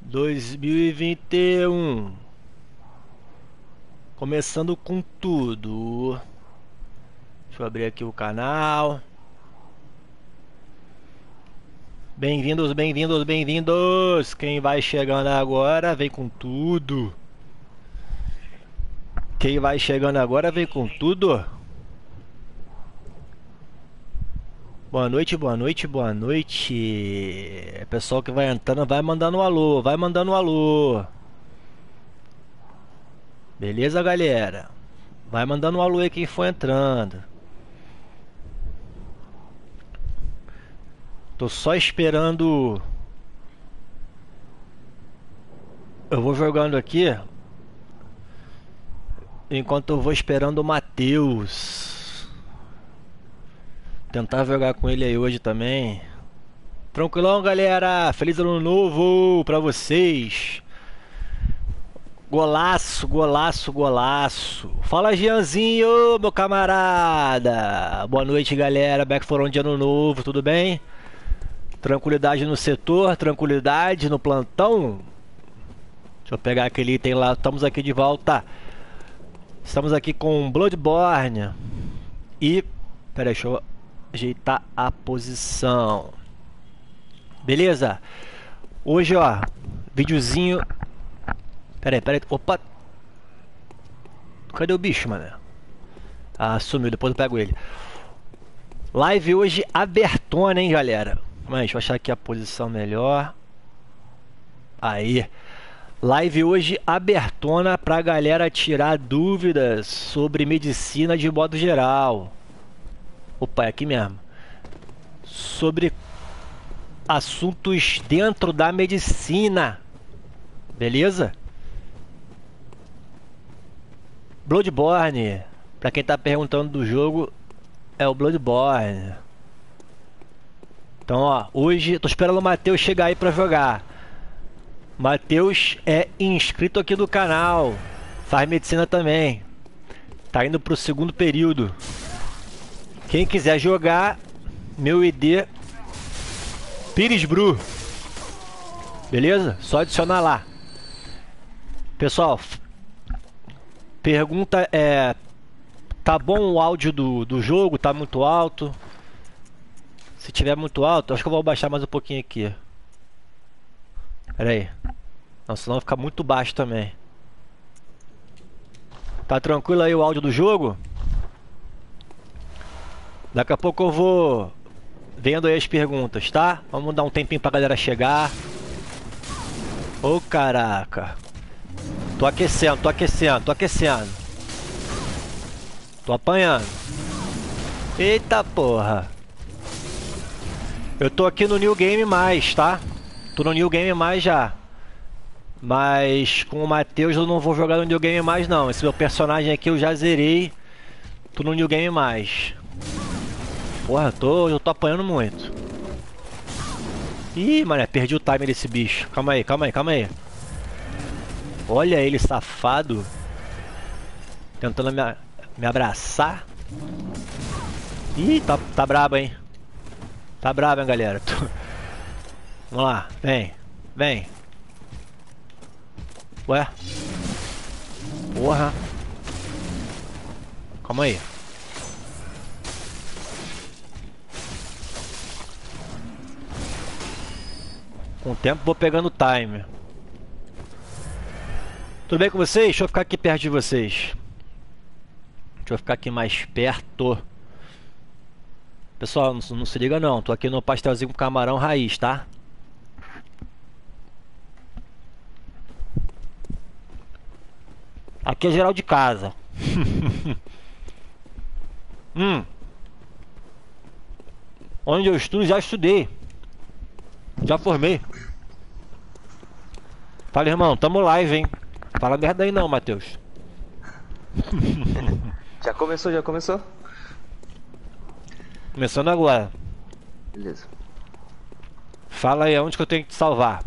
2021. Começando com tudo. Deixa eu abrir aqui o canal. Bem-vindos, bem-vindos, bem-vindos. Quem vai chegando agora vem com tudo. Quem vai chegando agora vem com tudo. Boa noite, boa noite, boa noite. Pessoal que vai entrando, vai mandando um alô, vai mandando um alô. Beleza, galera? Vai mandando um alô aí quem for entrando. Tô só esperando. Eu vou jogando aqui enquanto eu vou esperando o Matheus. Tentar jogar com ele aí hoje também. Tranquilão, galera? Feliz ano novo pra vocês. Golaço, golaço, golaço. Fala, Gianzinho, meu camarada. Boa noite, galera. Back for um de ano novo, tudo bem? Tranquilidade no setor, tranquilidade no plantão. Deixa eu pegar aquele item lá. Estamos aqui de volta. Estamos aqui com Bloodborne. E... pera aí, deixa eu ajeitar a posição. Beleza? Hoje, ó, videozinho. Pera aí. Opa! Cadê o bicho, mano? Ah, sumiu, depois eu pego ele. Live hoje abertona, hein, galera? Mas deixa eu achar aqui a posição melhor. Aí. Live hoje abertona pra galera tirar dúvidas sobre medicina de modo geral. Opa, é aqui mesmo. Sobre assuntos dentro da medicina. Beleza? Bloodborne. Pra quem tá perguntando do jogo, é o Bloodborne. Então, ó, hoje tô esperando o Matheus chegar aí pra jogar. Matheus é inscrito aqui do canal. Faz medicina também. Tá indo pro segundo período. Quem quiser jogar, meu ID Piresbru. Beleza? Só adicionar lá. Pessoal, pergunta é: tá bom o áudio do jogo? Tá muito alto? Se tiver muito alto, acho que eu vou baixar mais um pouquinho aqui. Pera aí. Não, senão fica muito baixo também. Tá tranquilo aí o áudio do jogo? Daqui a pouco eu vou vendo aí as perguntas, tá? Vamos dar um tempinho pra galera chegar. Ô, caraca. Tô aquecendo. Tô apanhando. Eita porra. Eu tô aqui no New Game Mais, tá? Tô no New Game Mais já. Mas com o Matheus eu não vou jogar no New Game Mais não. Esse meu personagem aqui eu já zerei. Tô no New Game Mais. Porra, eu tô apanhando muito. Ih, mané, perdi o time desse bicho. Calma aí. Olha ele, safado. Tentando me abraçar. Ih, tá brabo, hein. Tá brabo, hein, galera. Vamos lá, vem. Ué. Porra. Calma aí. Com o tempo vou pegando o time. Tudo bem com vocês? Deixa eu ficar aqui perto de vocês. Deixa eu ficar aqui mais perto. Pessoal, não se liga não. Tô aqui no pastelzinho com camarão raiz, tá? Aqui é geral de casa. Onde eu estudo, já estudei. Já formei. Fala, irmão, tamo live, hein? Fala merda aí não, Matheus. Já começou? Começando agora. Beleza. Fala aí, onde que eu tenho que te salvar?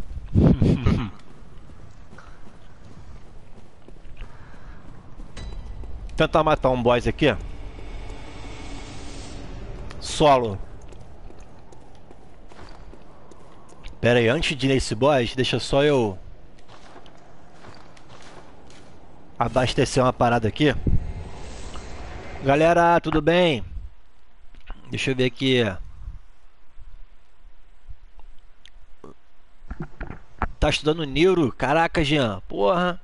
Tentar matar um boss aqui. Solo. Pera aí, antes de ir nesse boss, deixa só eu abastecer uma parada aqui. Galera, tudo bem? Deixa eu ver aqui. Tá estudando neuro? Caraca, Jean. Porra.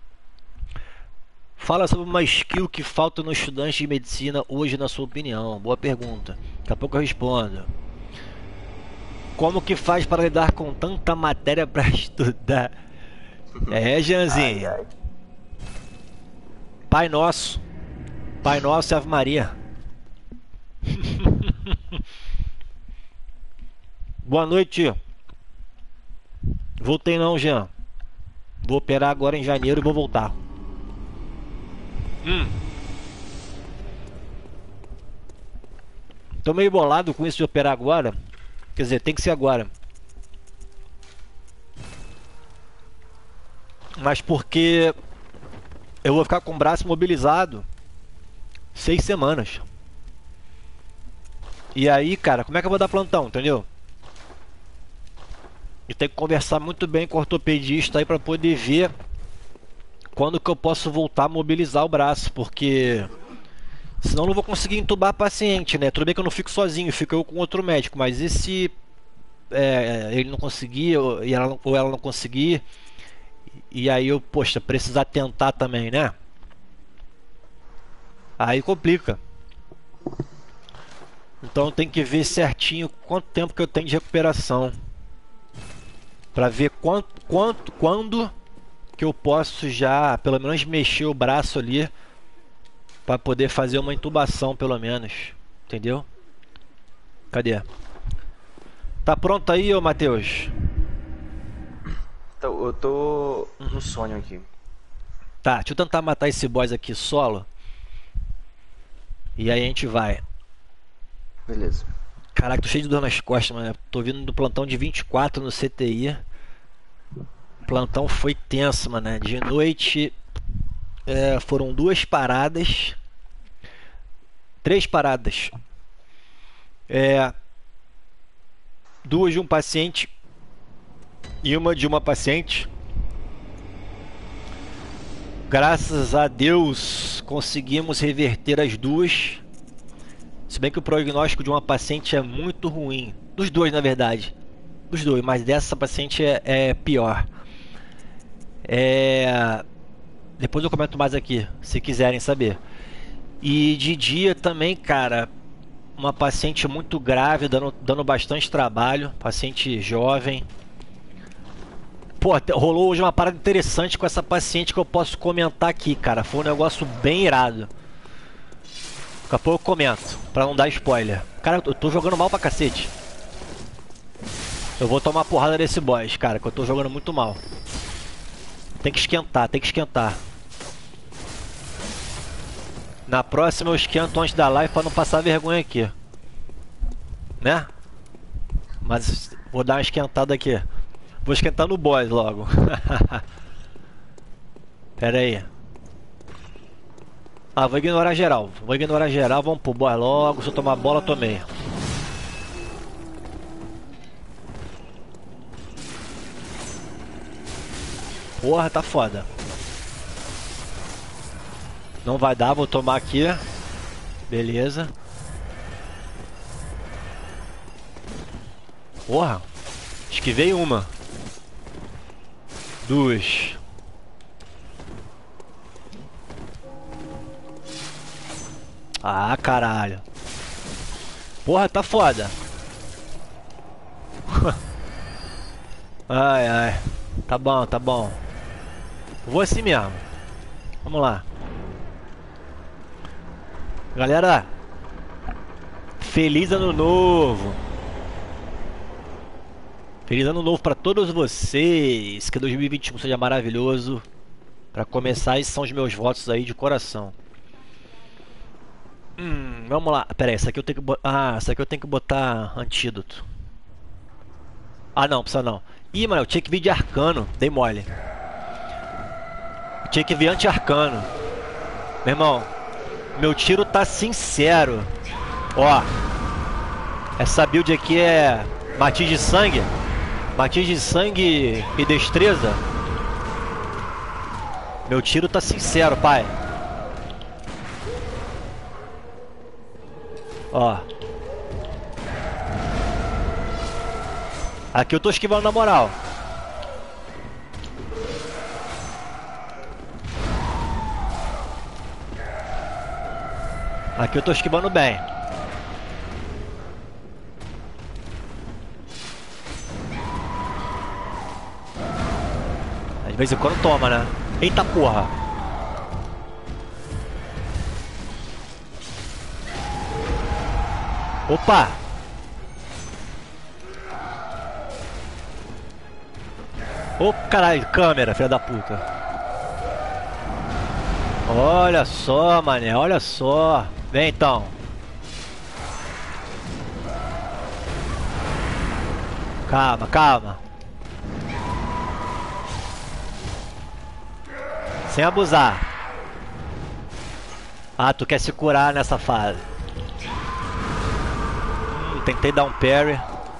Fala sobre uma skill que falta no estudante de medicina hoje, na sua opinião. Boa pergunta. Daqui a pouco eu respondo. Como que faz para lidar com tanta matéria para estudar? É, Jeanzinho. Ai, ai. Pai Nosso. Pai Nosso e Ave Maria. Boa noite. Voltei não, Jean. Vou operar agora em janeiro e vou voltar. Tô meio bolado com isso de operar agora. Quer dizer, tem que ser agora. Mas porque eu vou ficar com o braço mobilizado 6 semanas. E aí, cara, como é que eu vou dar plantão, entendeu? E tem que conversar muito bem com o ortopedista aí pra poder ver quando que eu posso voltar a mobilizar o braço, porque senão eu não vou conseguir entubar paciente, né? Tudo bem que eu não fico sozinho, fico eu com outro médico, mas e se ele não conseguir ou ela não conseguir, e aí eu, poxa, precisar tentar também, né? Aí complica. Então tem que ver certinho quanto tempo que eu tenho de recuperação, pra ver quando que eu posso já, pelo menos, mexer o braço ali pra poder fazer uma intubação, pelo menos. Entendeu? Cadê? Tá pronto aí, ô Matheus? Então, eu tô no sonho aqui. Tá, deixa eu tentar matar esse boss aqui solo. E aí a gente vai. Beleza. Caraca, tô cheio de dor nas costas, mano. Tô vindo do plantão de 24 no CTI. O plantão foi tenso, mano. De noite foram 2 paradas. 3 paradas. 2 de um paciente e uma de uma paciente. Graças a Deus conseguimos reverter as duas. Se bem que o prognóstico de uma paciente é muito ruim. Dos dois, na verdade. Dos dois, mas dessa paciente é pior. Depois eu comento mais aqui, se quiserem saber. E de dia também, cara, uma paciente muito grave, dando bastante trabalho. Paciente jovem. Pô, rolou hoje uma parada interessante com essa paciente que eu posso comentar aqui, cara. Foi um negócio bem irado. Daqui a pouco eu comento, pra não dar spoiler. Cara, eu tô jogando mal pra cacete. Eu vou tomar porrada desse boss, cara, que eu tô jogando muito mal. Tem que esquentar, tem que esquentar. Na próxima eu esquento antes da live pra não passar vergonha aqui. Né? Mas vou dar uma esquentada aqui. Vou esquentar no boss logo. Pera aí. Ah, vou ignorar geral. Vou ignorar geral, vamos pro boss logo. Se eu tomar bola, tomei. Porra, tá foda. Não vai dar, vou tomar aqui. Beleza. Porra. Esquivei uma. 2. Ah, caralho. Porra, tá foda. Ai, ai. Tá bom, tá bom. Vou assim mesmo. Vamos lá. Galera, feliz ano novo. Feliz ano novo pra todos vocês. Que 2021 seja maravilhoso. Pra começar, esses são os meus votos aí de coração. Vamos lá. Pera aí, essa aqui eu tenho que botar. Essa aqui eu tenho que botar antídoto. Ah, não, precisa não. Ih, mano, eu tinha que vir de arcano. Dei mole. Eu tinha que vir anti-arcano. Meu irmão, meu tiro tá sincero. Ó, essa build aqui é matiz de sangue. Matiz de sangue e destreza. Meu tiro tá sincero, pai. Ó. Aqui eu tô esquivando na moral. Aqui eu tô esquivando bem. Às vezes em quando toma, né? Eita porra. Opa. Ô caralho, câmera, filha da puta. Olha só, mané, olha só. Vem então. Calma, calma. Sem abusar. Ah, tu quer se curar nessa fase. Tentei dar um parry.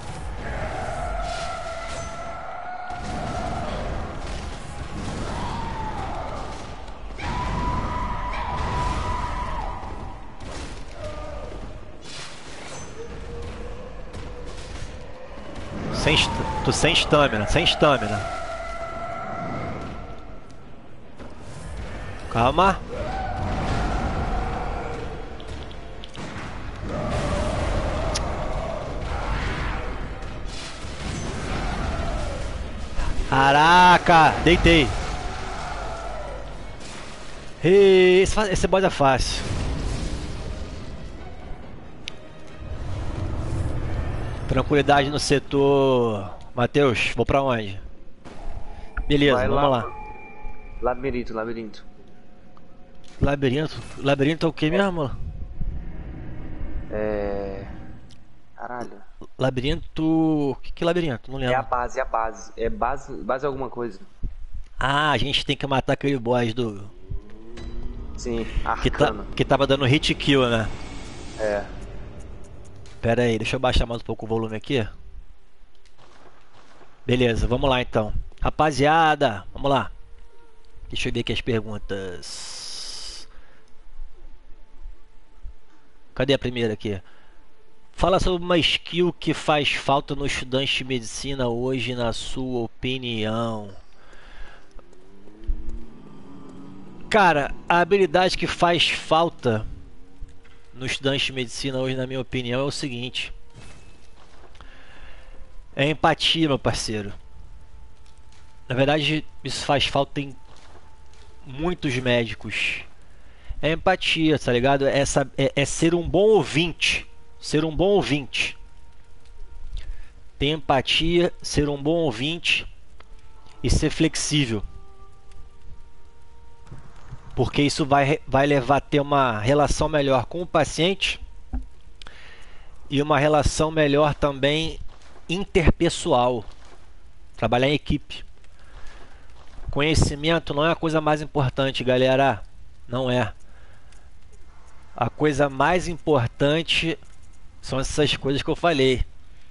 Tô sem stamina, sem stamina. Calma. Caraca, deitei. Esse boss é fácil. Tranquilidade no setor. Matheus, vou pra onde? Beleza, Vai vamos lá. Labirinto, labirinto. Labirinto? Labirinto é o que mesmo? Caralho. Labirinto. Que labirinto? Não É lembro. a base, é a base. É base alguma coisa. Ah, a gente tem que matar aquele boss do. Sim, arcano. Que tava dando hit kill, né? É. Pera aí, deixa eu baixar mais um pouco o volume aqui. Beleza, vamos lá então. Rapaziada, vamos lá. Deixa eu ver aqui as perguntas. Cadê a primeira aqui? Fala sobre uma skill que faz falta no estudante de medicina hoje, na sua opinião. Cara, a habilidade que faz falta no estudante de medicina hoje, na minha opinião, é o seguinte. É empatia, meu parceiro. Na verdade, isso faz falta em muitos médicos. É empatia, tá ligado? É ser um bom ouvinte. Ser um bom ouvinte. Ter empatia, ser um bom ouvinte e ser flexível. Porque isso vai levar a ter uma relação melhor com o paciente e uma relação melhor também interpessoal. Trabalhar em equipe. Conhecimento não é a coisa mais importante, galera. Não é. A coisa mais importante são essas coisas que eu falei.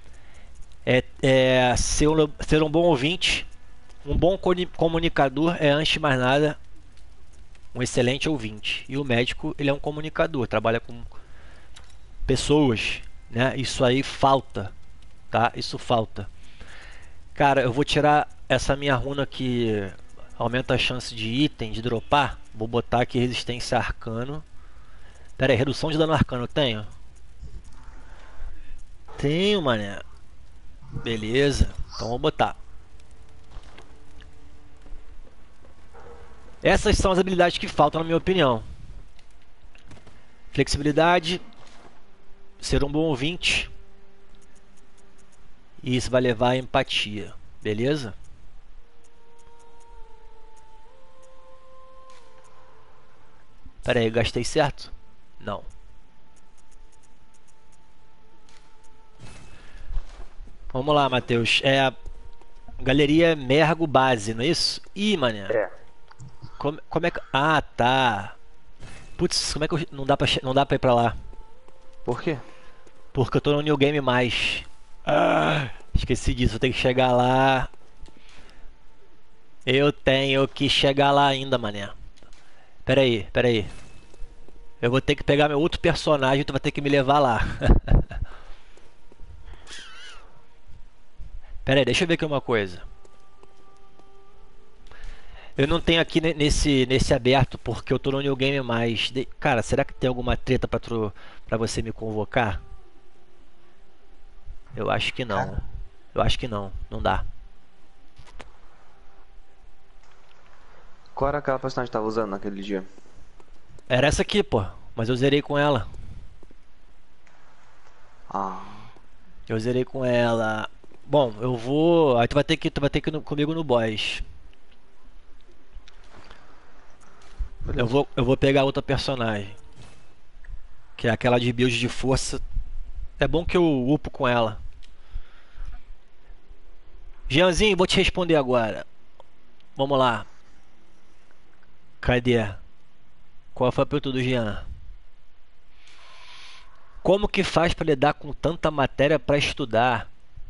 É ser um bom ouvinte. Um bom comunicador é, antes de mais nada, um excelente ouvinte. E o médico, ele é um comunicador, trabalha com pessoas, né? Isso aí falta, tá? Isso falta. Cara, eu vou tirar essa minha runa que aumenta a chance de item, de dropar. Vou botar aqui resistência arcano. Pera aí, redução de dano arcano eu tenho? Tenho, mané. Beleza, então vou botar. Essas são as habilidades que faltam, na minha opinião. Flexibilidade, ser um bom ouvinte. E isso vai levar a empatia, beleza? Pera aí, gastei certo? Não. Vamos lá, Matheus. É a galeria Mergo Base, não é isso? Ih, mané. É. Como é que... Ah, tá. Putz, como é que não dá pra ir pra lá? Por quê? Porque eu tô no New Game Mais. Ah, esqueci disso, vou ter que chegar lá. Eu tenho que chegar lá ainda, mané. Pera aí, pera aí. Eu vou ter que pegar meu outro personagem, tu vai ter que me levar lá. Pera aí, deixa eu ver aqui uma coisa. Eu não tenho aqui nesse aberto porque eu tô no New Game mais. Cara, será que tem alguma treta pra você me convocar? Eu acho que não. Cara, Eu acho que não. Não dá. qual era aquela personagem que tava usando naquele dia? Era essa aqui, pô. Mas eu zerei com ela. Ah, Eu zerei com ela. Bom, eu vou. Aí tu vai ter que ir comigo no boss. beleza. Eu vou pegar outra personagem. Que é aquela de build de força. É bom que eu upo com ela. Jeanzinho, vou te responder agora. Vamos lá. Cadê? Qual foi a pergunta do Jean? Como que faz pra lidar com tanta matéria pra estudar?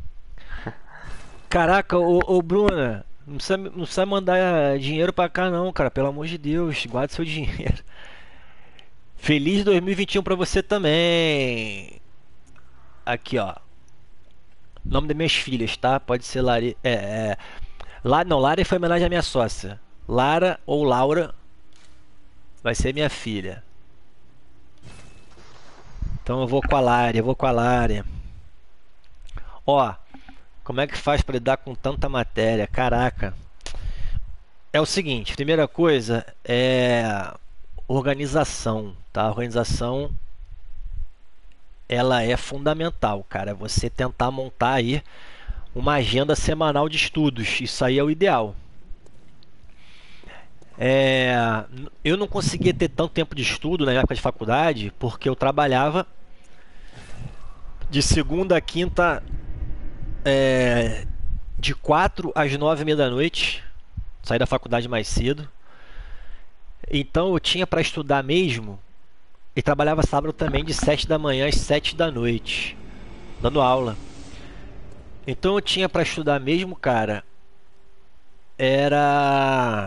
Caraca, ô Bruna, não precisa mandar dinheiro pra cá não, cara. Pelo amor de Deus, guarda seu dinheiro. Feliz 2021 pra você também. Aqui, ó. Nome das minhas filhas, tá? Pode ser Lari. Não, Lara foi homenagem à minha sócia. Lara ou Laura vai ser minha filha. Então eu vou com a Lari, eu vou com a Lari. Ó, como é que faz pra lidar com tanta matéria? Caraca. É o seguinte, primeira coisa é organização, tá? A organização ela é fundamental, cara. Você tentar montar aí uma agenda semanal de estudos. Isso aí é o ideal. É, eu não conseguia ter tanto tempo de estudo na época de faculdade porque eu trabalhava de segunda a quinta, de 4 às 9h30 da noite. Saí da faculdade mais cedo. Então eu tinha para estudar mesmo e trabalhava sábado também de 7 da manhã às 7 da noite, dando aula. Então eu tinha para estudar mesmo, cara, era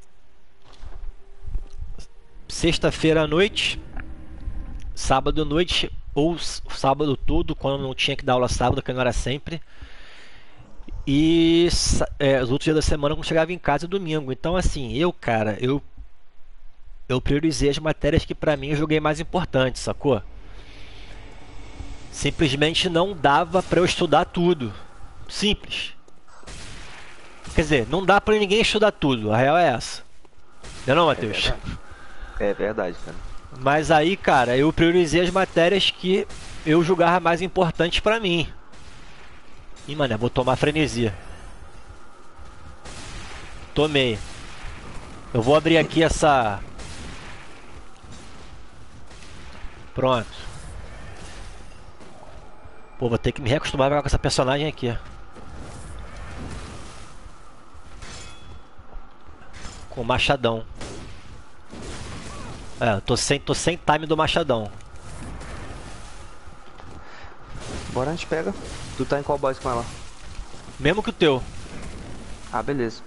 sexta-feira à noite, sábado à noite ou sábado todo, quando não tinha que dar aula sábado, que não era sempre. E os outros dias da semana quando chegava em casa domingo. Então assim, cara, eu priorizei as matérias que pra mim eu joguei mais importantes, sacou? Simplesmente não dava pra eu estudar tudo. Simples. Quer dizer, não dá pra ninguém estudar tudo. A real é essa. Não é não, É Matheus? verdade. É verdade, cara. Mas aí, cara, eu priorizei as matérias que eu julgava mais importantes pra mim. Ih, mano, vou tomar frenesia. Tomei. Eu vou abrir aqui essa. Pronto. Pô, vou ter que me reacostumar a jogar com essa personagem aqui. Com o machadão. Tô sem time do machadão. Bora, a gente pega. Tu tá em qual boss com ela? Mesmo que o teu. Ah, beleza.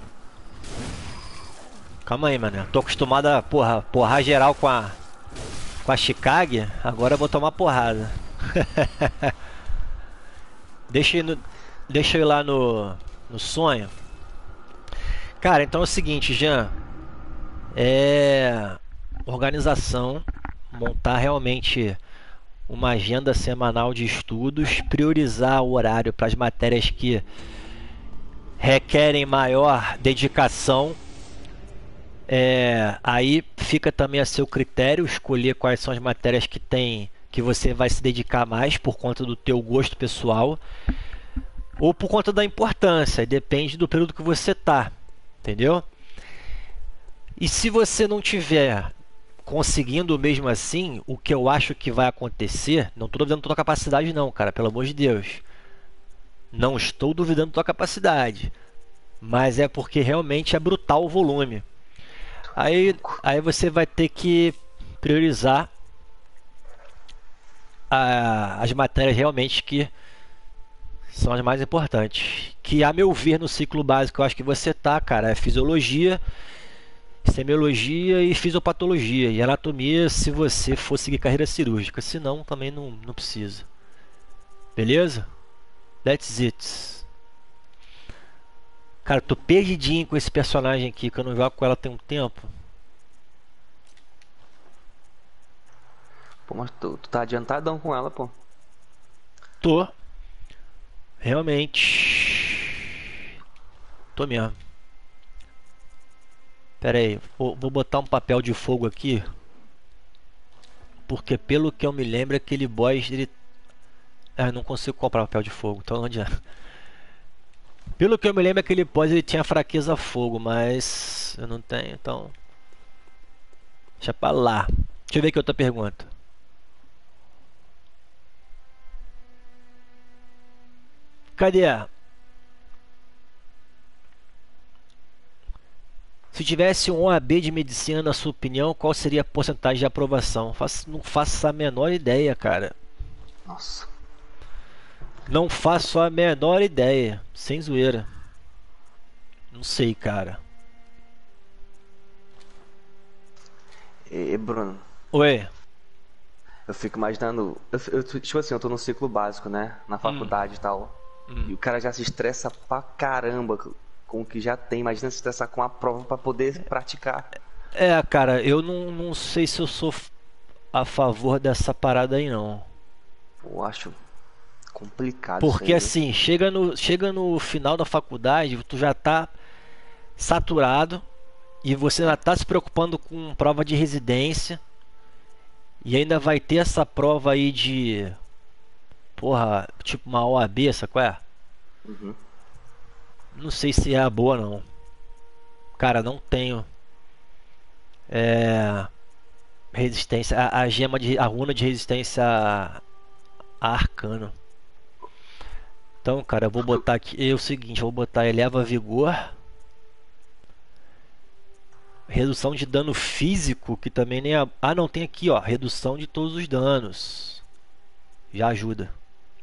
Calma aí, mano. Tô acostumado a, porrar geral com a Chicago. Agora eu vou tomar porrada. Deixa eu ir, deixa eu ir lá no sonho. Cara, então é o seguinte, Jean. Organização. Montar realmente uma agenda semanal de estudos. Priorizar o horário para as matérias que requerem maior dedicação. Aí fica também a seu critério escolher quais são as matérias que você vai se dedicar mais por conta do teu gosto pessoal ou por conta da importância, depende do período que você tá, entendeu? E se você não tiver conseguindo mesmo assim, o que eu acho que vai acontecer, não estou duvidando da tua capacidade não, cara, pelo amor de Deus. Não estou duvidando da tua capacidade, mas é porque realmente é brutal o volume. Aí você vai ter que priorizar as matérias realmente que São as mais importantes. Que, a meu ver, no ciclo básico, eu acho que você tá, cara, é fisiologia, semiologia e fisiopatologia. E anatomia, se você for seguir carreira cirúrgica. Se não, também não precisa. Beleza? That's it. Cara, tô perdidinho com esse personagem aqui, que eu não jogo com ela tem um tempo. Pô, mas tu tá adiantadão com ela, pô. Tô. Realmente. Tô mesmo. Pera aí, vou botar um papel de fogo aqui. Porque pelo que eu me lembro, aquele boss, ele... Ah, eu não consigo comprar papel de fogo, então não adianta. Pelo que eu me lembro, aquele boss, ele tinha fraqueza a fogo, mas... Eu não tenho, então... Deixa pra lá. Deixa eu ver aqui outra pergunta. Cadê? Se tivesse um OAB de medicina, na sua opinião, qual seria a porcentagem de aprovação? Não faço a menor ideia, cara. Nossa. Não faço a menor ideia. Sem zoeira. Não sei, cara. Bruno, Oi. eu fico imaginando. Tipo assim, eu tô no ciclo básico, né? Na faculdade e tal. E o cara já se estressa pra caramba com o que já tem. Imagina se estressar com a prova pra poder praticar. É, cara, eu não sei se eu sou a favor dessa parada aí, não. Pô, acho complicado isso Porque aí, viu? assim, chega no final da faculdade, tu já tá saturado e você ainda tá se preocupando com prova de residência e ainda vai ter essa prova aí de, porra, tipo uma OAB, sabe qual é? Uhum. Não sei se é a boa, não. Cara, não tenho resistência, a gema a runa de resistência a arcano. Então, cara, eu vou botar aqui é o seguinte, eu vou botar eleva vigor, redução de dano físico, que também nem a... Ah, não, tem aqui, ó, redução de todos os danos. Já ajuda.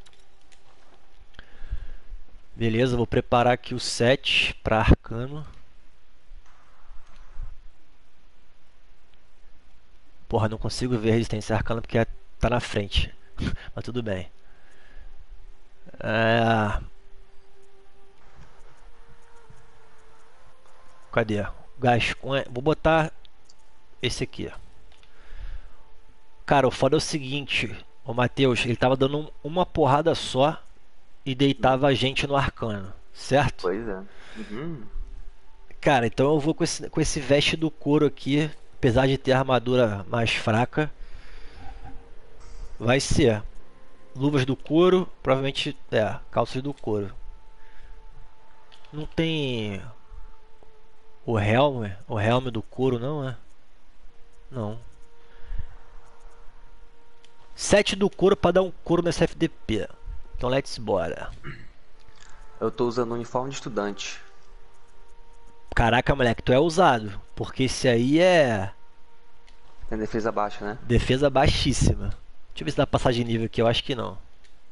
Beleza, vou preparar aqui o set para arcano. Porra, não consigo ver a resistência arcana porque tá na frente. Mas tudo bem. É... Cadê? Gascon. Vou botar esse aqui. Cara, o foda é o seguinte, o Matheus, ele tava dando uma porrada só e deitava a gente no arcano, certo? Pois é. Uhum. Cara, então eu vou com esse veste do couro aqui, apesar de ter a armadura mais fraca, vai ser luvas do couro, provavelmente, calças do couro. Não tem o helm do couro não, é? Não. Set do couro para dar um couro nesse FDP. Então let's bora. Eu tô usando um uniforme de estudante. Caraca, moleque, tu é ousado, porque esse aí é Tem defesa baixa, né? defesa baixíssima. Deixa eu ver se dá pra passar de nível aqui, eu acho que não.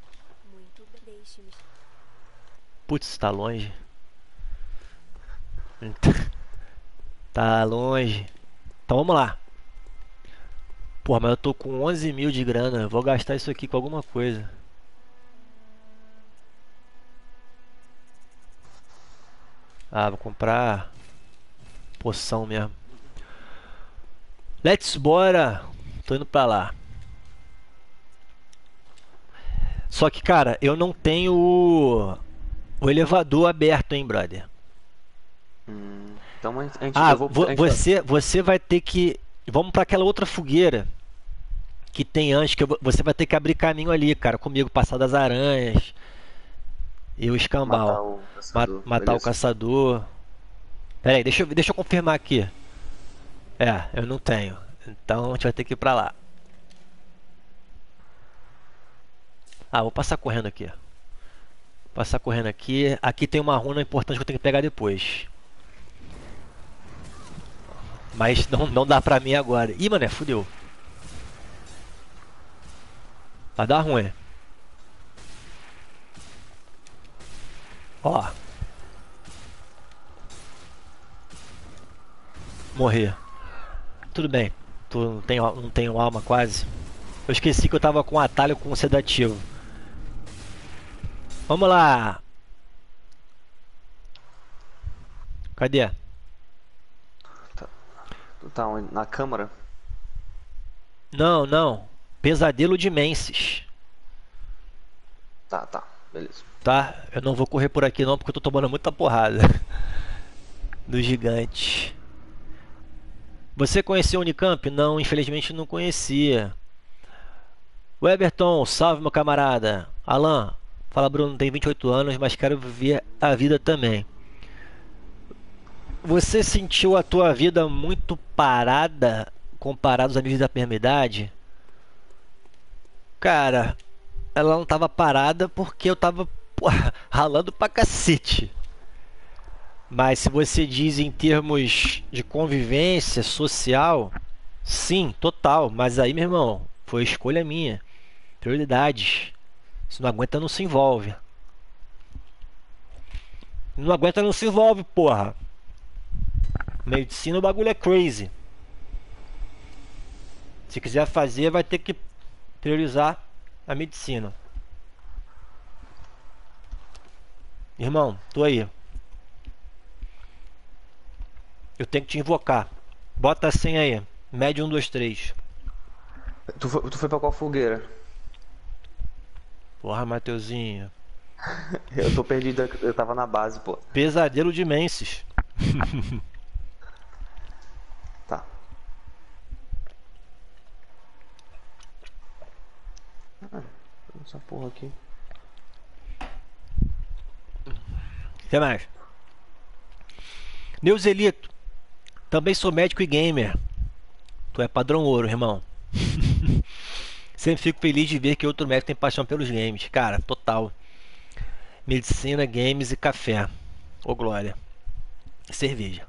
Putz, tá longe. Tá longe. Então vamos lá. Porra, mas eu tô com 11 mil de grana. Vou gastar isso aqui com alguma coisa. Ah, vou comprar poção mesmo. Let's bora. Tô indo pra lá. Só que, cara, eu não tenho o elevador aberto, hein, brother. Então a gente, Ah, eu vou. A gente você vai ter que... Vamos pra aquela outra fogueira que tem antes, que você vai ter que abrir caminho ali, cara, comigo, passar das aranhas e o matar escambau. o caçador. Matar o Beleza. caçador. Pera aí, deixa eu confirmar aqui. Eu não tenho. Então a gente vai ter que ir pra lá. Ah, vou passar correndo aqui. Passar correndo aqui. Aqui tem uma runa importante que eu tenho que pegar depois. Mas não dá pra mim agora. Ih, mané, fudeu. Vai dar ruim. Ó. Morrer. Tudo bem. Tu não tenho alma quase. Eu esqueci que eu tava com um atalho com um sedativo. Vamos lá. Cadê? Tu tá onde? Na câmara? Não, não. Pesadelo de Menses. Tá, beleza. Tá? Eu não vou correr por aqui não, porque eu tô tomando muita porrada. Do gigante. Você conheceu o Unicamp? Não, infelizmente não conhecia. Weberton, salve meu camarada. Alan, fala Bruno, tem 28 anos, mas quero viver a vida também. Você sentiu a tua vida muito parada comparado aos amigos da mesma idade? Cara, ela não tava parada porque eu tava ralando pra cacete. Mas se você diz em termos de convivência social, sim, total. Mas aí, meu irmão, foi escolha minha. Prioridades. Se não aguenta, não se envolve. Não aguenta, não se envolve, porra. Medicina, o bagulho é crazy. Se quiser fazer, vai ter que priorizar a medicina. Irmão, tô aí. Eu tenho que te invocar. Bota a senha aí. Médio 1, 2, 3. Tu foi pra qual fogueira? Porra, Mateuzinho. Eu tô perdido, eu tava na base, pô. Pesadelo de Menses. Tá. Essa porra aqui. O que mais? Neuzelito. Também sou médico e gamer. Tu é padrão ouro, irmão. Sempre fico feliz de ver que outro médico tem paixão pelos games. Cara, total. Medicina, games e café. Ô glória. Cerveja.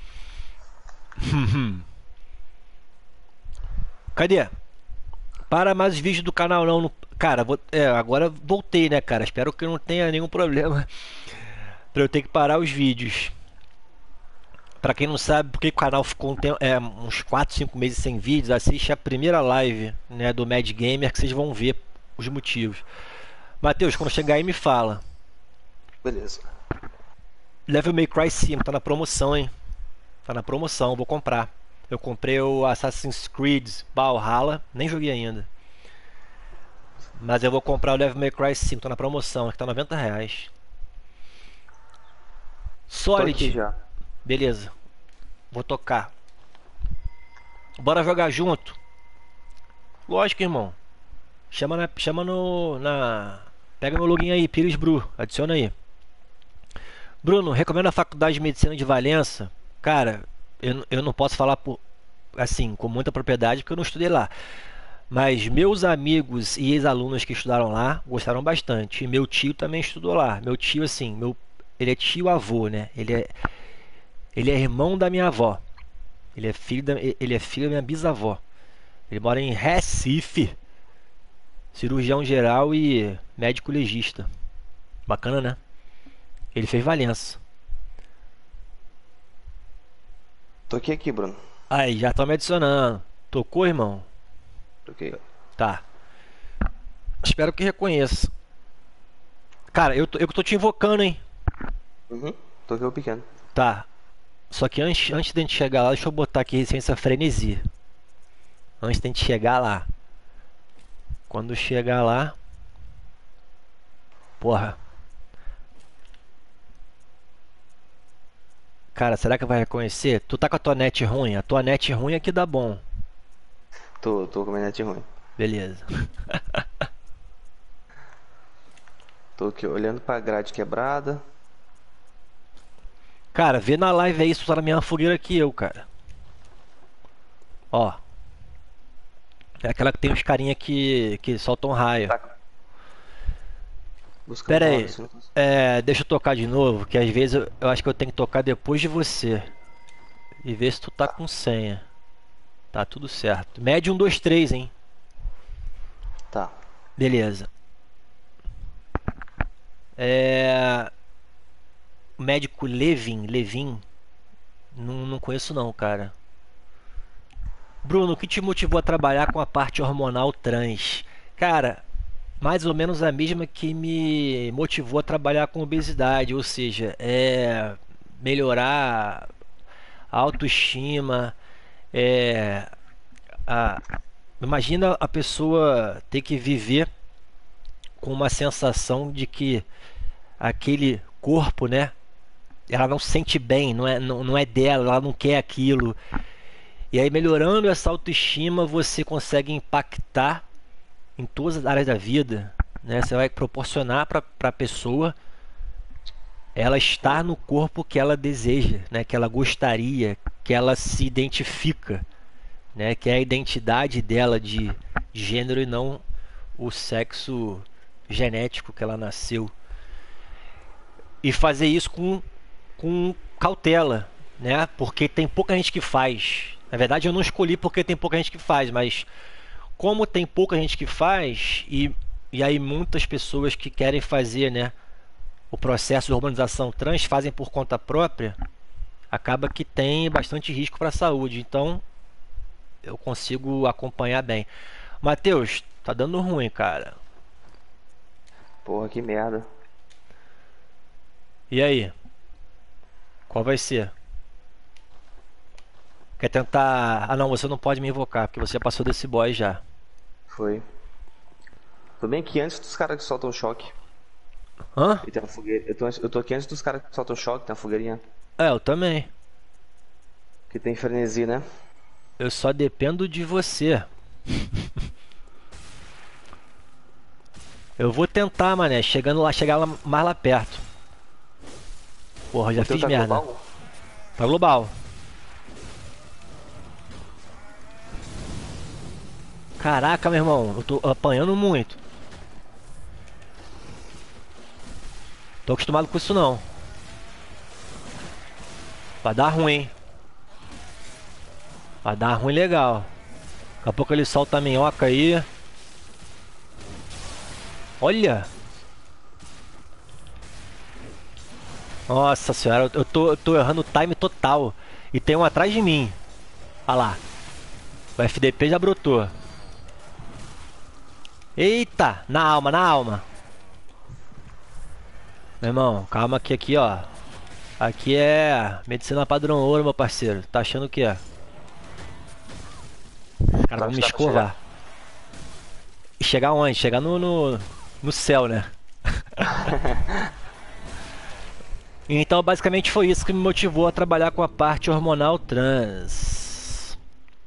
Cadê? Para mais vídeos do canal não. Cara, agora voltei, né, cara? Espero que não tenha nenhum problema pra eu ter que parar os vídeos. Pra quem não sabe porque o canal ficou uns 4, 5 meses sem vídeos, assiste a primeira live, né, do Mad Gamer que vocês vão ver os motivos. Matheus, quando chegar aí me fala. Beleza. Devil May Cry 5 tá na promoção, hein? Tá na promoção, vou comprar. Eu comprei o Assassin's Creed Valhalla, nem joguei ainda. Mas eu vou comprar o Devil May Cry 5, tá na promoção, que tá R$90. Tô aqui Solid. já. Beleza. Vou tocar. Bora jogar junto? Lógico, irmão. Chama no. Pega meu login aí, Pires Bru. Adiciona aí. Bruno, recomendo a Faculdade de Medicina de Valença. Cara, eu não posso falar assim, com muita propriedade porque eu não estudei lá. Mas meus amigos e ex-alunos que estudaram lá gostaram bastante. E meu tio também estudou lá. Meu tio, assim, ele é tio-avô, né? Ele é irmão da minha avó. Ele é filho da minha bisavó. Ele mora em Recife. Cirurgião geral e médico legista. Bacana, né? Ele fez Valença. Toquei aqui, Bruno. Aí, já estão me adicionando. Tocou, irmão? Toquei. Tá. Espero que reconheça. Cara, eu tô te invocando, hein? Uhum. Toquei o pequeno. Tá. Só que antes de a gente chegar lá, deixa eu botar aqui Resistência Frenesi. Antes de a gente chegar lá. Quando chegar lá... Porra. Cara, será que vai reconhecer? Tu tá com a tua net ruim? A tua net ruim é que dá bom. Tô com a minha net ruim. Beleza. Tô aqui olhando pra grade quebrada. Cara, vê na live aí se tu tá na mesma fogueira que eu, cara. Ó. É aquela que tem os carinha que soltam raio. Tá. Buscando Pera aí. assim. Deixa eu tocar de novo, que às vezes eu acho que eu tenho que tocar depois de você. E ver se tu tá com senha. Tá tudo certo. Médio 1, 2, 3, hein? Tá. Beleza. o médico Levin, não conheço não, cara. Bruno, o que te motivou a trabalhar com a parte hormonal trans? Cara, mais ou menos a mesma que me motivou a trabalhar com obesidade, ou seja, melhorar a autoestima, é, a, imagina a pessoa ter que viver com uma sensação de que aquele corpo, né, ela não se sente bem, não é dela, ela não quer aquilo. E aí, melhorando essa autoestima, você consegue impactar em todas as áreas da vida, né? Você vai proporcionar para a pessoa ela estar no corpo que ela deseja, né? Que ela gostaria, que ela se identifica, né? Que é a identidade dela de gênero e não o sexo genético que ela nasceu. E fazer isso com cautela, né? Porque tem pouca gente que faz. Na verdade, eu não escolhi porque tem pouca gente que faz, mas como tem pouca gente que faz e aí muitas pessoas que querem fazer, né, o processo de hormonização trans fazem por conta própria, acaba que tem bastante risco para a saúde. Então, eu consigo acompanhar bem. Matheus, tá dando ruim, cara. Porra, que merda. E aí? Qual vai ser? Quer tentar... Ah, não, você não pode me invocar, porque você passou desse boy já. Foi. Tô bem aqui antes dos caras que soltam o choque. Hã? E tem uma fogueira. Eu tô aqui antes dos caras que soltam o choque, tem uma fogueirinha. É, eu também. Que tem frenesi, né? Eu só dependo de você. Eu vou tentar, mané, chegar lá, mais lá perto. Porra, já O teu fiz tá merda. global? Tá global. Caraca, meu irmão, eu tô apanhando muito. Tô acostumado com isso não. Vai dar ruim. Vai dar ruim legal. Daqui a pouco ele solta a minhoca aí. Olha! Nossa senhora, eu tô errando o time total. E tem um atrás de mim. Olha lá. O FDP já brotou. Eita! Na alma, na alma. Meu irmão, calma que aqui, ó. Aqui é medicina padrão ouro, meu parceiro. Tá achando o que é? Cara, vamos me escovar. E chegar onde? Chegar no céu, né? Então, basicamente foi isso que me motivou a trabalhar com a parte hormonal trans.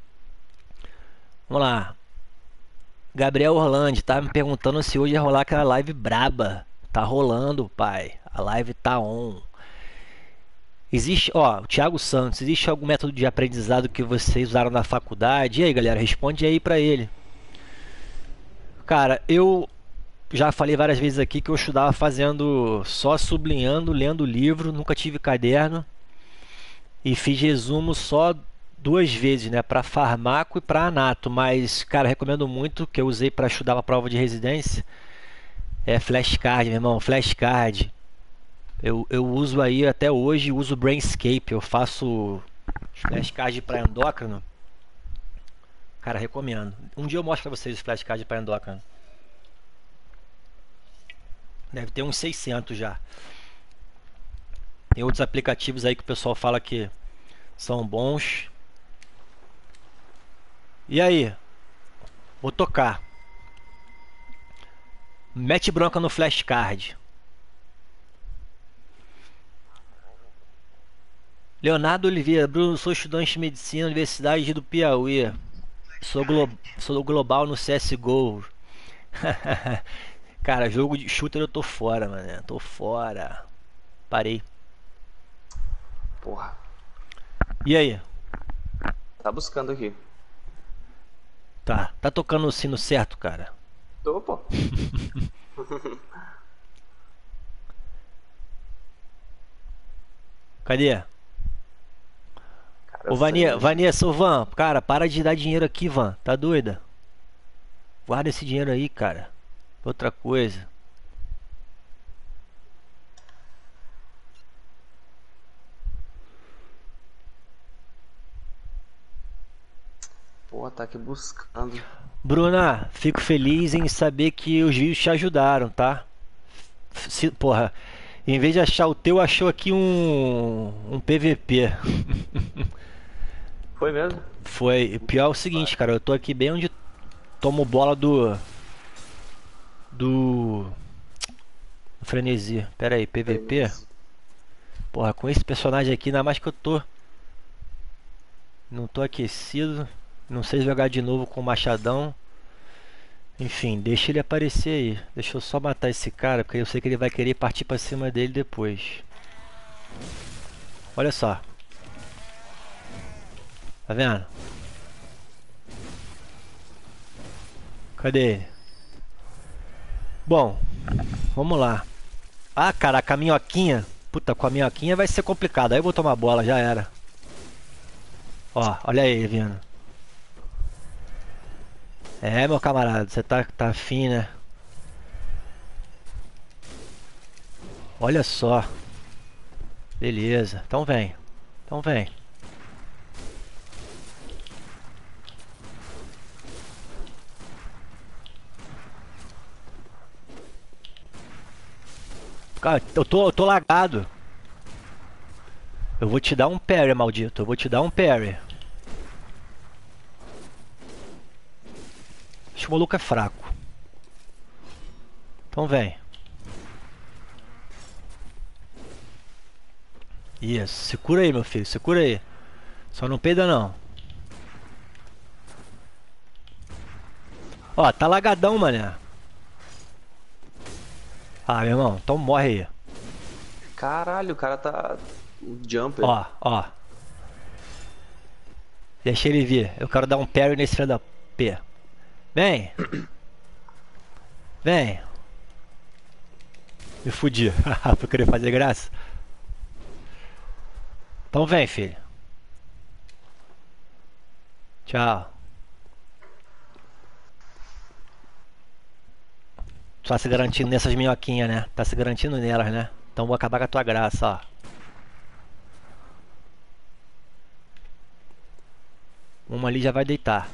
Vamos lá. Gabriel Orlandi tá me perguntando se hoje ia rolar aquela live braba. Tá rolando, pai. A live tá on. Existe, ó, o Thiago Santos, existe algum método de aprendizado que vocês usaram na faculdade? E aí, galera, responde aí pra ele. Cara, eu já falei várias vezes aqui que eu estudava fazendo só sublinhando, lendo livro, nunca tive caderno e fiz resumo só duas vezes, né, para farmaco e para anato, mas cara, recomendo muito que eu usei para estudar a prova de residência. É flashcard, meu irmão, flashcard. Eu uso aí até hoje, uso Brainscape, eu faço flashcard para endócrino. Cara, recomendo. Um dia eu mostro pra vocês os flashcards para endócrino. Deve ter uns 600 já. Tem outros aplicativos aí que o pessoal fala que são bons. E aí? Vou tocar. Mete bronca no flashcard. Leonardo Oliveira, Bruno, sou estudante de medicina na Universidade do Piauí. Sou global no CSGO. Cara, jogo de shooter eu tô fora, mano. Tô fora. Parei. Porra. E aí? Tá buscando aqui. Tá tocando o sino certo, cara? Tô, pô. Cadê? Cara, Ô Vanessa, ô Van, cara, para de dar dinheiro aqui, Van. Tá doida? Guarda esse dinheiro aí, cara. Outra coisa. Pô, tá aqui buscando. Bruna, fico feliz em saber que os vídeos te ajudaram, tá? Porra, em vez de achar o teu, achou aqui um PVP. Foi mesmo? Foi. O pior é o seguinte, cara, eu tô aqui bem onde tomo bola do frenesi. Pera aí, PVP? Porra, com esse personagem aqui, ainda mais que eu tô. Não tô aquecido. Não sei jogar de novo com o machadão. Enfim, deixa ele aparecer aí. Deixa eu só matar esse cara, porque eu sei que ele vai querer partir pra cima dele depois. Olha só. Tá vendo? Cadê ele? Bom, vamos lá. Ah, caraca, a minhoquinha. Puta, com a minhoquinha vai ser complicado. Aí eu vou tomar bola, já era. Ó, olha ele vindo. É, meu camarada, você tá afim, né? Olha só. Beleza, então vem. Então vem. Cara, eu tô lagado. Eu vou te dar um parry, maldito. Eu vou te dar um parry. Acho que o maluco é fraco. Então vem. Isso, se cura aí, meu filho, se cura aí. Só não peida não. Ó, tá lagadão, mané. Ah, meu irmão, então morre aí. Caralho, o cara tá. Um jumper. Ó. Deixa ele vir. Eu quero dar um parry nesse filho da P. Vem. Vem. Me fudi. Por querer fazer graça. Então vem, filho. Tchau. Tá se garantindo nessas minhoquinhas, né? Tá se garantindo nelas, né? Então vou acabar com a tua graça, ó. Uma ali já vai deitar.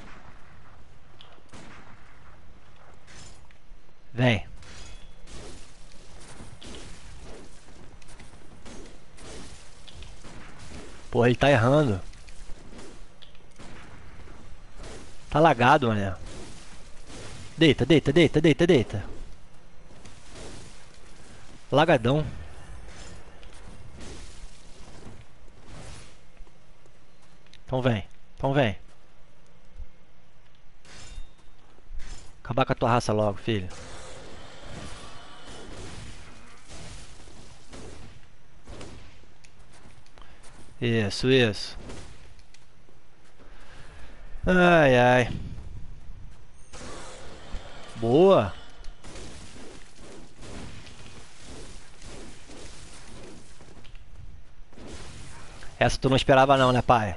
Vem. Porra, ele tá errando. Tá lagado, mané. Deita, deita, deita, deita, deita. Lagadão. Então vem. Então vem. Acabar com a tua raça logo, filho. Isso, isso. Ai, ai. Boa. Essa tu não esperava não, né, pai?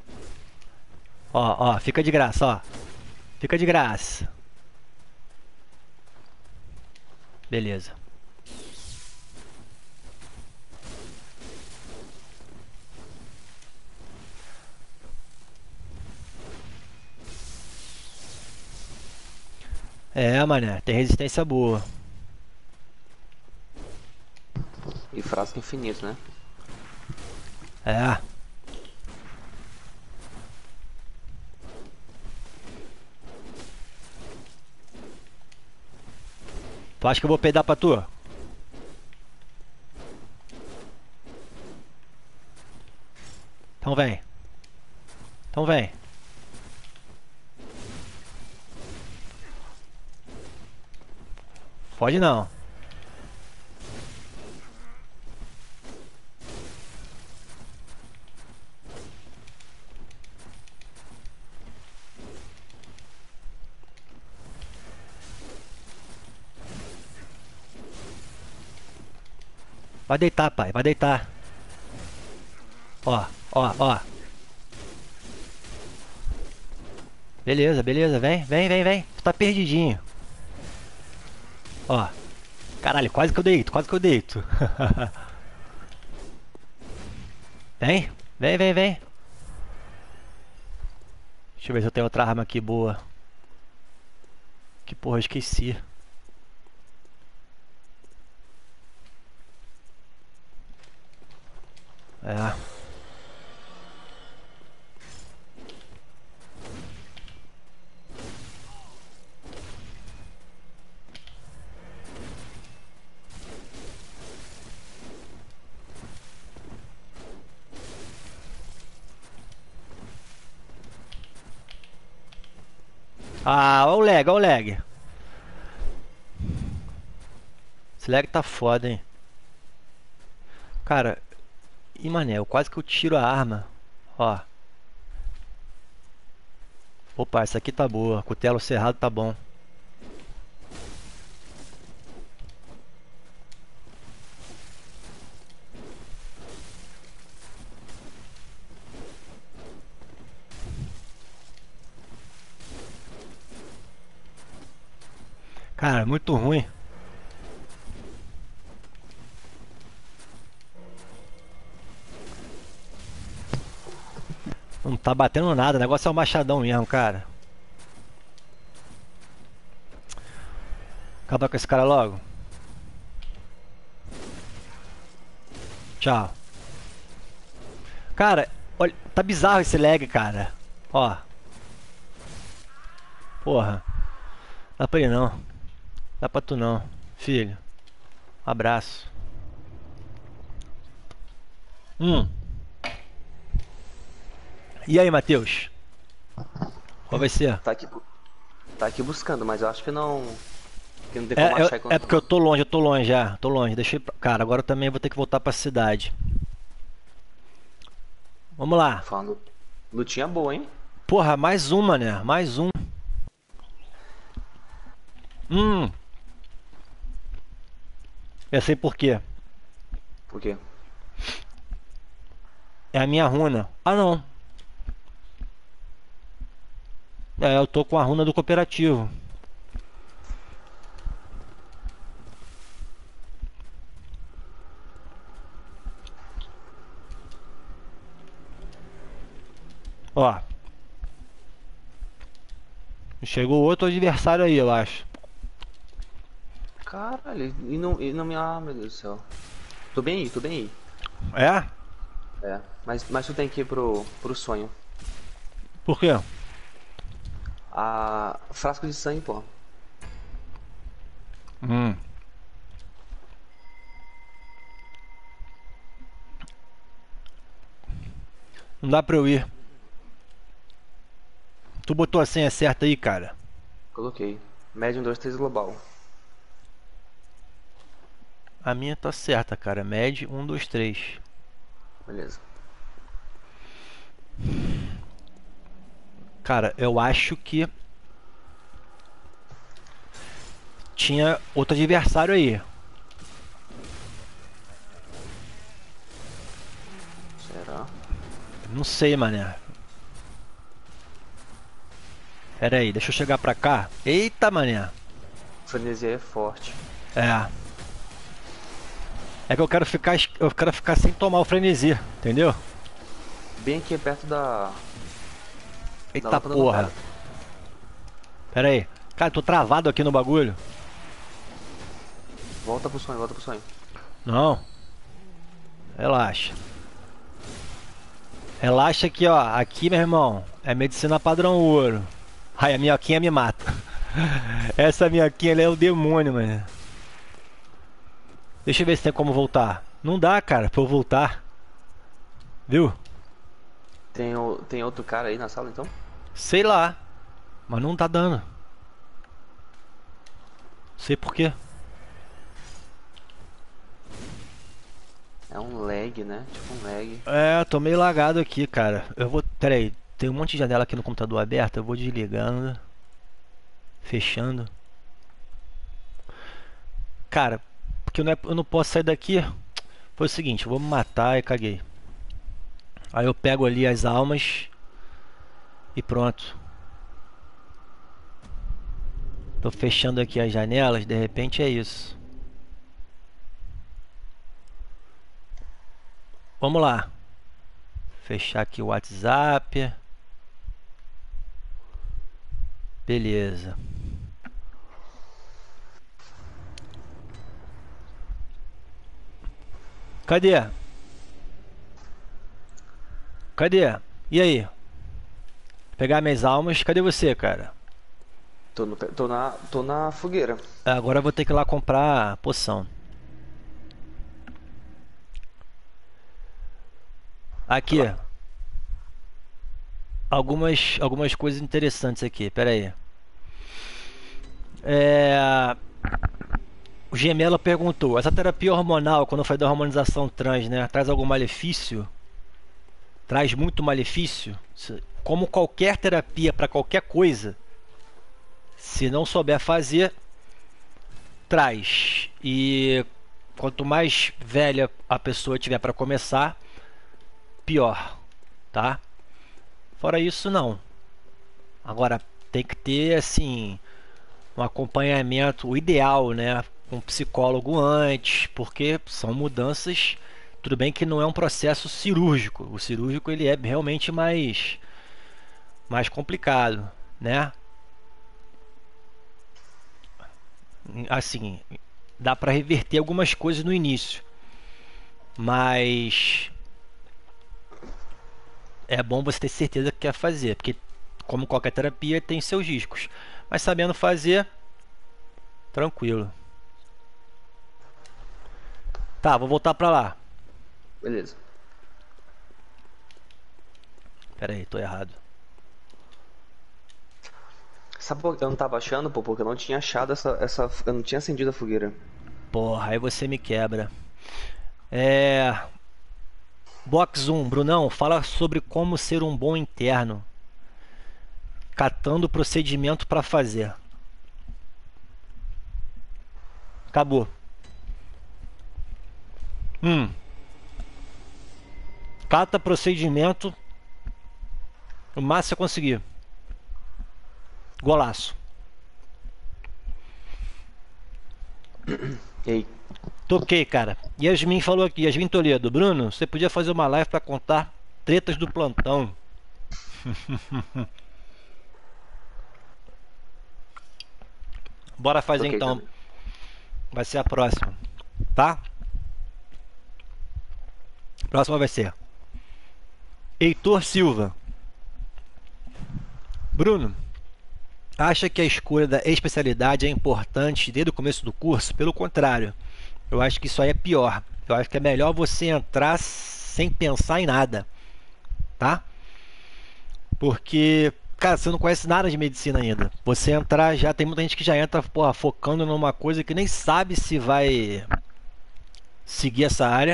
Ó, fica de graça, ó. Fica de graça. Beleza. É, mané, tem resistência boa. E frasco infinito, né? É. Tu acha que eu vou peidar pra tu? Então vem. Então vem. Pode não. Vai deitar, pai. Vai deitar. Ó. Beleza, beleza. Vem. Tu tá perdidinho. Ó. Caralho, quase que eu deito. Vem. Deixa eu ver se eu tenho outra arma aqui boa. Que porra, eu esqueci. É. Ah, olha o lag, olha o lag. Esse lag tá foda, hein. Cara, ih, mané, quase que eu tiro a arma. Ó. Opa, essa aqui tá boa. Cutelo cerrado tá bom. Cara, muito ruim. Não tá batendo nada. O negócio é o machadão mesmo, cara. Acaba com esse cara logo. Tchau. Cara, olha, tá bizarro esse lag, cara. Ó. Porra. Dá pra ele não. Dá pra tu não. Filho. Abraço. E aí, Matheus? Qual vai ser? Tá aqui buscando, mas eu acho que não. Que não tem como achar É porque eu tô longe já. Tô longe. Deixa eu... Cara, agora eu também vou ter que voltar pra cidade. Vamos lá. Falando. Lutinha boa, hein? Porra, mais uma, né? Mais um. Eu sei por quê. Por quê? É a minha runa. Ah, não. É, eu tô com a runa do cooperativo. Ó. Chegou outro adversário aí, eu acho. Caralho, e não me. Ah, meu Deus do céu. Tô bem aí, tô bem aí. É? É. Mas tu tem que ir pro sonho. Por quê? Frasco de sangue, pô. Hum. Não dá pra eu ir. Tu botou a senha certa aí, cara? Coloquei. Médium 2 3 global. A minha tá certa, cara. Med 1, 2, 3. Beleza. Cara, eu acho que tinha outro adversário aí. Será? Não sei, mané. Pera aí, deixa eu chegar pra cá. Eita, mané. Frenesia é forte. É. É que eu quero ficar sem tomar o frenesi, entendeu? Bem aqui perto da Eita lâmpada porra. nuclear. Pera aí. Cara, eu tô travado aqui no bagulho. Volta pro sonho, volta pro sonho. Não. Relaxa. Relaxa aqui, ó. Aqui, meu irmão, é medicina padrão ouro. Ai, a minhoquinha me mata. Essa minhoquinha, ela é o demônio, mano. Deixa eu ver se tem como voltar. Não dá, cara, pra eu voltar. Viu? Tem outro cara aí na sala então? Sei lá. Mas não tá dando. Sei por quê. É um lag, né? Tipo um lag. É, tô meio lagado aqui, cara. Eu vou. Pera aí. Tem um monte de janela aqui no computador aberta. Eu vou desligando. Fechando. Cara, porque eu não posso sair daqui. Foi o seguinte, eu vou me matar e caguei. Aí eu pego ali as almas. E pronto. Tô fechando aqui as janelas. De repente é isso. Vamos lá. Fechar aqui o WhatsApp. Beleza. Cadê? Cadê? E aí? Pegar minhas almas. Cadê você, cara? Tô na fogueira. Agora eu vou ter que ir lá comprar poção. Vai Aqui, lá. algumas coisas interessantes aqui. Pera aí. É, o Gemela perguntou: essa terapia hormonal, quando foi da hormonização trans, né, traz algum malefício? Traz muito malefício? Como qualquer terapia para qualquer coisa, se não souber fazer, traz. E quanto mais velha a pessoa tiver para começar, pior, tá? Fora isso, não. Agora tem que ter assim um acompanhamento, o ideal, né, com um psicólogo antes, porque são mudanças. Tudo bem que não é um processo cirúrgico. O cirúrgico ele é realmente mais complicado, né? Assim, dá para reverter algumas coisas no início, mas é bom você ter certeza que quer fazer, porque como qualquer terapia tem seus riscos, mas sabendo fazer, tranquilo. Tá, vou voltar pra lá. Beleza. Pera aí, tô errado. Sabe por que eu não tava achando, pô? Porque eu não tinha achado eu não tinha acendido a fogueira. Porra, aí você me quebra. É. Box 1, Brunão, fala sobre como ser um bom interno. Catando o procedimento pra fazer. Acabou. Cata procedimento. O máximo que você conseguir. Golaço. E aí? Toquei, cara. Yasmin falou aqui, Yasmin Toledo. Bruno, você podia fazer uma live pra contar tretas do plantão. Bora fazer Toquei então. também. Vai ser a próxima. Tá? Próxima vai ser Heitor Silva. Bruno, acha que a escolha da especialidade é importante desde o começo do curso? Pelo contrário, eu acho que isso aí é pior. Eu acho que é melhor você entrar sem pensar em nada, tá? Porque, cara, você não conhece nada de medicina ainda. Você entrar já, tem muita gente que já entra, porra, focando numa coisa que nem sabe se vai seguir essa área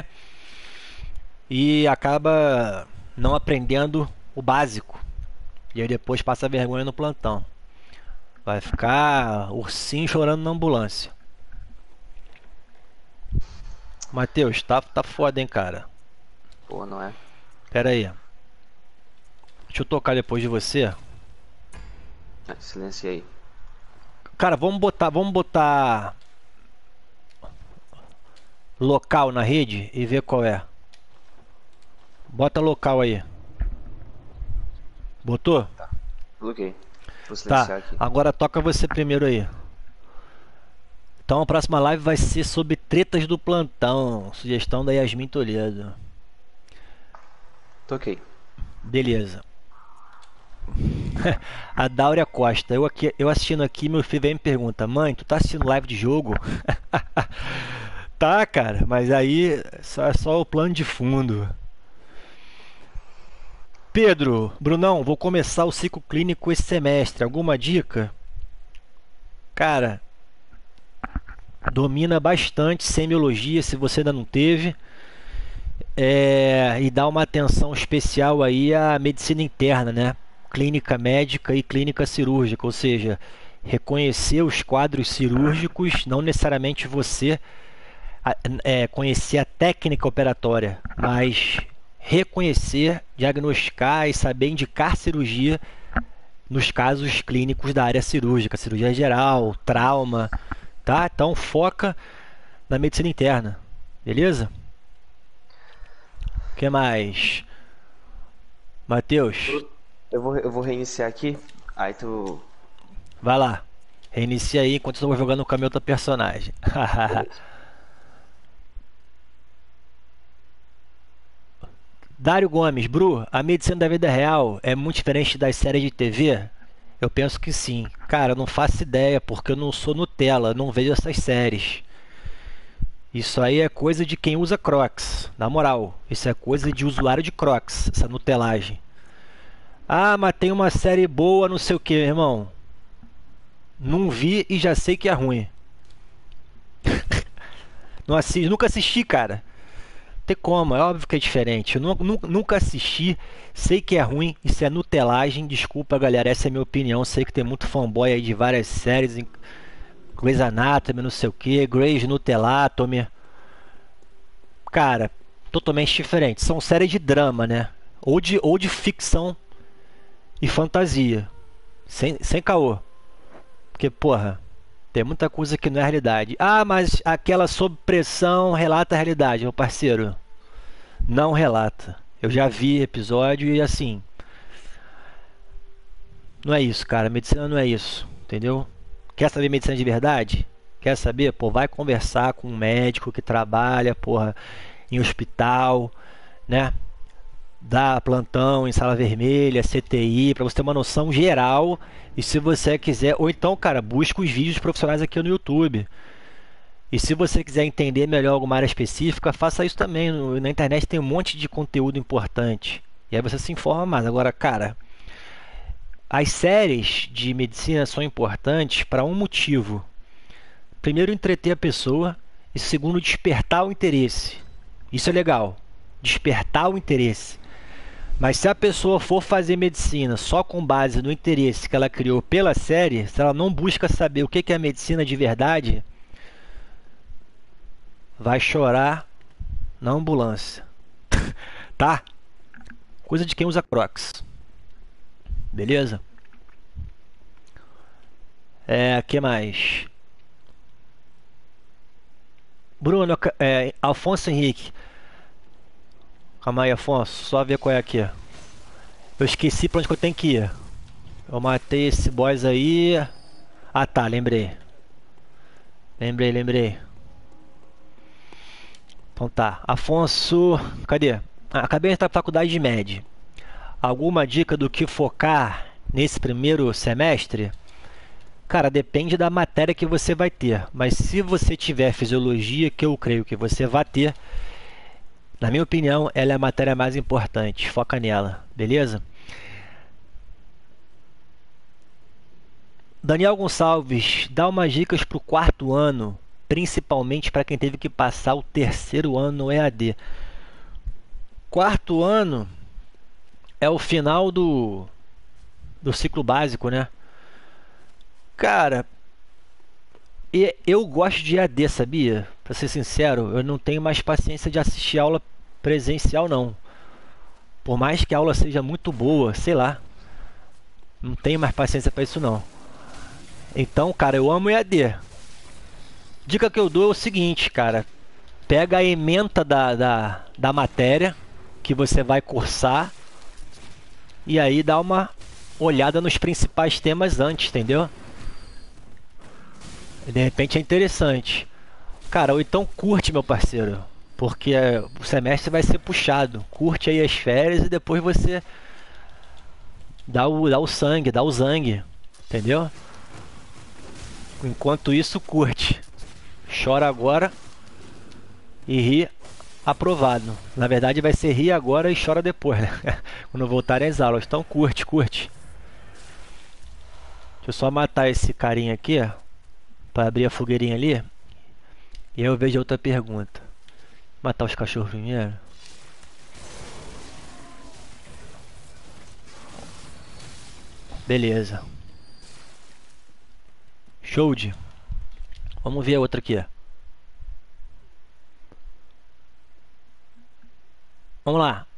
e acaba não aprendendo o básico. E aí depois passa vergonha no plantão. Vai ficar ursinho chorando na ambulância. Matheus, tá foda, hein, cara. Pô, não é? Pera aí. Deixa eu tocar depois de você. Silenciei. Cara, vamos botar local na rede e ver qual é. Bota local aí. Botou? Bloqueei. Vou Tá. silenciar aqui. Agora toca você primeiro aí. Então a próxima live vai ser sobre tretas do plantão. Sugestão da Yasmin Toledo. Toquei. Beleza. A Dáurea Costa. Eu assistindo aqui, meu filho vem e me pergunta: mãe, tu tá assistindo live de jogo? Tá, cara, mas aí é só o plano de fundo. Pedro, Brunão, vou começar o ciclo clínico esse semestre. Alguma dica? Cara, domina bastante semiologia se você ainda não teve. E dá uma atenção especial aí à medicina interna, né? Clínica médica e clínica cirúrgica, ou seja, reconhecer os quadros cirúrgicos, não necessariamente você conhecer a técnica operatória, mas reconhecer, diagnosticar e saber indicar cirurgia nos casos clínicos da área cirúrgica, cirurgia geral, trauma, tá? Então foca na medicina interna, beleza? O que mais? Matheus? Eu vou reiniciar aqui. Aí tu Vai lá. Reinicia aí enquanto eu tô jogando com a minha outra personagem. Beleza. Dário Gomes, Bru, a medicina da vida real é muito diferente das séries de TV? Eu penso que sim. Cara, eu não faço ideia, porque eu não sou Nutella, não vejo essas séries. Isso aí é coisa de quem usa Crocs, na moral. Isso é coisa de usuário de Crocs, essa Nutelagem. Ah, mas tem uma série boa, não sei o que, irmão. Não vi e já sei que é ruim. Não assisti, nunca assisti, cara. Tem como, é óbvio que é diferente. Eu nunca assisti, sei que é ruim, isso é nutelagem. Desculpa, galera, essa é a minha opinião. Sei que tem muito fanboy aí de várias séries, Grey's Anatomy, não sei o que, Grey's Nutellatomy. Cara, totalmente diferente. São séries de drama, né? Ou de ficção e fantasia. Sem caô. Porque, porra, tem muita coisa que não é realidade. Ah, mas aquela sob pressão relata a realidade, meu parceiro. Não relata. Eu já vi episódio e assim. Não é isso, cara. Medicina não é isso. Entendeu? Quer saber medicina de verdade? Quer saber? Pô, vai conversar com um médico que trabalha, porra, em hospital, né? Dá plantão em sala vermelha, CTI, para você ter uma noção geral. E se você quiser, ou então, cara, busca os vídeos profissionais aqui no YouTube. E se você quiser entender melhor alguma área específica, faça isso também. Na internet tem um monte de conteúdo importante. E aí você se informa mais. Agora, cara, as séries de medicina são importantes para um motivo. Primeiro, entreter a pessoa. E segundo, despertar o interesse. Isso é legal. Despertar o interesse. Mas se a pessoa for fazer medicina só com base no interesse que ela criou pela série, se ela não busca saber o que é medicina de verdade, vai chorar na ambulância. Tá? Coisa de quem usa Crocs. Beleza? Que mais? Bruno, Alfonso Henrique. Calma aí, Afonso. Só ver qual é aqui. Eu esqueci pra onde que eu tenho que ir. Eu matei esse boss aí. Ah, tá, lembrei. Lembrei. Então tá. Afonso. Cadê? Acabei de entrar na faculdade de MED. Alguma dica do que focar nesse primeiro semestre? Cara, depende da matéria que você vai ter. Mas se você tiver fisiologia, que eu creio que você vai ter, na minha opinião, ela é a matéria mais importante. Foca nela, beleza? Daniel Gonçalves, dá umas dicas para o quarto ano, principalmente para quem teve que passar o terceiro ano no EAD. Quarto ano é o final do ciclo básico, né? Cara, eu gosto de EAD, sabia? Pra ser sincero, eu não tenho mais paciência de assistir aula presencial, não. Por mais que a aula seja muito boa, sei lá. Não tenho mais paciência pra isso, não. Então, cara, eu amo EAD. Dica que eu dou é o seguinte, cara. Pega a ementa da matéria que você vai cursar e aí dá uma olhada nos principais temas antes, entendeu? De repente é interessante. Cara, ou então curte, meu parceiro. Porque o semestre vai ser puxado. Curte aí as férias e depois você dá o sangue, dá o zangue. Entendeu? Enquanto isso, curte. Chora agora e ri aprovado. Na verdade vai ser ri agora e chora depois, né? Quando voltarem às aulas. Então curte. Deixa eu só matar esse carinha aqui, ó, para abrir a fogueirinha ali. E aí eu vejo outra pergunta. Matar os cachorros primeiro. Beleza. Show de. Vamos ver a outra aqui, ó. Vamos lá.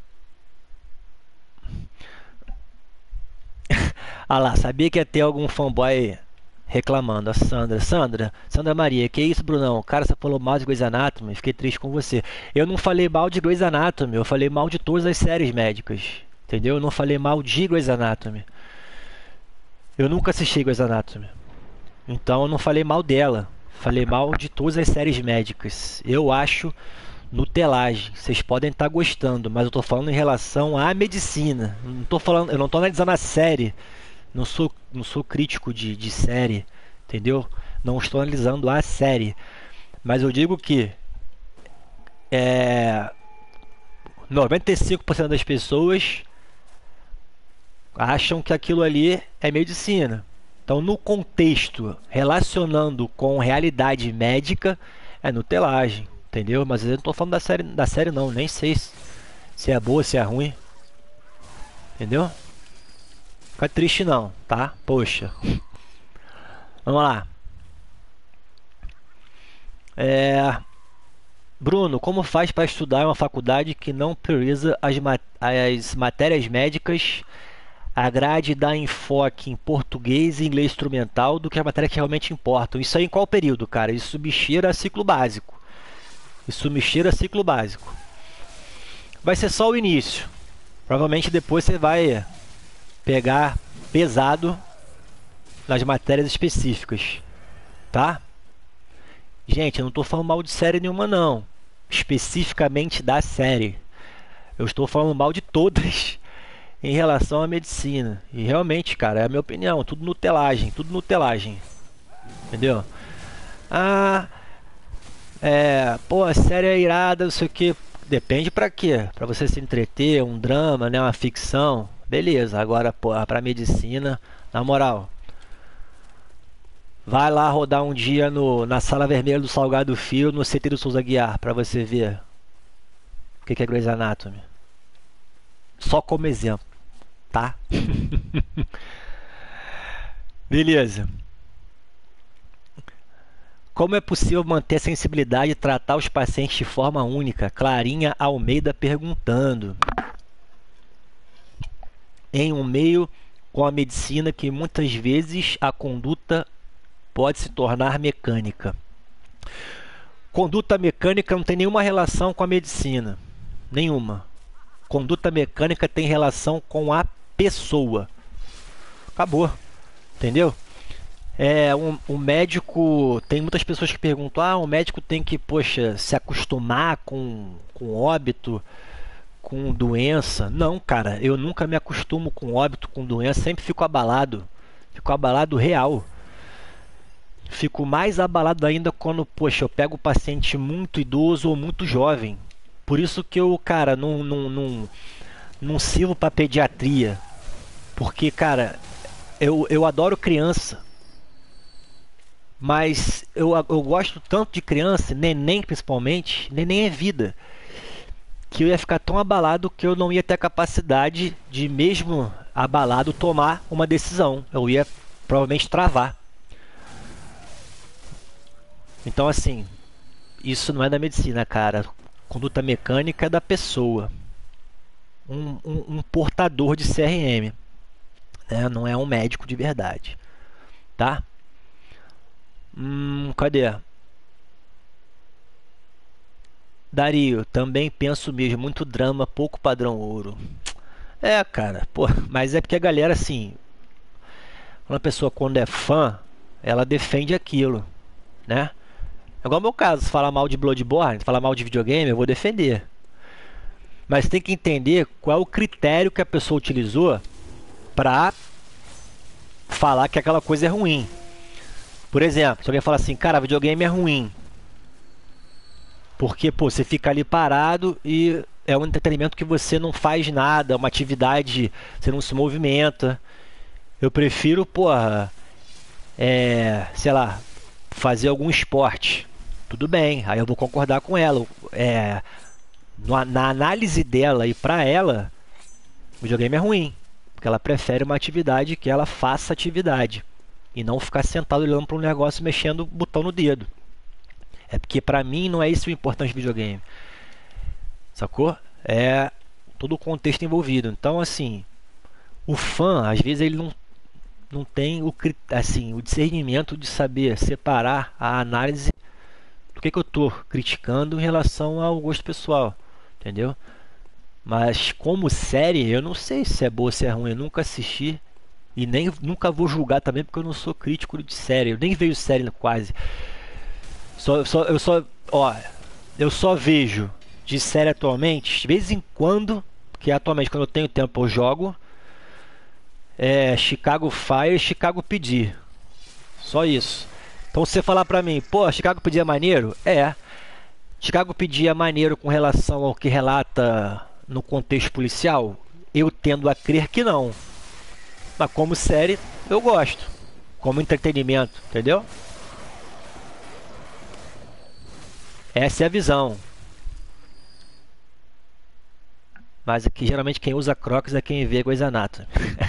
Ah lá, sabia que ia ter algum fanboy reclamando. A Sandra Maria, que isso, Brunão? Cara, você falou mal de Grey's Anatomy, fiquei triste com você. Eu não falei mal de Grey's Anatomy, eu falei mal de todas as séries médicas. Entendeu? Eu não falei mal de Grey's Anatomy. Eu nunca assisti Grey's Anatomy. Então eu não falei mal dela. Falei mal de todas as séries médicas. Eu acho Nutelagem. Vocês podem estar gostando, mas eu tô falando em relação à medicina. Não tô falando, eu não tô analisando a série. Não sou crítico de série, entendeu? Não estou analisando a série. Mas eu digo que 95% das pessoas acham que aquilo ali é medicina. Então, no contexto, relacionando com realidade médica, é nutelagem, entendeu? Mas eu não estou falando da série não, nem sei se é boa, se é ruim, entendeu? Fica triste não, tá? Poxa. Vamos lá. Bruno, como faz para estudar em uma faculdade que não prioriza as matérias médicas? A grade dá enfoque em português e inglês instrumental do que as matérias que realmente importam. Isso aí em qual período, cara? Isso me cheira a ciclo básico. Isso me cheira a ciclo básico. Vai ser só o início. Provavelmente depois você vai pegar pesado nas matérias específicas, tá? Gente, eu não estou falando mal de série nenhuma não. Especificamente da série. Eu estou falando mal de todas em relação à medicina. E realmente, cara, é a minha opinião. Tudo nutelagem, tudo nutelagem. Entendeu? Ah, pô, a série é irada, não sei o que. Depende pra quê? Pra você se entreter, um drama, né? Uma ficção. Beleza, agora, porra, pra medicina, na moral. Vai lá rodar um dia na Sala Vermelha do Salgado Filho, no CT do Souza Guiar, pra você ver o que é Grey's Anatomy. Só como exemplo, tá? Beleza. Como é possível manter a sensibilidade e tratar os pacientes de forma única? Clarinha Almeida perguntando. Em um meio com a medicina que muitas vezes a conduta pode se tornar mecânica. Conduta mecânica não tem nenhuma relação com a medicina. Nenhuma. Conduta mecânica tem relação com a pessoa. Acabou. Entendeu? Um médico. Tem muitas pessoas que perguntam: o médico tem que, poxa, se acostumar com óbito, com doença. Não, cara, eu nunca me acostumo com óbito, com doença, sempre fico abalado. Fico abalado real. Fico mais abalado ainda quando, poxa, eu pego um paciente muito idoso ou muito jovem. Por isso que eu, cara, não sirvo para pediatria. Porque, cara, eu adoro criança. Mas eu gosto tanto de criança, neném principalmente. Neném é vida. Que eu ia ficar tão abalado que eu não ia ter a capacidade de, mesmo abalado, tomar uma decisão. Eu ia provavelmente travar. Então, assim, isso não é da medicina, cara. Conduta mecânica é da pessoa. Um portador de CRM, né? Não é um médico de verdade, tá? Cadê? Dario, também penso mesmo, muito drama, pouco padrão ouro. Cara, pô, mas é porque a galera, assim, uma pessoa quando é fã, ela defende aquilo, né? É igual o meu caso, se falar mal de Bloodborne, se falar mal de videogame, eu vou defender. Mas tem que entender qual é o critério que a pessoa utilizou para falar que aquela coisa é ruim. Por exemplo, se alguém fala assim, cara, videogame é ruim. Porque, pô, você fica ali parado e é um entretenimento que você não faz nada, é uma atividade, você não se movimenta. Eu prefiro, porra, sei lá, fazer algum esporte. Tudo bem, aí eu vou concordar com ela. Na análise dela e pra ela, o videogame é ruim. Porque ela prefere uma atividade que ela faça atividade. E não ficar sentado olhando para um negócio mexendo o botão no dedo. É porque pra mim não é isso o importante do videogame. Sacou? É todo o contexto envolvido. Então, assim, o fã, às vezes, ele não tem o discernimento de saber separar a análise do que eu estou criticando em relação ao gosto pessoal. Entendeu? Mas como série, eu não sei se é boa ou se é ruim. Eu nunca assisti. E nem nunca vou julgar também porque eu não sou crítico de série. Eu nem vejo série quase. Ó, eu só vejo de série atualmente, de vez em quando, que atualmente quando eu tenho tempo eu jogo, Chicago Fire e Chicago PD. Só isso. Então se você falar pra mim, pô, Chicago PD é maneiro? Chicago PD é maneiro com relação ao que relata no contexto policial? Eu tendo a crer que não. Mas como série, eu gosto. Como entretenimento, entendeu? Essa é a visão. Mas aqui geralmente quem usa Crocs é quem vê Grey's Anatomy.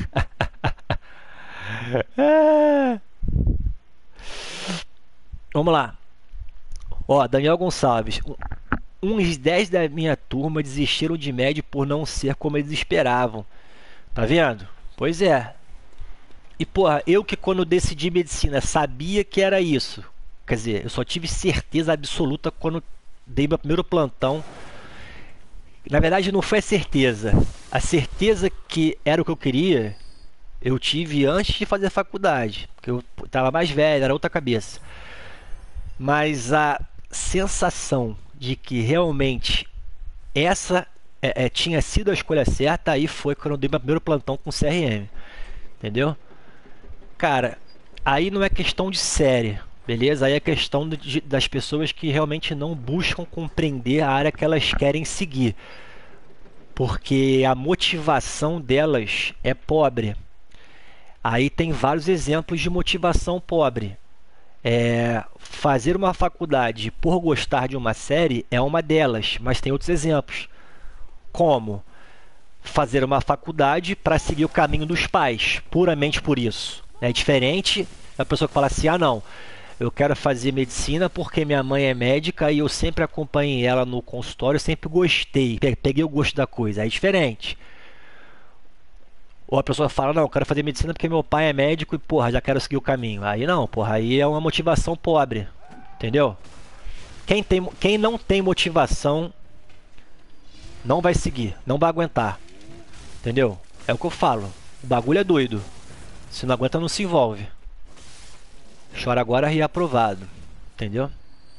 Vamos lá. Ó, Daniel Gonçalves. Uns 10 da minha turma desistiram de médio por não ser como eles esperavam. Tá vendo? Pois é. E porra, eu que quando decidi medicina sabia que era isso. Quer dizer, eu só tive certeza absoluta quando dei meu primeiro plantão. Na verdade não foi a certeza. A certeza que era o que eu queria, eu tive antes de fazer a faculdade. Porque eu estava mais velho, era outra cabeça. Mas a sensação de que realmente essa tinha sido a escolha certa, aí foi quando eu dei meu primeiro plantão com CRM. Entendeu? Cara, aí não é questão de série, beleza? Aí é questão das pessoas que realmente não buscam compreender a área que elas querem seguir. Porque a motivação delas é pobre. Aí tem vários exemplos de motivação pobre. Fazer uma faculdade por gostar de uma série é uma delas, mas tem outros exemplos. Como fazer uma faculdade para seguir o caminho dos pais, puramente por isso. É diferente da pessoa que fala assim, não, eu quero fazer medicina porque minha mãe é médica e eu sempre acompanhei ela no consultório, eu sempre gostei, peguei o gosto da coisa. É diferente. Ou a pessoa fala, não, eu quero fazer medicina porque meu pai é médico e, porra, já quero seguir o caminho. Aí não, porra, aí é uma motivação pobre. Entendeu? Quem não tem motivação não vai seguir, não vai aguentar. Entendeu? É o que eu falo. O bagulho é doido. Se não aguenta, não se envolve. Chora agora, ri aprovado. Entendeu?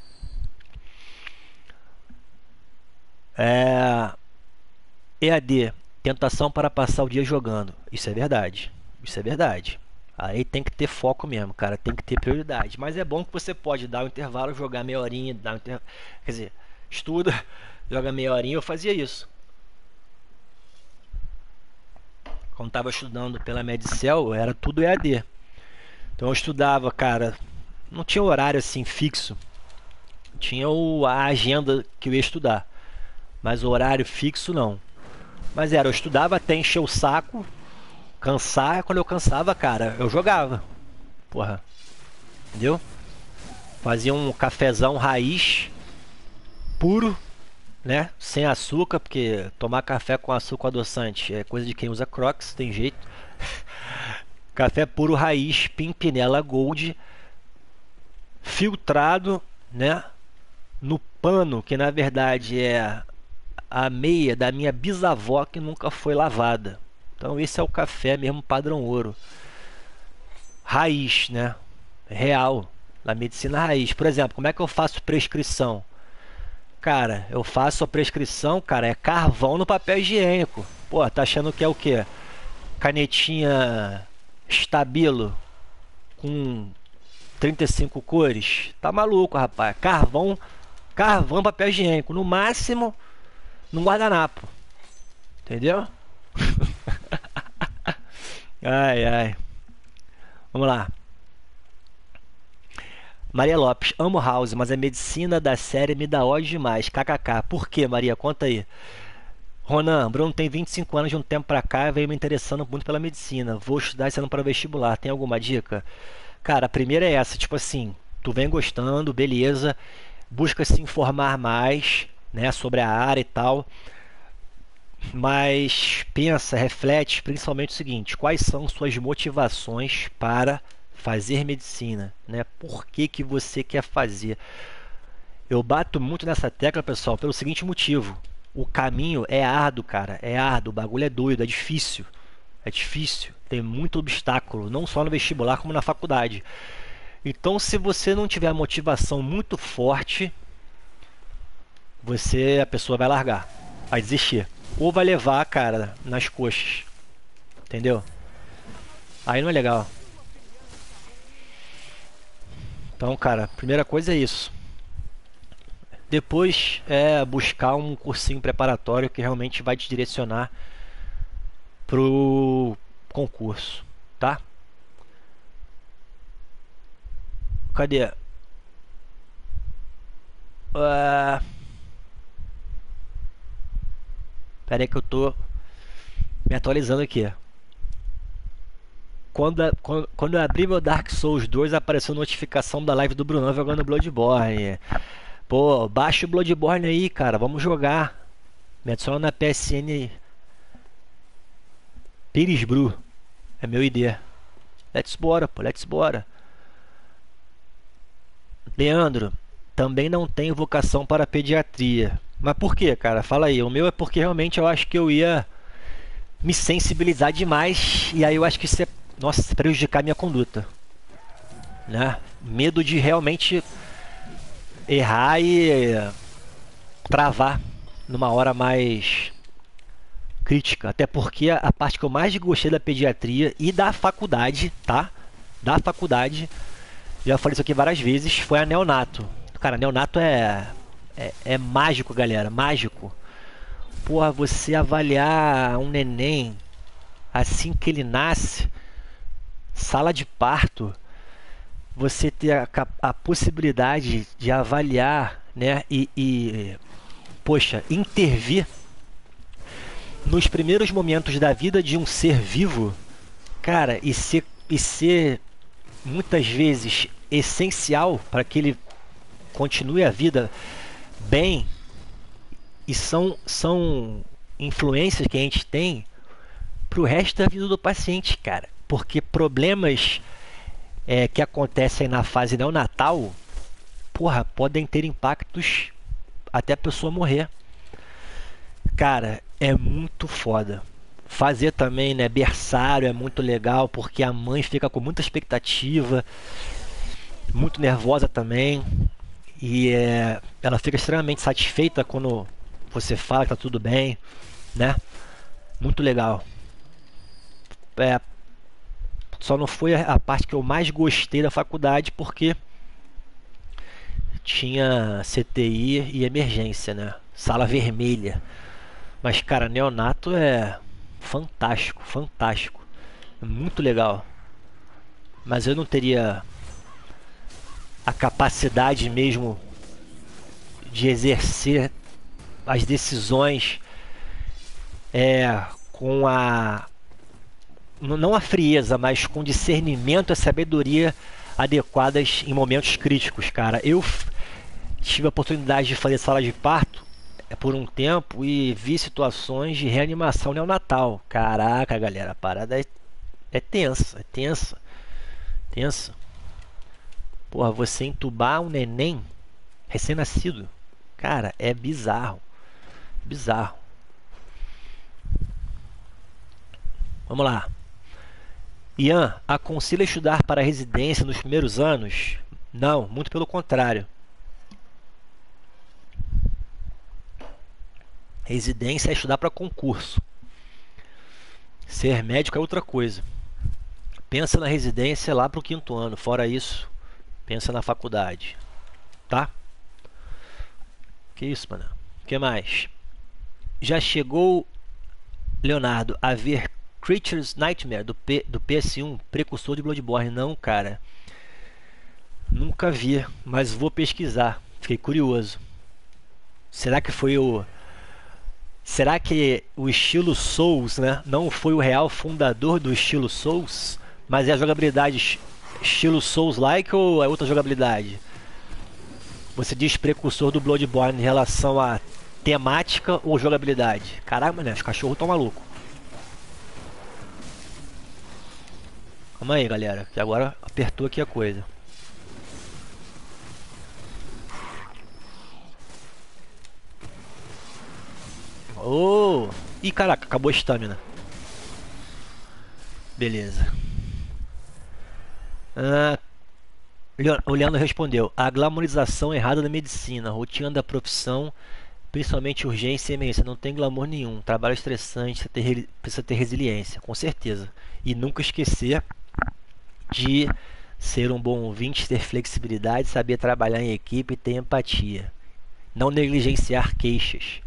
EAD. Tentação para passar o dia jogando. Isso é verdade. Isso é verdade. Aí tem que ter foco mesmo, cara. Tem que ter prioridade. Mas é bom que você pode dar um intervalo, jogar meia horinha, quer dizer, estuda, joga meia horinha. Eu fazia isso. Quando estava estudando pela Medicel, era tudo EAD. Então eu estudava, cara. Não tinha horário assim fixo. Tinha a agenda que eu ia estudar. Mas o horário fixo não. Mas eu estudava até encher o saco, cansar. Quando eu cansava, cara, eu jogava. Porra. Entendeu? Fazia um cafezão raiz, puro, né? Sem açúcar, porque tomar café com açúcar adoçante é coisa de quem usa Crocs, tem jeito. Café puro raiz, Pimpinela Gold, filtrado, né? No pano, que na verdade é a meia da minha bisavó que nunca foi lavada. Então esse é o café mesmo padrão ouro. Raiz, né? Real. Da medicina raiz. Por exemplo, como é que eu faço prescrição? Cara, eu faço a prescrição, cara, é carvão no papel higiênico. Pô, tá achando que é o quê? Canetinha Stabilo com 35 cores? Tá maluco, rapaz. Carvão, papel higiênico. No máximo, num guardanapo. Entendeu? Ai, ai. Vamos lá. Maria Lopes, amo House, mas a medicina da série me dá ódio demais. KKK. Por que, Maria? Conta aí. Ronan, Bruno tem 25 anos de um tempo pra cá e veio me interessando muito pela medicina. Vou estudar esse ano para vestibular. Tem alguma dica? Cara, a primeira é essa, tipo assim, tu vem gostando, beleza, busca se informar mais, né, sobre a área e tal. Mas pensa, reflete principalmente o seguinte: quais são suas motivações para fazer medicina, né? Por que você quer fazer? Eu bato muito nessa tecla, pessoal, pelo seguinte motivo: o caminho é árduo, cara, é árduo, o bagulho é doido, é difícil, Tem muito obstáculo, não só no vestibular como na faculdade. Então, se você não tiver a motivação muito forte, a pessoa vai largar, vai desistir. Ou vai levar, cara, nas coxas. Entendeu? Aí não é legal. Então, cara, a primeira coisa é isso. Depois é buscar um cursinho preparatório que realmente vai te direcionar pro concurso, tá? Cadê? Pera aí que eu tô me atualizando aqui. Quando eu abri meu Dark Souls 2, apareceu notificação da live do Brunão jogando Bloodborne. Pô, baixa o Bloodborne aí, cara. Vamos jogar. Me adiciona na PSN Pirisbru. É meu ID. Let's bora, pô. Let's bora. Leandro, também não tenho vocação para pediatria. Mas por quê, cara? Fala aí. O meu é porque realmente eu acho que eu ia me sensibilizar demais. E aí eu acho que isso é, nossa, prejudicar minha conduta. Né? Medo de realmente errar e travar numa hora mais crítica. Até porque a parte que eu mais gostei da pediatria e da faculdade, tá? Da faculdade, já falei isso aqui várias vezes, foi a neonato. Cara, neonato é mágico, galera, mágico. Porra, você avaliar um neném assim que ele nasce, sala de parto, você ter a possibilidade de avaliar, né, poxa, intervir nos primeiros momentos da vida de um ser vivo, cara, e ser muitas vezes essencial para que ele continue a vida bem, e são influências que a gente tem pro resto da vida do paciente, cara, porque problemas que acontecem na fase neonatal, porra, podem ter impactos até a pessoa morrer. Cara, é muito foda. Fazer também, né, berçário é muito legal, porque a mãe fica com muita expectativa, muito nervosa também, e ela fica extremamente satisfeita quando você fala que tá tudo bem, né? Muito legal. Só não foi a parte que eu mais gostei da faculdade, porque tinha CTI e emergência, né? Sala vermelha. Mas, cara, neonato é fantástico, fantástico. Muito legal. Mas eu não teria a capacidade mesmo de exercer as decisões com não a frieza, mas com discernimento e sabedoria adequadas em momentos críticos, cara. Eu tive a oportunidade de fazer sala de parto por um tempo e vi situações de reanimação neonatal. Caraca, galera, a parada é tensa, é tensa, tensa. Porra, você entubar um neném recém-nascido, cara, é bizarro, bizarro. Vamos lá. Ian, aconselha estudar para residência nos primeiros anos? Não, muito pelo contrário. Residência é estudar para concurso. Ser médico é outra coisa. Pensa na residência lá para o 5º ano. Fora isso, pensa na faculdade. Tá? Que isso, mano? O que mais? Já chegou, Leonardo, a ver Creature's Nightmare do PS1, precursor de Bloodborne? Não, cara. Nunca vi, mas vou pesquisar. Fiquei curioso. Será que o estilo Souls, né, não foi o real fundador do estilo Souls, mas é a jogabilidade estilo Souls-like ou é outra jogabilidade? Você diz precursor do Bloodborne em relação a temática ou jogabilidade? Caraca, mano, os cachorros estão malucos. Calma aí, galera, que agora apertou aqui a coisa. Oh! Ih, caraca, acabou a estamina. Beleza. Ah, o Leandro respondeu: a glamorização errada da medicina, rotina da profissão, principalmente urgência e emergência, não tem glamour nenhum. Trabalho estressante, precisa ter resiliência, com certeza. E nunca esquecer de ser um bom ouvinte, ter flexibilidade, saber trabalhar em equipe e ter empatia. Não negligenciar queixas.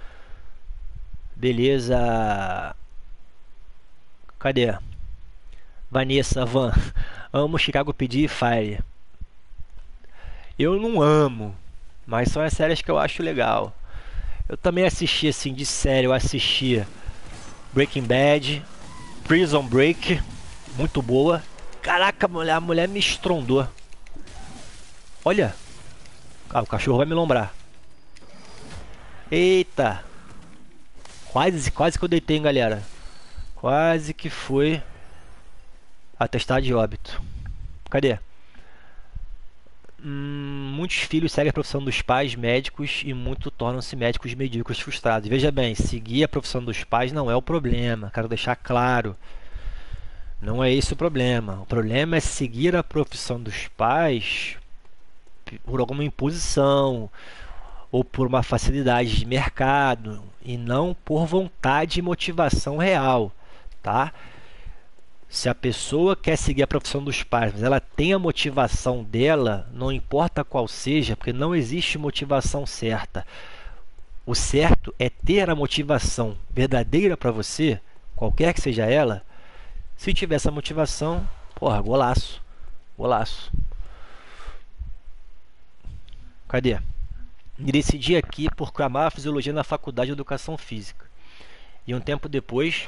Beleza. Cadê? Vanessa, Van. Amo Chicago PD e Fire. Eu não amo, mas são as séries que eu acho legal. Eu também assisti, assim, de série, eu assisti Breaking Bad, Prison Break, muito boa. Caraca, a mulher me estrondou. Olha. Ah, o cachorro vai me lombrar. Eita. Quase que eu deitei, hein, galera. Quase que foi atestado de óbito. Cadê? Muitos filhos seguem a profissão dos pais médicos e muitos tornam-se médicos medíocres frustrados. Veja bem, seguir a profissão dos pais não é o problema. Quero deixar claro. Não é esse o problema. O problema é seguir a profissão dos pais por alguma imposição ou por uma facilidade de mercado e não por vontade e motivação real, tá? Se a pessoa quer seguir a profissão dos pais, mas ela tem a motivação dela, não importa qual seja, porque não existe motivação certa. O certo é ter a motivação verdadeira para você, qualquer que seja ela. Se tiver essa motivação, porra, golaço. Golaço. Cadê? Me decidi aqui por clamar a fisiologia na faculdade de educação física. E um tempo depois,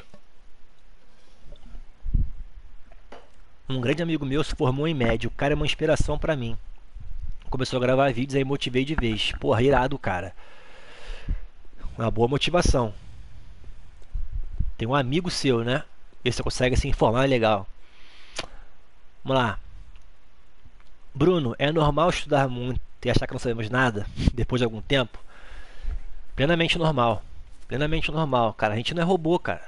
um grande amigo meu se formou em médio. O cara é uma inspiração pra mim. Começou a gravar vídeos, aí motivei de vez. Porra, irado, cara. Uma boa motivação. Tem um amigo seu, né? E você consegue se informar, legal. Vamos lá. Bruno, é normal estudar muito e achar que não sabemos nada depois de algum tempo? Plenamente normal. Plenamente normal, cara. A gente não é robô, cara.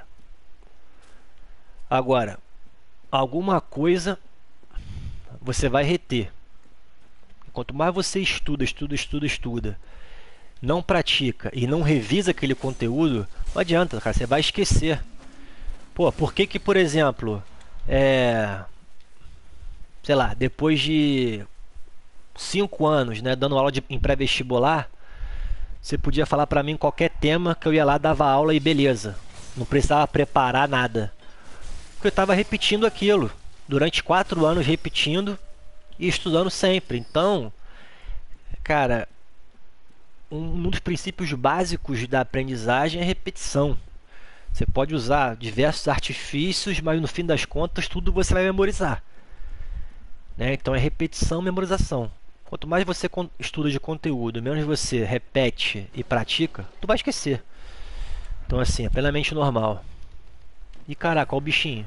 Agora, alguma coisa você vai reter. Quanto mais você estuda, não pratica e não revisa aquele conteúdo, não adianta, cara, você vai esquecer. Pô, por que que, por exemplo, sei lá, depois de 5 anos, né, dando aula em pré-vestibular, você podia falar pra mim qualquer tema que eu ia lá, dava aula e beleza. Não precisava preparar nada. Porque eu estava repetindo aquilo durante 4 anos, repetindo e estudando sempre. Então, cara, um dos princípios básicos da aprendizagem é repetição. Você pode usar diversos artifícios, mas no fim das contas tudo você vai memorizar, né? Então é repetição, memorização. Quanto mais você estuda de conteúdo, menos você repete e pratica, tu vai esquecer. Então assim, é plenamente normal. E caraca, olha o bichinho.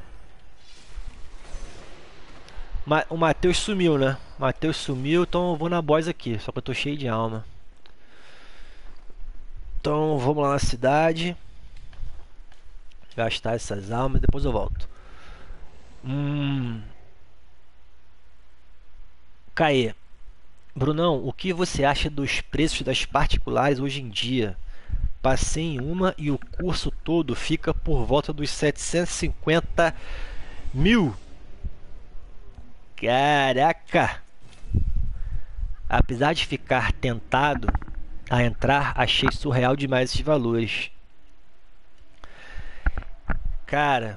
O Matheus sumiu, né? Matheus sumiu, então eu vou na boss aqui. Só que eu tô cheio de alma. Então vamos lá na cidade. Gastar essas almas e depois eu volto. Caê. Brunão, o que você acha dos preços das particulares hoje em dia? Passei em uma e o curso todo fica por volta dos 750 mil. Caraca! Apesar de ficar tentado a entrar, achei surreal demais esses valores. Cara,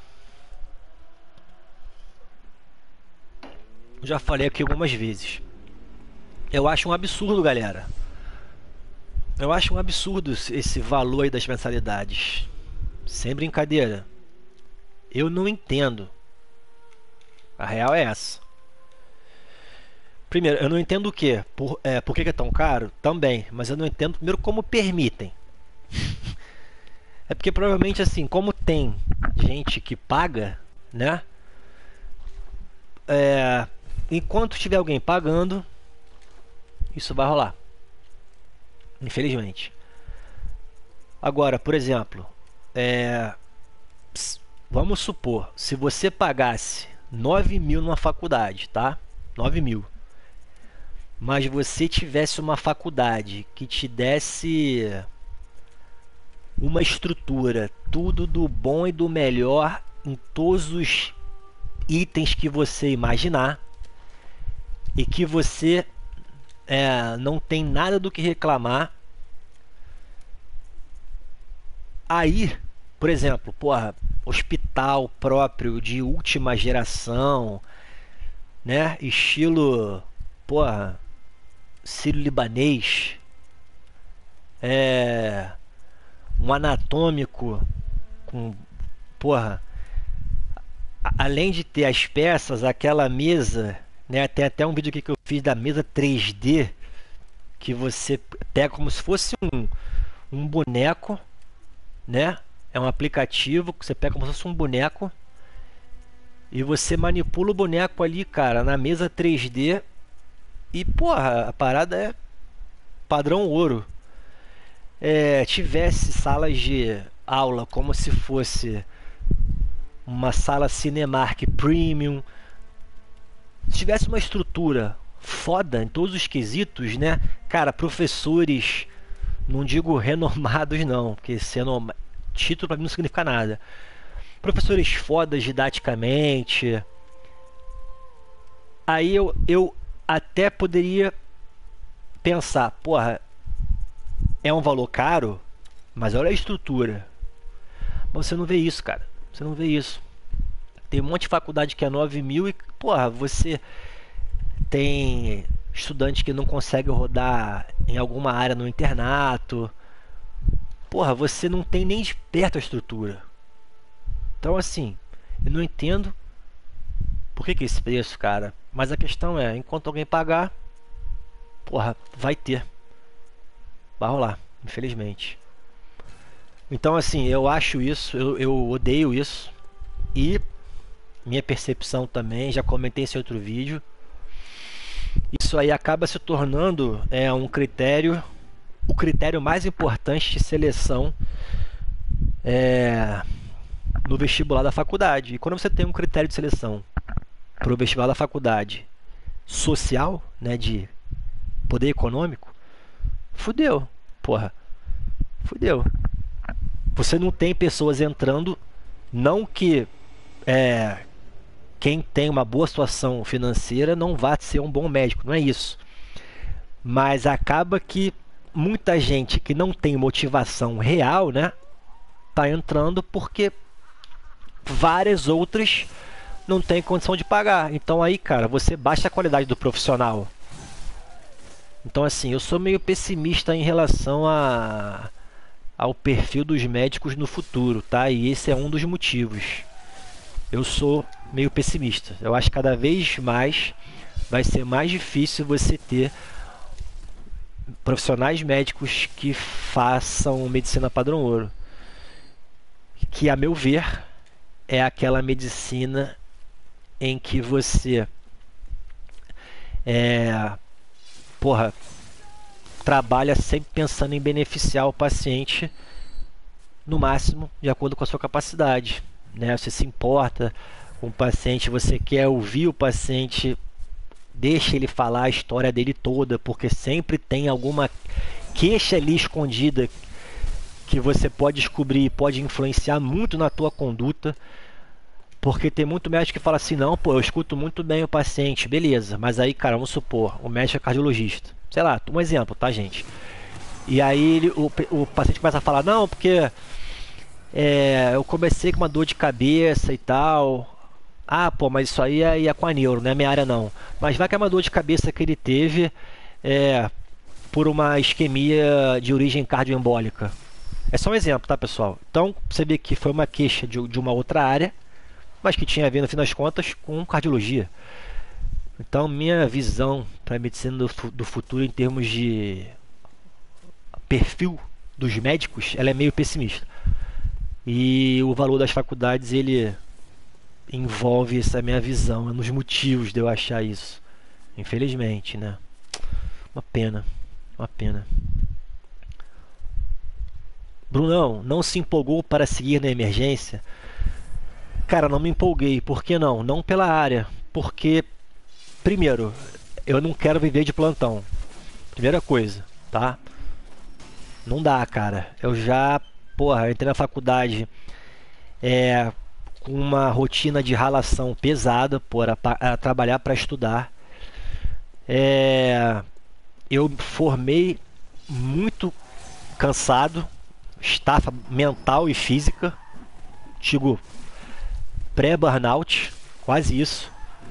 eu já falei aqui algumas vezes. Eu acho um absurdo, galera. Eu acho um absurdo esse valor aí das mensalidades. Sem brincadeira. Eu não entendo. A real é essa. Primeiro, eu não entendo o quê? Por que é tão caro? Também. Mas eu não entendo, primeiro, como permitem. É porque provavelmente, assim, como tem gente que paga, né? Enquanto tiver alguém pagando, isso vai rolar. Infelizmente. Agora, por exemplo, vamos supor, se você pagasse 9 mil numa faculdade, tá? 9 mil. Mas você tivesse uma faculdade que te desse uma estrutura, tudo do bom e do melhor em todos os itens que você imaginar, e que você não tem nada do que reclamar. Aí, por exemplo, porra, hospital próprio de última geração, né? Estilo, porra, sírio-libanês, um anatômico com, porra, além de ter as peças, aquela mesa, né? Tem até um vídeo aqui que eu fiz da mesa 3D, que você pega como se fosse um boneco, né? É um aplicativo que você pega como se fosse um boneco e você manipula o boneco ali, cara, na mesa 3D. E, porra, a parada é padrão ouro. Tivesse salas de aula como se fosse uma sala Cinemark Premium, se tivesse uma estrutura foda em todos os quesitos, né? Cara, professores, não digo renomados não, porque título pra mim não significa nada. Professores fodas didaticamente. Aí eu até poderia pensar, porra, é um valor caro, mas olha a estrutura. Mas você não vê isso, cara. Você não vê isso. Tem um monte de faculdade que é 9 mil e, porra, você tem estudante que não consegue rodar em alguma área no internato. Porra, você não tem nem de perto a estrutura. Então, assim, eu não entendo por que esse preço, cara. Mas a questão é, enquanto alguém pagar, porra, vai ter. Vai rolar, infelizmente. Então, assim, eu acho isso, eu odeio isso. E minha percepção também, já comentei esse outro vídeo, isso aí acaba se tornando um critério, o critério mais importante de seleção no vestibular da faculdade. E quando você tem um critério de seleção para o vestibular da faculdade social, né, de poder econômico, fudeu, porra, fudeu. Você não tem pessoas entrando, não que quem tem uma boa situação financeira não vai ser um bom médico, não é isso. Mas acaba que muita gente que não tem motivação real, né, tá entrando porque várias outras não têm condição de pagar. Então aí, cara, você baixa a qualidade do profissional. Então, assim, eu sou meio pessimista em relação ao perfil dos médicos no futuro, tá? E esse é um dos motivos. Eu sou meio pessimista. Eu acho que cada vez mais vai ser mais difícil você ter profissionais médicos que façam medicina padrão ouro. Que, a meu ver, é aquela medicina em que você trabalha sempre pensando em beneficiar o paciente no máximo, de acordo com a sua capacidade, né? Você se importa com o paciente, você quer ouvir o paciente, deixa ele falar a história dele toda, porque sempre tem alguma queixa ali escondida que você pode descobrir e pode influenciar muito na tua conduta. Porque tem muito médico que fala assim, não, pô, eu escuto muito bem o paciente, beleza. Mas aí, cara, vamos supor, o médico é cardiologista. Sei lá, um exemplo, tá, gente? E aí o paciente começa a falar, não, porque eu comecei com uma dor de cabeça e tal. Ah, pô, mas isso aí é com a neuro, não é minha área não. Mas vai que é uma dor de cabeça que ele teve por uma isquemia de origem cardioembólica. É só um exemplo, tá, pessoal? Então, você vê que foi uma queixa de uma outra área, mas que tinha a ver, no fim das contas, com cardiologia. Então, minha visão para a medicina do futuro em termos de perfil dos médicos, ela é meio pessimista. E o valor das faculdades, ele envolve essa minha visão, nos motivos de eu achar isso. Infelizmente, né? Uma pena, uma pena. Brunão, não se empolgou para seguir na emergência? Cara, não me empolguei. Por que não? Não pela área. Porque, primeiro, eu não quero viver de plantão. Primeira coisa, tá? Não dá, cara. Eu já, porra, entrei na faculdade com uma rotina de ralação pesada, a trabalhar para estudar. Eu formei muito cansado, estafa mental e física, digo, pré-burnout, quase isso.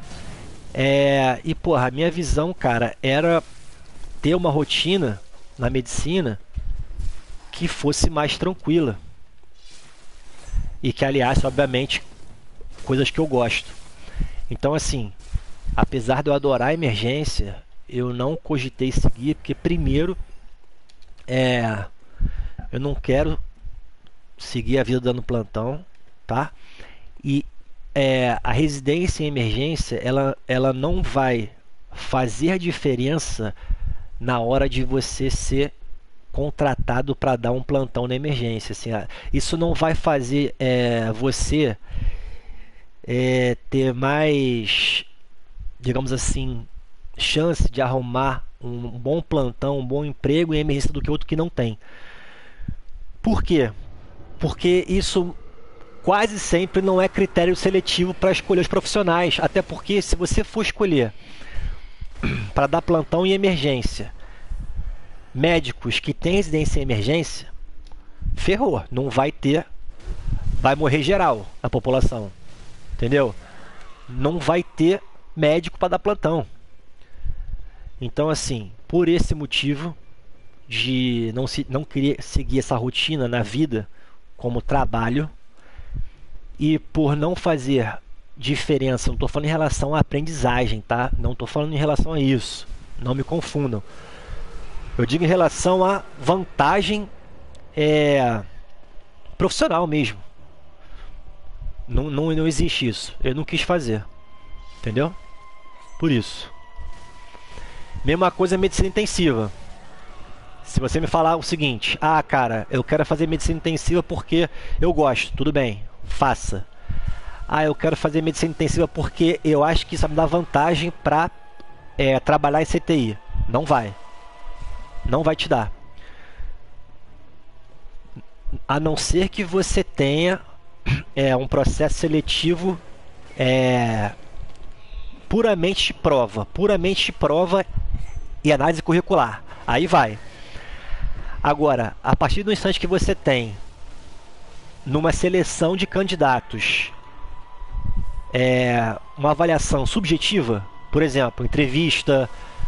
E porra, a minha visão, cara, era ter uma rotina na medicina que fosse mais tranquila e que aliasse, obviamente, coisas que eu gosto. Então, assim, apesar de eu adorar a emergência, eu não cogitei seguir, porque primeiro eu não quero seguir a vida dando plantão, tá? E a residência em emergência, ela não vai fazer diferença na hora de você ser contratado para dar um plantão na emergência. Assim, isso não vai fazer você ter mais, digamos assim, chance de arrumar um bom plantão, um bom emprego em emergência do que outro que não tem. Por quê? Porque isso quase sempre não é critério seletivo para escolher os profissionais. Até porque se você for escolher para dar plantão em emergência médicos que têm residência em emergência, ferrou, não vai ter, vai morrer geral a população, entendeu? Não vai ter médico para dar plantão. Então, assim, por esse motivo de não querer seguir essa rotina na vida como trabalho e por não fazer diferença, não estou falando em relação à aprendizagem, tá? Não estou falando em relação a isso, não me confundam. Eu digo em relação à vantagem profissional mesmo. Não existe isso. Eu não quis fazer. Entendeu? Por isso. Mesma coisa medicina intensiva. Se você me falar o seguinte: ah, cara, eu quero fazer medicina intensiva porque eu gosto. Tudo bem, faça. Ah, eu quero fazer medicina intensiva porque eu acho que isso vai me dar vantagem para trabalhar em CTI. Não vai. Não vai te dar. A não ser que você tenha um processo seletivo puramente de prova e análise curricular. Aí vai. Agora, a partir do instante que você tem numa seleção de candidatos uma avaliação subjetiva, por exemplo, entrevista,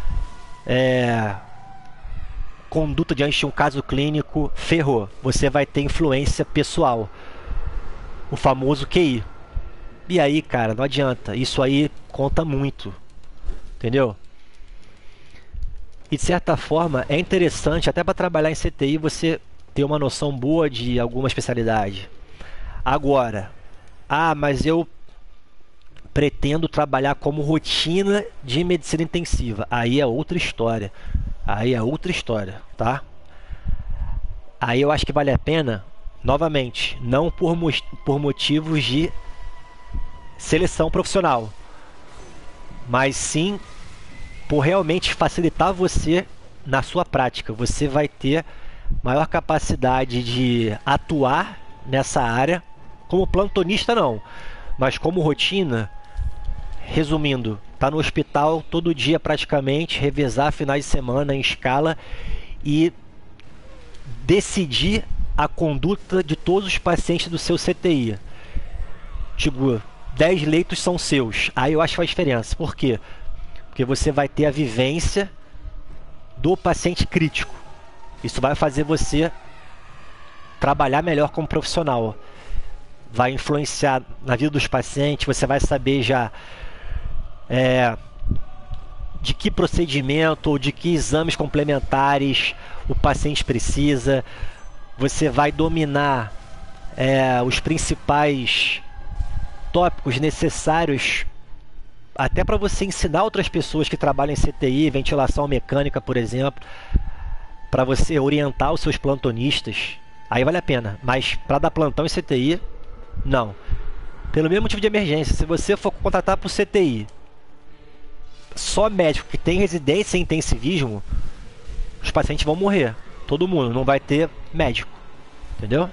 conduta diante de um caso clínico, ferrou. Você vai ter influência pessoal. O famoso QI. E aí, cara, não adianta. Isso aí conta muito. Entendeu? E de certa forma é interessante, até para trabalhar em CTI, você ter uma noção boa de alguma especialidade. Agora, mas eu pretendo trabalhar como rotina de medicina intensiva. Aí é outra história. Tá? Aí eu acho que vale a pena, novamente, não por motivos de seleção profissional, mas sim por realmente facilitar você na sua prática. Você vai ter maior capacidade de atuar nessa área, como plantonista não, mas como rotina. Resumindo, tá no hospital todo dia praticamente, revezar finais de semana em escala e decidir a conduta de todos os pacientes do seu CTI. Tipo, 10 leitos são seus. Aí eu acho que faz diferença. Por quê? Porque você vai ter a vivência do paciente crítico. Isso vai fazer você trabalhar melhor como profissional. Vai influenciar na vida dos pacientes, você vai saber já de que procedimento ou de que exames complementares o paciente precisa. Você vai dominar os principais tópicos necessários até para você ensinar outras pessoas que trabalham em CTI, ventilação mecânica, por exemplo, para você orientar os seus plantonistas. Aí vale a pena, mas para dar plantão em CTI, não. Pelo mesmo motivo de emergência, se você for contratar pro CTI, só médico que tem residência em intensivismo, os pacientes vão morrer. Todo mundo, não vai ter médico. Entendeu?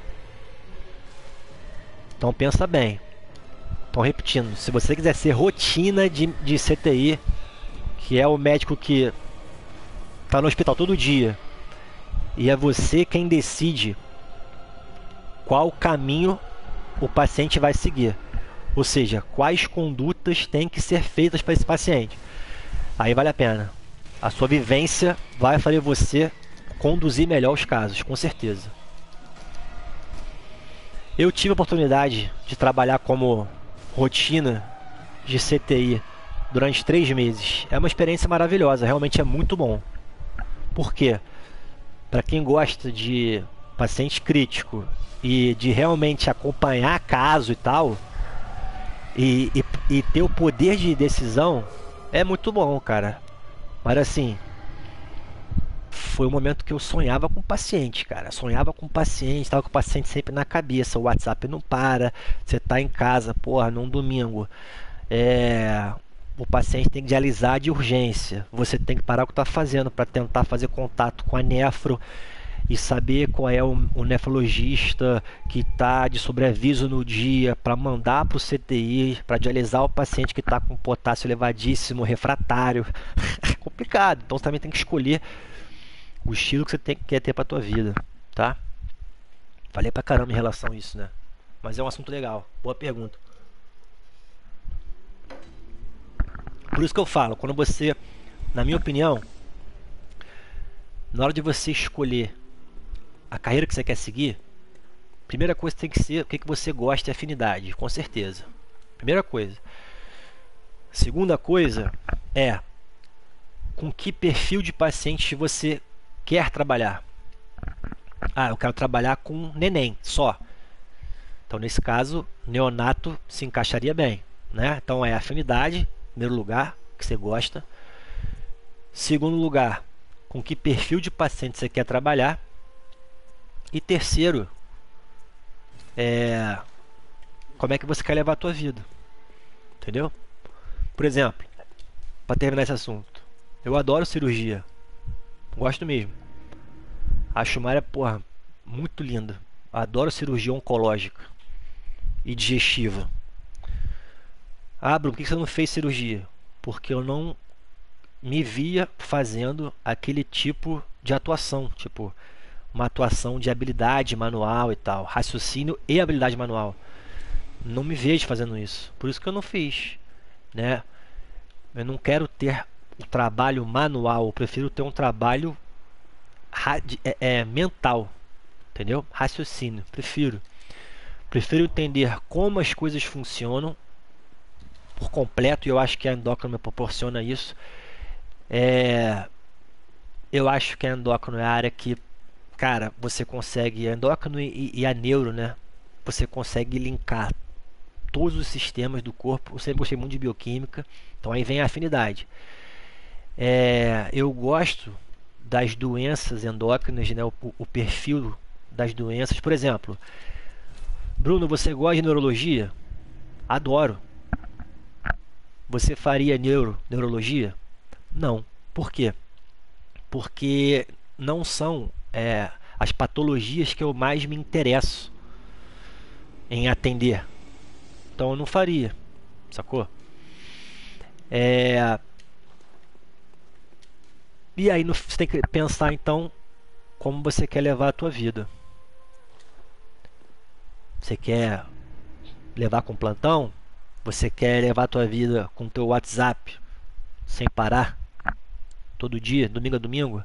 Então pensa bem. Então repetindo, se você quiser ser rotina de CTI, que é o médico que está no hospital todo dia, e é você quem decide qual caminho o paciente vai seguir. Ou seja, quais condutas têm que ser feitas para esse paciente. Aí vale a pena. A sua vivência vai fazer você conduzir melhor os casos, com certeza. Eu tive a oportunidade de trabalhar como rotina de CTI durante 3 meses. É uma experiência maravilhosa, realmente é muito bom. Por quê? Para quem gosta de paciente crítico e de realmente acompanhar caso e tal, e ter o poder de decisão, é muito bom, cara. Mas assim, foi um momento que eu sonhava com o paciente, cara. Sonhava com o paciente, estava com o paciente sempre na cabeça. O WhatsApp não para. Você tá em casa, porra, num domingo. O paciente tem que dialisar de urgência. Você tem que parar o que está fazendo para tentar fazer contato com a nefro e saber qual é o nefrologista que está de sobreaviso no dia para mandar para o CTI, para dialisar o paciente que está com potássio elevadíssimo, refratário. É complicado. Então você também tem que escolher o estilo que você quer ter para a tua vida, tá? Falei pra caramba em relação a isso, né? Mas é um assunto legal. Boa pergunta. Por isso que eu falo, quando você, na minha opinião, na hora de você escolher a carreira que você quer seguir, primeira coisa tem que ser o que você gosta e afinidade, com certeza. Primeira coisa. Segunda coisa é com que perfil de paciente você quer trabalhar. Ah, eu quero trabalhar com neném só. Então, nesse caso, neonato se encaixaria bem, né? Então, é afinidade, em primeiro lugar, que você gosta. Segundo lugar, com que perfil de paciente você quer trabalhar. E terceiro, como é que você quer levar a tua vida. Entendeu? Por exemplo, para terminar esse assunto, eu adoro cirurgia. Gosto mesmo. Acho uma área, porra, muito linda. Adoro cirurgia oncológica e digestiva. Ah, Bruno, por que você não fez cirurgia? Porque eu não me via fazendo aquele tipo de atuação. Tipo, uma atuação de habilidade manual e tal. Raciocínio e habilidade manual. Não me vejo fazendo isso. Por isso que eu não fiz, né? Eu não quero ter um trabalho manual. Eu prefiro ter um trabalho mental. Entendeu? Raciocínio. Prefiro entender como as coisas funcionam por completo, e eu acho que a endócrino me proporciona isso. Eu acho que a endócrino é a área que, cara, você consegue, a endócrino e a neuro, né? Você consegue linkar todos os sistemas do corpo. Eu sempre gostei muito de bioquímica, então aí vem a afinidade. Eu gosto das doenças endócrinas, né? O perfil das doenças. Por exemplo, Bruno, você gosta de neurologia? Adoro. Você faria neurologia? Não. Por quê? Porque não são as patologias que eu mais me interesso em atender. Então eu não faria. Sacou? E aí você tem que pensar então como você quer levar a tua vida. Você quer levar com plantão? Você quer levar a tua vida com o teu WhatsApp sem parar? Todo dia, domingo a domingo?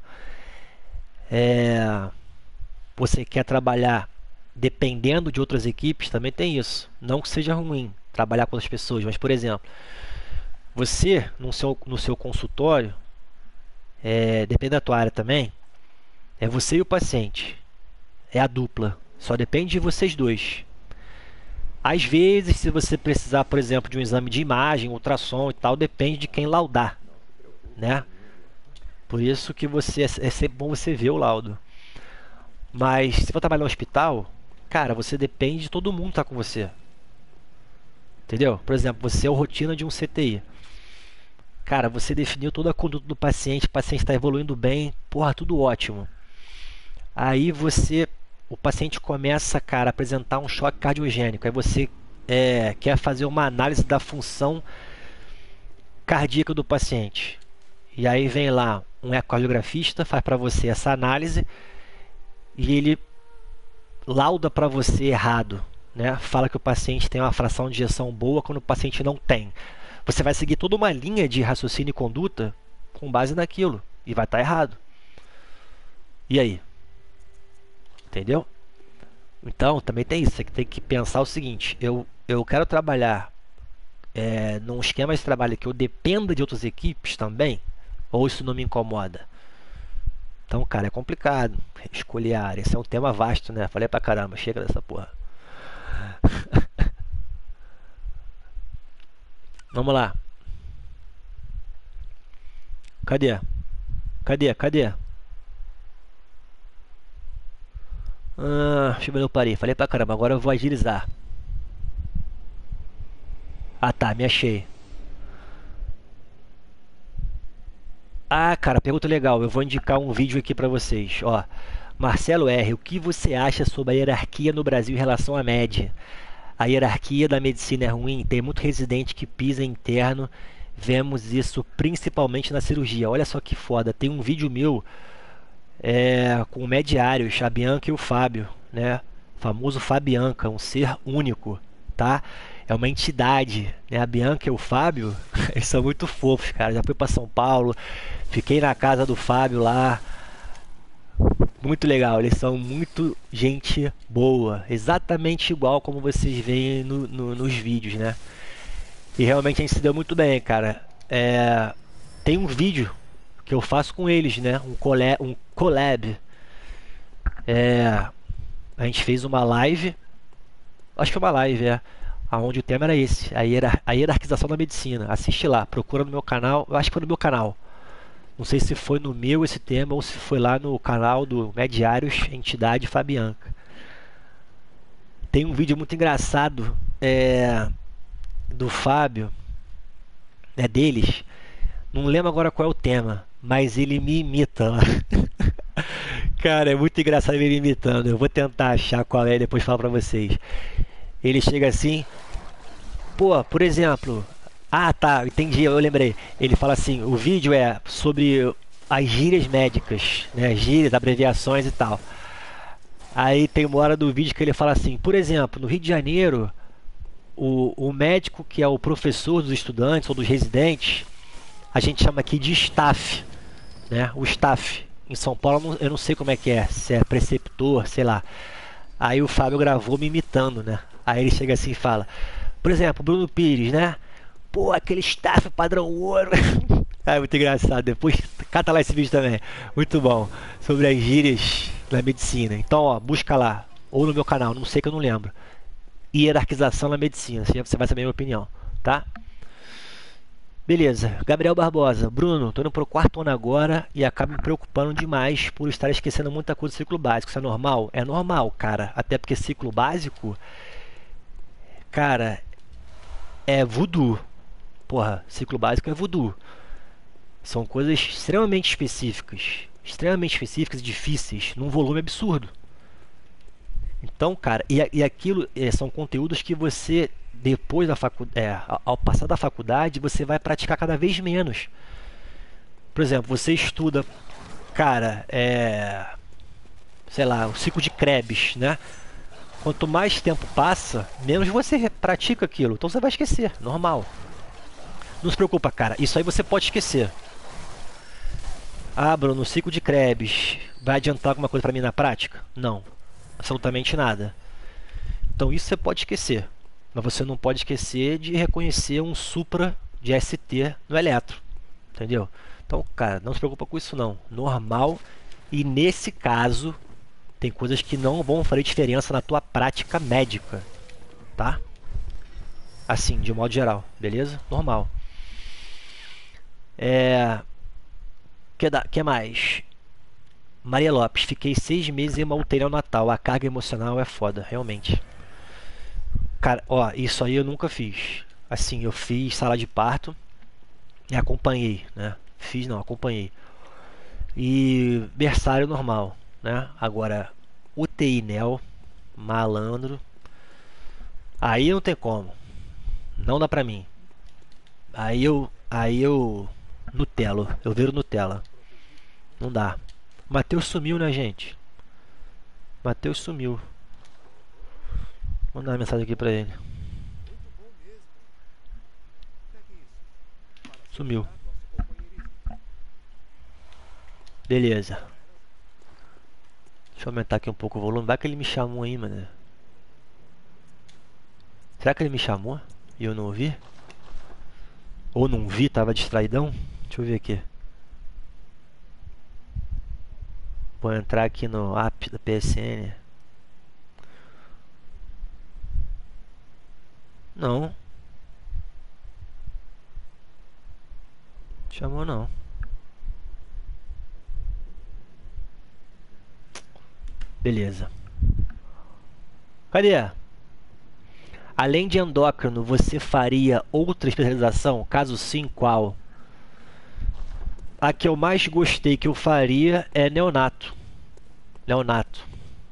Você quer trabalhar dependendo de outras equipes? Também tem isso. Não que seja ruim trabalhar com outras pessoas, mas, por exemplo, você no seu consultório, depende da tua área também, é você e o paciente. É a dupla. Só depende de vocês dois. Às vezes, se você precisar, por exemplo, de um exame de imagem, ultrassom e tal, depende de quem laudar, né? Por isso que é sempre bom você ver o laudo. Mas se for trabalhar no hospital, cara, você depende de todo mundo estar com você. Entendeu? Por exemplo, você é o rotina de um CTI. Cara, você definiu toda a conduta do paciente, o paciente está evoluindo bem, porra, tudo ótimo. Aí o paciente começa, cara, a apresentar um choque cardiogênico. Aí você quer fazer uma análise da função cardíaca do paciente. E aí vem lá um ecocardiografista, faz para você essa análise e ele lauda para você errado, né? Fala que o paciente tem uma fração de ejeção boa quando o paciente não tem. Você vai seguir toda uma linha de raciocínio e conduta com base naquilo e vai estar errado. E aí? Entendeu? Então, também tem isso. Você tem que pensar o seguinte: eu quero trabalhar num esquema de trabalho que eu dependa de outras equipes também, ou isso não me incomoda? Então, cara, é complicado escolher a área. Esse é um tema vasto, né? Falei pra caramba, chega dessa porra. Vamos lá. Cadê? Cadê? Deixa eu ver, eu parei. Falei pra caramba, agora eu vou agilizar. Ah tá, me achei. Ah, cara, pergunta legal. Eu vou indicar um vídeo aqui pra vocês. Ó, Marcelo R, o que você acha sobre a hierarquia no Brasil em relação à média? A hierarquia da medicina é ruim, tem muito residente que pisa interno. Vemos isso principalmente na cirurgia. Olha só que foda. Tem um vídeo meu com mediários, a Bianca e o Fábio, né? Famoso Fabianca, um ser único, tá? É uma entidade, né? A Bianca e o Fábio, eles são muito fofos, cara. Já fui para São Paulo, fiquei na casa do Fábio lá. Muito legal, eles são muito gente boa, exatamente igual como vocês veem nos vídeos, né? E realmente a gente se deu muito bem, cara. Tem um vídeo que eu faço com eles, né? Um collab. A gente fez uma live, acho que foi uma live, onde o tema era esse, a hierarquização da medicina. Assiste lá, procura no meu canal, eu acho que foi no meu canal. Não sei se foi no meu esse tema ou se foi lá no canal do Mediários Entidade Fabianca. Tem um vídeo muito engraçado do Fábio, deles. Não lembro agora qual é o tema, mas ele me imita. Cara, é muito engraçado ele me imitando. Eu vou tentar achar qual é e depois falo pra vocês. Ele chega assim, pô, por exemplo... Ah, tá, entendi, eu lembrei. Ele fala assim, o vídeo é sobre as gírias médicas, né? Gírias, abreviações e tal. Aí tem uma hora do vídeo que ele fala assim, por exemplo, no Rio de Janeiro, o médico que é o professor dos estudantes ou dos residentes, a gente chama aqui de staff, né? O staff. Em São Paulo eu não sei como é que é, se é preceptor, sei lá. Aí o Fábio gravou me imitando, né? Aí ele chega assim e fala, por exemplo, Bruno Pires, né? Pô, aquele staff padrão ouro. É muito engraçado. Depois cata lá esse vídeo também. Muito bom. Sobre as gírias da medicina. Então, ó, busca lá. Ou no meu canal, não sei que eu não lembro. Hierarquização na medicina. Você vai saber a minha opinião, tá? Beleza. Gabriel Barbosa. Bruno, tô indo pro quarto ano agora e acabo me preocupando demais por estar esquecendo muita coisa do ciclo básico. Isso é normal? É normal, cara. Até porque ciclo básico, cara, é voodoo. Porra, ciclo básico é voodoo. São coisas extremamente específicas e difíceis, num volume absurdo. Então, cara, e aquilo são conteúdos que você, depois da faculdade, ao passar da faculdade, você vai praticar cada vez menos. Por exemplo, você estuda, cara, sei lá, o ciclo de Krebs, né? Quanto mais tempo passa, menos você pratica aquilo. Então você vai esquecer, normal. Não se preocupa, cara. Isso aí você pode esquecer. Ah, Bruno, no ciclo de Krebs vai adiantar alguma coisa para mim na prática? Não. Absolutamente nada. Então isso você pode esquecer. Mas você não pode esquecer de reconhecer um supra de ST no eletro. Entendeu? Então, cara, não se preocupa com isso não. Normal. E nesse caso, tem coisas que não vão fazer diferença na tua prática médica. Tá? Assim, de modo geral. Beleza? Normal. Que mais? Maria Lopes, fiquei 6 meses em uma UTI ao Natal. A carga emocional é foda, realmente. Cara, ó, isso aí eu nunca fiz. Assim, eu fiz sala de parto e acompanhei, né? Fiz não, acompanhei. E berçário normal, né? Agora, UTI neo, malandro, aí não tem como. Não dá pra mim. Aí eu Nutelo, eu viro Nutella. Não dá. Matheus sumiu, né, gente? Matheus sumiu. Vou mandar uma mensagem aqui pra ele. Sumiu. Beleza. Deixa eu aumentar aqui um pouco o volume. Vai que ele me chamou aí, mano. Será que ele me chamou e eu não ouvi? Ou não vi, tava distraidão? Deixa eu ver aqui. Vou entrar aqui no app da PSN. Não. Chamou não. Beleza. Cadê? Além de endócrino, você faria outra especialização? Caso sim, qual? A que eu mais gostei que eu faria é neonato. Neonato.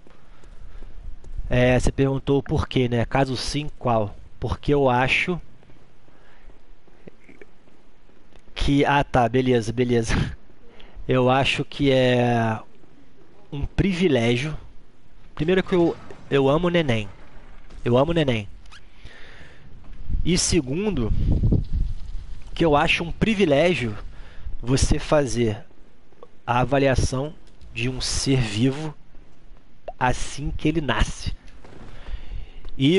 Você perguntou por quê, né? Caso sim, qual? Porque eu acho que... Ah, tá, beleza, beleza. Eu acho que é um privilégio. Primeiro que eu amo neném. Eu amo neném. E segundo, que eu acho um privilégio você fazer a avaliação de um ser vivo assim que ele nasce. E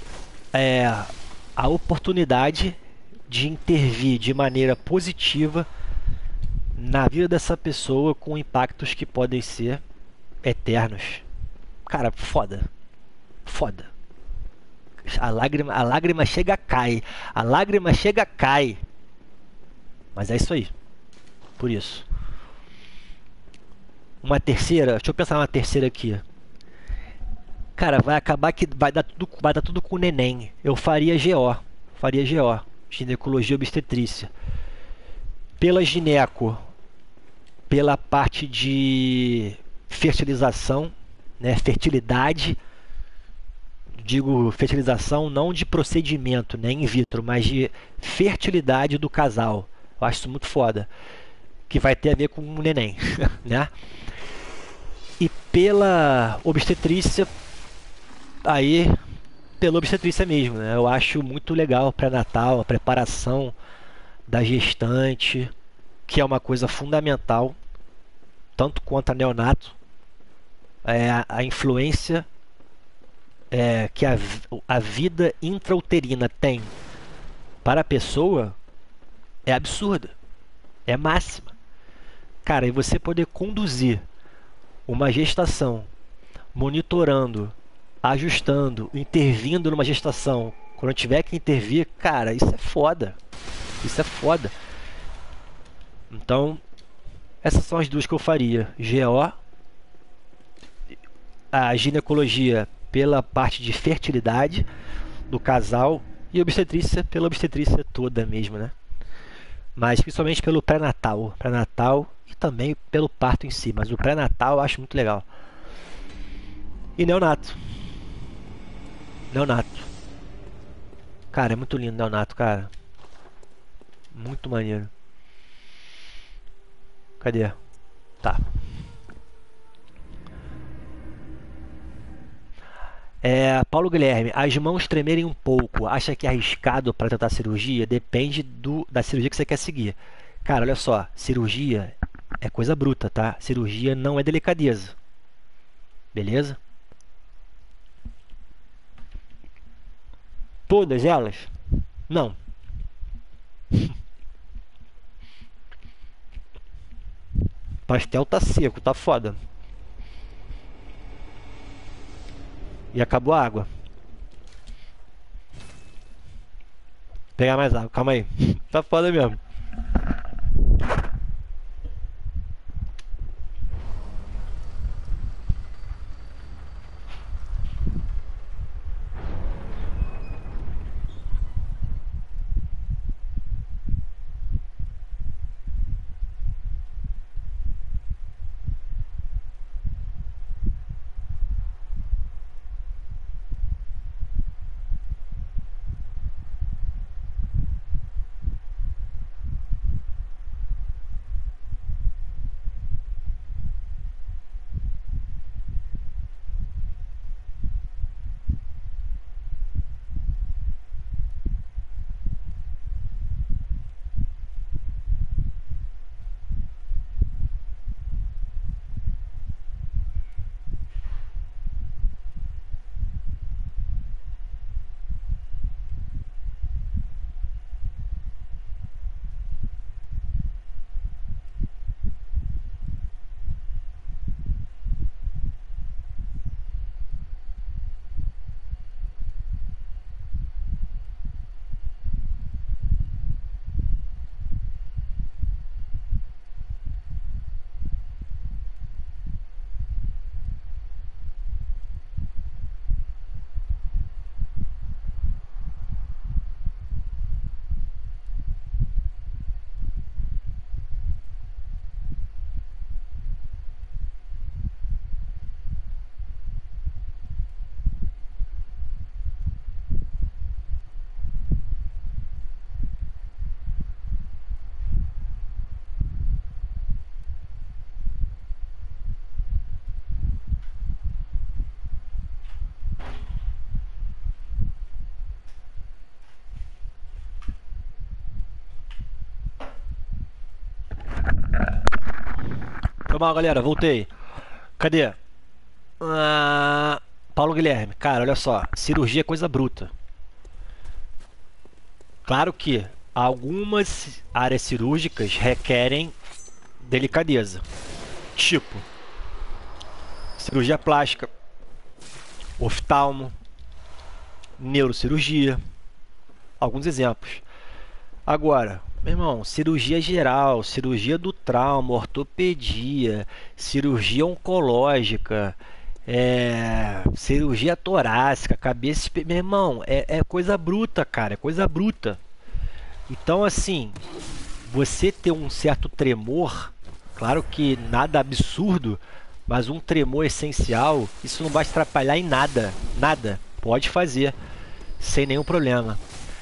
a oportunidade de intervir de maneira positiva na vida dessa pessoa com impactos que podem ser eternos. Cara, foda. Foda. A lágrima chega, cai. A lágrima chega, cai. Mas é isso aí. Por isso. Uma terceira, deixa eu pensar numa terceira aqui. Cara, vai acabar que vai dar tudo com o neném. Eu faria GO. Faria GO. Ginecologia obstetrícia. Pela gineco, pela parte de fertilização, né, fertilidade. Digo fertilização não de procedimento, né, in vitro, mas de fertilidade do casal. Eu acho isso muito foda. Que vai ter a ver com o neném, né? E pela obstetrícia, aí pela obstetrícia mesmo, né? Eu acho muito legal o pré-natal, a preparação da gestante, que é uma coisa fundamental, tanto quanto a neonato, a influência que a vida intrauterina tem para a pessoa é absurda, é máxima. Cara, e você poder conduzir uma gestação, monitorando, ajustando, intervindo numa gestação, quando tiver que intervir, cara, isso é foda. Isso é foda. Então, essas são as duas que eu faria. GO, a ginecologia pela parte de fertilidade do casal e obstetrícia pela obstetrícia toda mesmo, né? Mas principalmente pelo pré-natal. Pré-natal e também pelo parto em si. Mas o pré-natal eu acho muito legal. E neonato. Neonato. Cara, é muito lindo neonato, cara. Muito maneiro. Cadê? Tá. Paulo Guilherme, as mãos tremerem um pouco, acha que é arriscado para tentar cirurgia? Depende da cirurgia que você quer seguir. Cara, olha só, cirurgia é coisa bruta, tá? Cirurgia não é delicadeza. Beleza? Todas elas? Não. Pastel tá seco, tá foda. E acabou a água. Pegar mais água, calma aí. Tá foda mesmo. mal, galera, voltei. Cadê? Paulo Guilherme, cara, olha só, cirurgia é coisa bruta. Claro que algumas áreas cirúrgicas requerem delicadeza. Tipo, cirurgia plástica, oftalmo, neurocirurgia. Alguns exemplos. Agora, meu irmão, cirurgia geral, cirurgia do trauma, ortopedia, cirurgia oncológica, cirurgia torácica, cabeça... Meu irmão, é coisa bruta, cara, é coisa bruta. Então, assim, você ter um certo tremor, claro que nada absurdo, mas um tremor essencial, isso não vai te atrapalhar em nada, nada. Pode fazer, sem nenhum problema.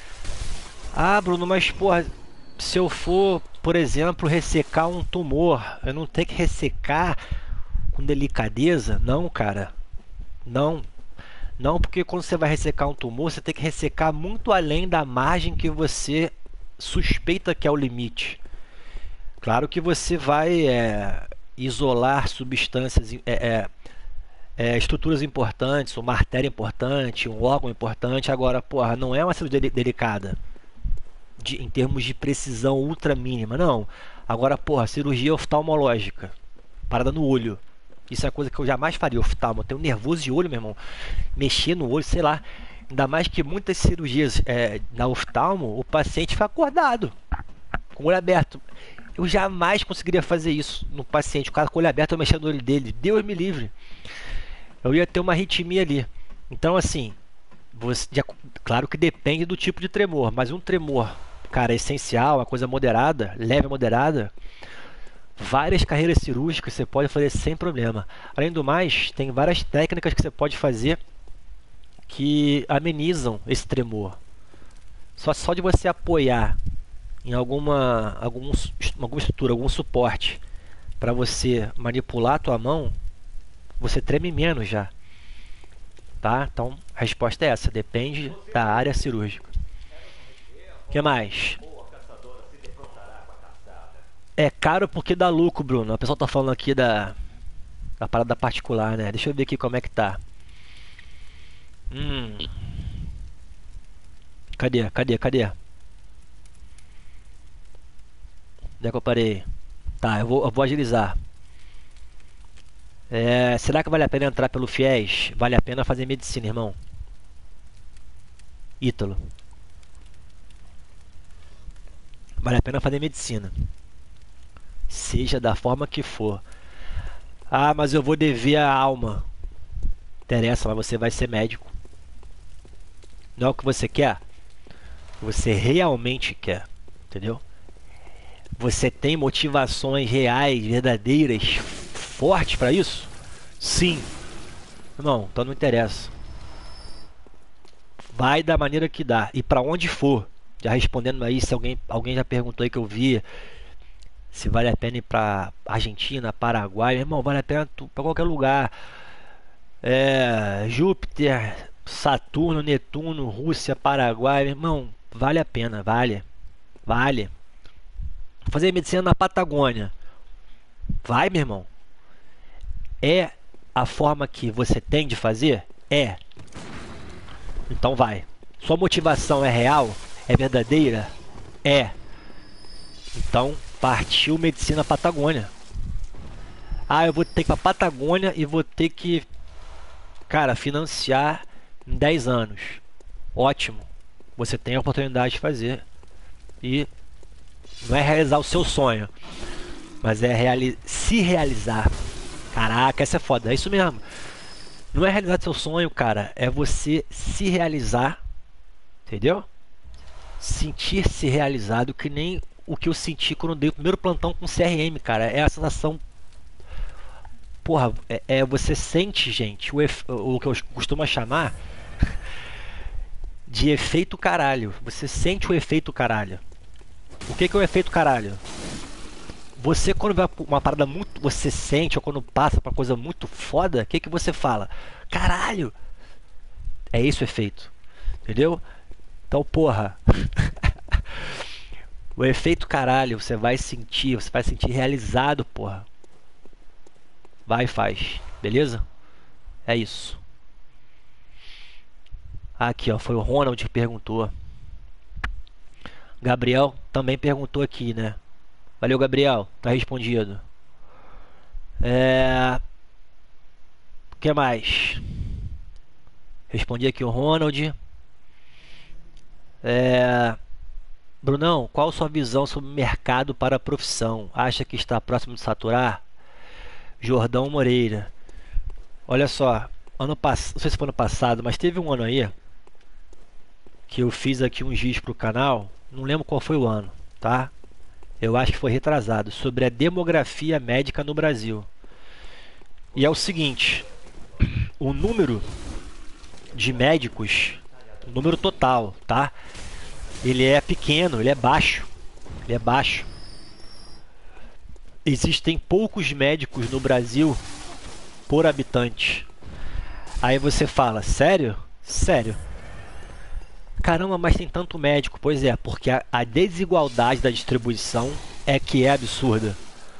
Ah, Bruno, mas porra, se eu for, por exemplo, ressecar um tumor, eu não tenho que ressecar com delicadeza? Não, cara. Não. Não, porque quando você vai ressecar um tumor, você tem que ressecar muito além da margem que você suspeita que é o limite. Claro que você vai isolar substâncias, estruturas importantes, uma artéria importante, um órgão importante. Agora, porra, não é uma cirurgia delicada. Em termos de precisão ultra mínima, não. Agora, porra, cirurgia oftalmológica, parada no olho, isso é coisa que eu jamais faria. Oftalmo, eu tenho nervoso de olho, meu irmão, mexer no olho, sei lá. Ainda mais que muitas cirurgias na oftalmo, o paciente fica acordado, com o olho aberto. Eu jamais conseguiria fazer isso no paciente, o cara com o olho aberto, eu mexendo no olho dele, Deus me livre. Eu ia ter uma arritmia ali. Então, assim, claro que depende do tipo de tremor, mas um tremor, cara, essencial, uma coisa moderada, leve a moderada, várias carreiras cirúrgicas você pode fazer sem problema. Além do mais, tem várias técnicas que você pode fazer que amenizam esse tremor. Só de você apoiar em alguma estrutura, algum suporte, para você manipular a tua mão, você treme menos já. Tá? Então, a resposta é essa, depende da área cirúrgica. O que mais? É caro porque dá lucro, Bruno. A pessoa tá falando aqui da parada particular, né? Deixa eu ver aqui como é que tá. Cadê? Onde é que eu parei? Tá, eu vou agilizar. Será que vale a pena entrar pelo FIES? Vale a pena fazer medicina, irmão. Ítalo. Vale a pena fazer medicina. Seja da forma que for. Ah, mas eu vou dever a alma. Interessa, mas você vai ser médico. Não é o que você quer? Você realmente quer. Entendeu? Você tem motivações reais, verdadeiras, fortes para isso? Sim. Não, então não interessa. Vai da maneira que dá. E para onde for. Já respondendo aí, se alguém já perguntou aí que eu vi, se vale a pena ir para Argentina, Paraguai, irmão, vale a pena para qualquer lugar. Júpiter, Saturno, Netuno, Rússia, Paraguai, irmão, vale a pena, vale. Fazer medicina na Patagônia, vai, meu irmão. É a forma que você tem de fazer? É. Então vai. Sua motivação é real? É verdadeira? É. Então partiu medicina Patagônia. Ah, eu vou ter que ir pra Patagônia e vou ter que, cara, financiar em 10 anos. Ótimo. Você tem a oportunidade de fazer. E não é realizar o seu sonho, mas é se realizar. Caraca, essa é foda. É isso mesmo. Não é realizar seu sonho, cara. É você se realizar. Entendeu? Sentir-se realizado, que nem o que eu senti quando eu dei o primeiro plantão com CRM, cara. É a sensação. Porra, você sente, gente, o que eu costumo chamar de efeito caralho. Você sente o efeito caralho. O que é o efeito caralho? Você, quando vai pra uma parada muito. Você sente, ou quando passa pra coisa muito foda, o que você fala? Caralho! É esse o efeito. Entendeu? Então, porra. O efeito caralho, você vai sentir realizado, porra. vai e faz, beleza? É isso. Aqui, ó, foi o Ronald que perguntou. Gabriel também perguntou aqui, né? Valeu, Gabriel, tá respondido. O que mais? Respondi aqui o Ronald. Brunão, qual sua visão sobre o mercado para a profissão? Acha que está próximo de saturar? Jordão Moreira. Olha só, não sei se foi ano passado, mas teve um ano aí que eu fiz aqui uns vídeos para o canal, não lembro qual foi o ano, tá? Eu acho que foi retrasado, sobre a demografia médica no Brasil. E é o seguinte, o número de médicos, o número total, tá? Ele é pequeno, ele é baixo. Ele é baixo. Existem poucos médicos no Brasil por habitante. Aí você fala, sério? Sério. Caramba, mas tem tanto médico. Pois é, porque a desigualdade da distribuição é que é absurda.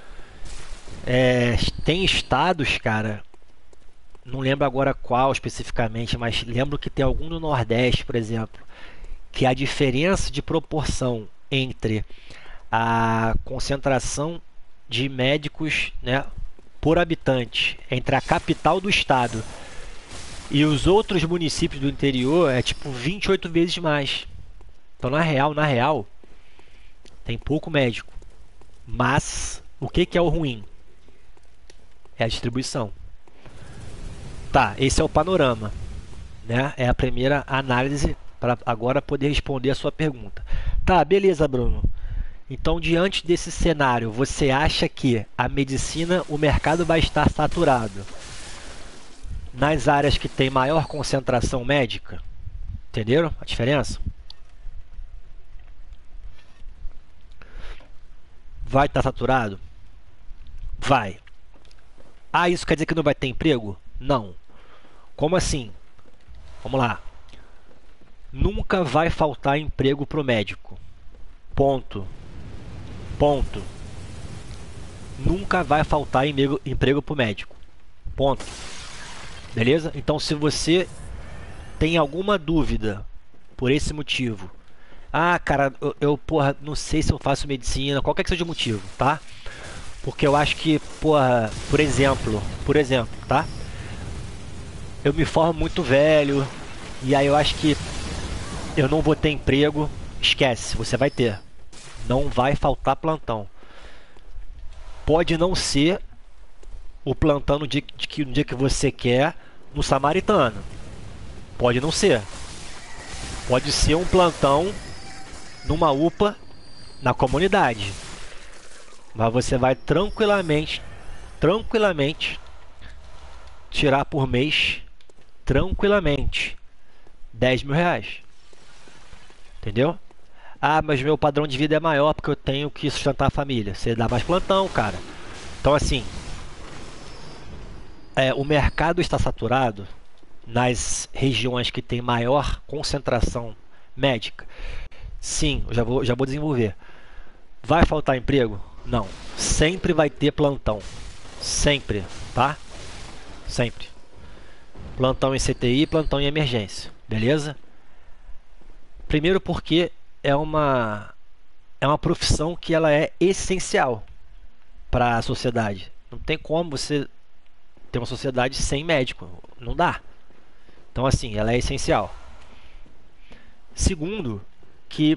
Tem estados, cara, não lembro agora qual especificamente, mas lembro que tem algum no Nordeste, por exemplo, que a diferença de proporção entre a concentração de médicos, né, por habitante entre a capital do estado e os outros municípios do interior é tipo 28 vezes mais. Então, na real, tem pouco médico. Mas o que é o ruim? É a distribuição. Tá, esse é o panorama, né? É a primeira análise para agora poder responder a sua pergunta. Tá, beleza, Bruno. Então, diante desse cenário, você acha que a medicina, o mercado vai estar saturado nas áreas que tem maior concentração médica? Entenderam a diferença? Vai estar saturado? Vai. Ah, isso quer dizer que não vai ter emprego? Não. Como assim? Vamos lá. Nunca vai faltar emprego para o médico. Ponto. Ponto. Nunca vai faltar emprego para o médico. Ponto. Beleza? Então, se você tem alguma dúvida por esse motivo, ah, cara, porra, não sei se eu faço medicina, qualquer que seja o motivo, tá? Porque eu acho que, porra, por exemplo, tá? Eu me formo muito velho e aí eu acho que eu não vou ter emprego. Esquece, você vai ter. Não vai faltar plantão. Pode não ser o plantão no dia que você quer no Samaritano. Pode não ser. Pode ser um plantão numa UPA na comunidade. Mas você vai tranquilamente tirar por mês, tranquilamente, 10 mil reais. Entendeu? Ah, mas meu padrão de vida é maior porque eu tenho que sustentar a família. Você dá mais plantão, cara. Então, assim, o mercado está saturado nas regiões que tem maior concentração médica. Sim, eu já vou desenvolver. Vai faltar emprego? Não. Sempre vai ter plantão. Sempre, tá? Sempre. Plantão em CTI, plantão em emergência. Beleza? Primeiro porque é uma profissão que ela é essencial para a sociedade. Não tem como você ter uma sociedade sem médico. Não dá. Então, assim, ela é essencial. Segundo, que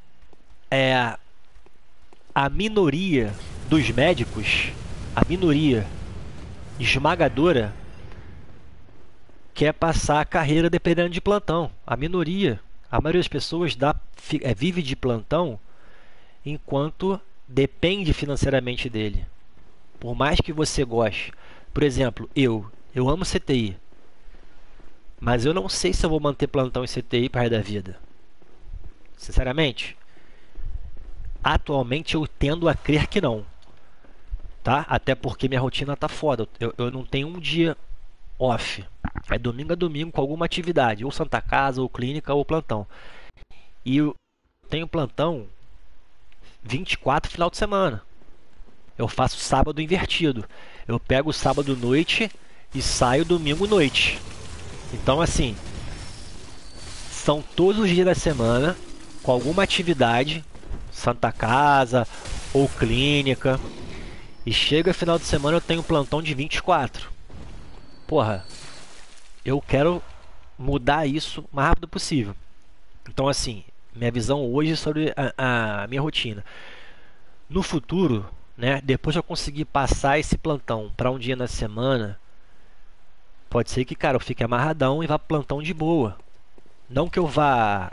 a minoria dos médicos, a minoria esmagadora, quer passar a carreira dependendo de plantão. A maioria das pessoas vive de plantão enquanto depende financeiramente dele. Por mais que você goste. Por exemplo, eu amo CTI. Mas eu não sei se eu vou manter plantão em CTI para o resto da vida. Sinceramente, atualmente eu tendo a crer que não. Tá? Até porque minha rotina tá foda. Eu não tenho um dia off. É domingo a domingo com alguma atividade. Ou Santa Casa, ou clínica, ou plantão. E eu tenho plantão 24 final de semana. Eu faço sábado invertido. Eu pego sábado noite e saio domingo noite. Então assim, são todos os dias da semana com alguma atividade, Santa Casa ou clínica. E chega final de semana eu tenho plantão de 24. Porra, eu quero mudar isso o mais rápido possível. Então assim, minha visão hoje sobre a minha rotina. No futuro, né, depois que eu conseguir passar esse plantão para um dia na semana, pode ser que, cara, eu fique amarradão e vá pro plantão de boa. Não que eu vá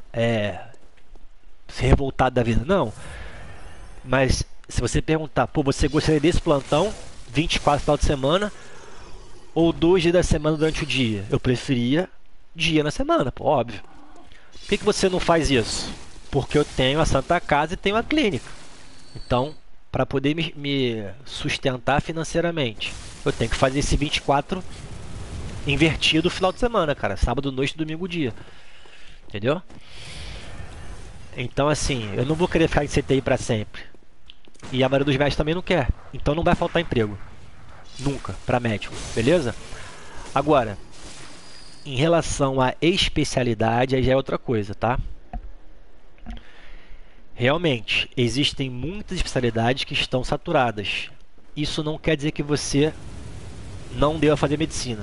ser revoltado da vida, não. Mas se você perguntar, pô, você gostaria desse plantão 24 final de semana ou 2 dias da semana durante o dia? Eu preferia dia na semana, pô, óbvio. Por que você não faz isso? Porque eu tenho a Santa Casa e tenho a clínica. Então, para poder me sustentar financeiramente, eu tenho que fazer esse 24 invertido no final de semana, cara. Sábado noite, domingo dia. Entendeu? Então, assim, eu não vou querer ficar em CTI para sempre. E a maioria dos médicos também não quer. Então não vai faltar emprego. Nunca, para médico. Beleza? Agora, em relação à especialidade, aí já é outra coisa, tá? Realmente, existem muitas especialidades que estão saturadas. Isso não quer dizer que você não deva fazer medicina.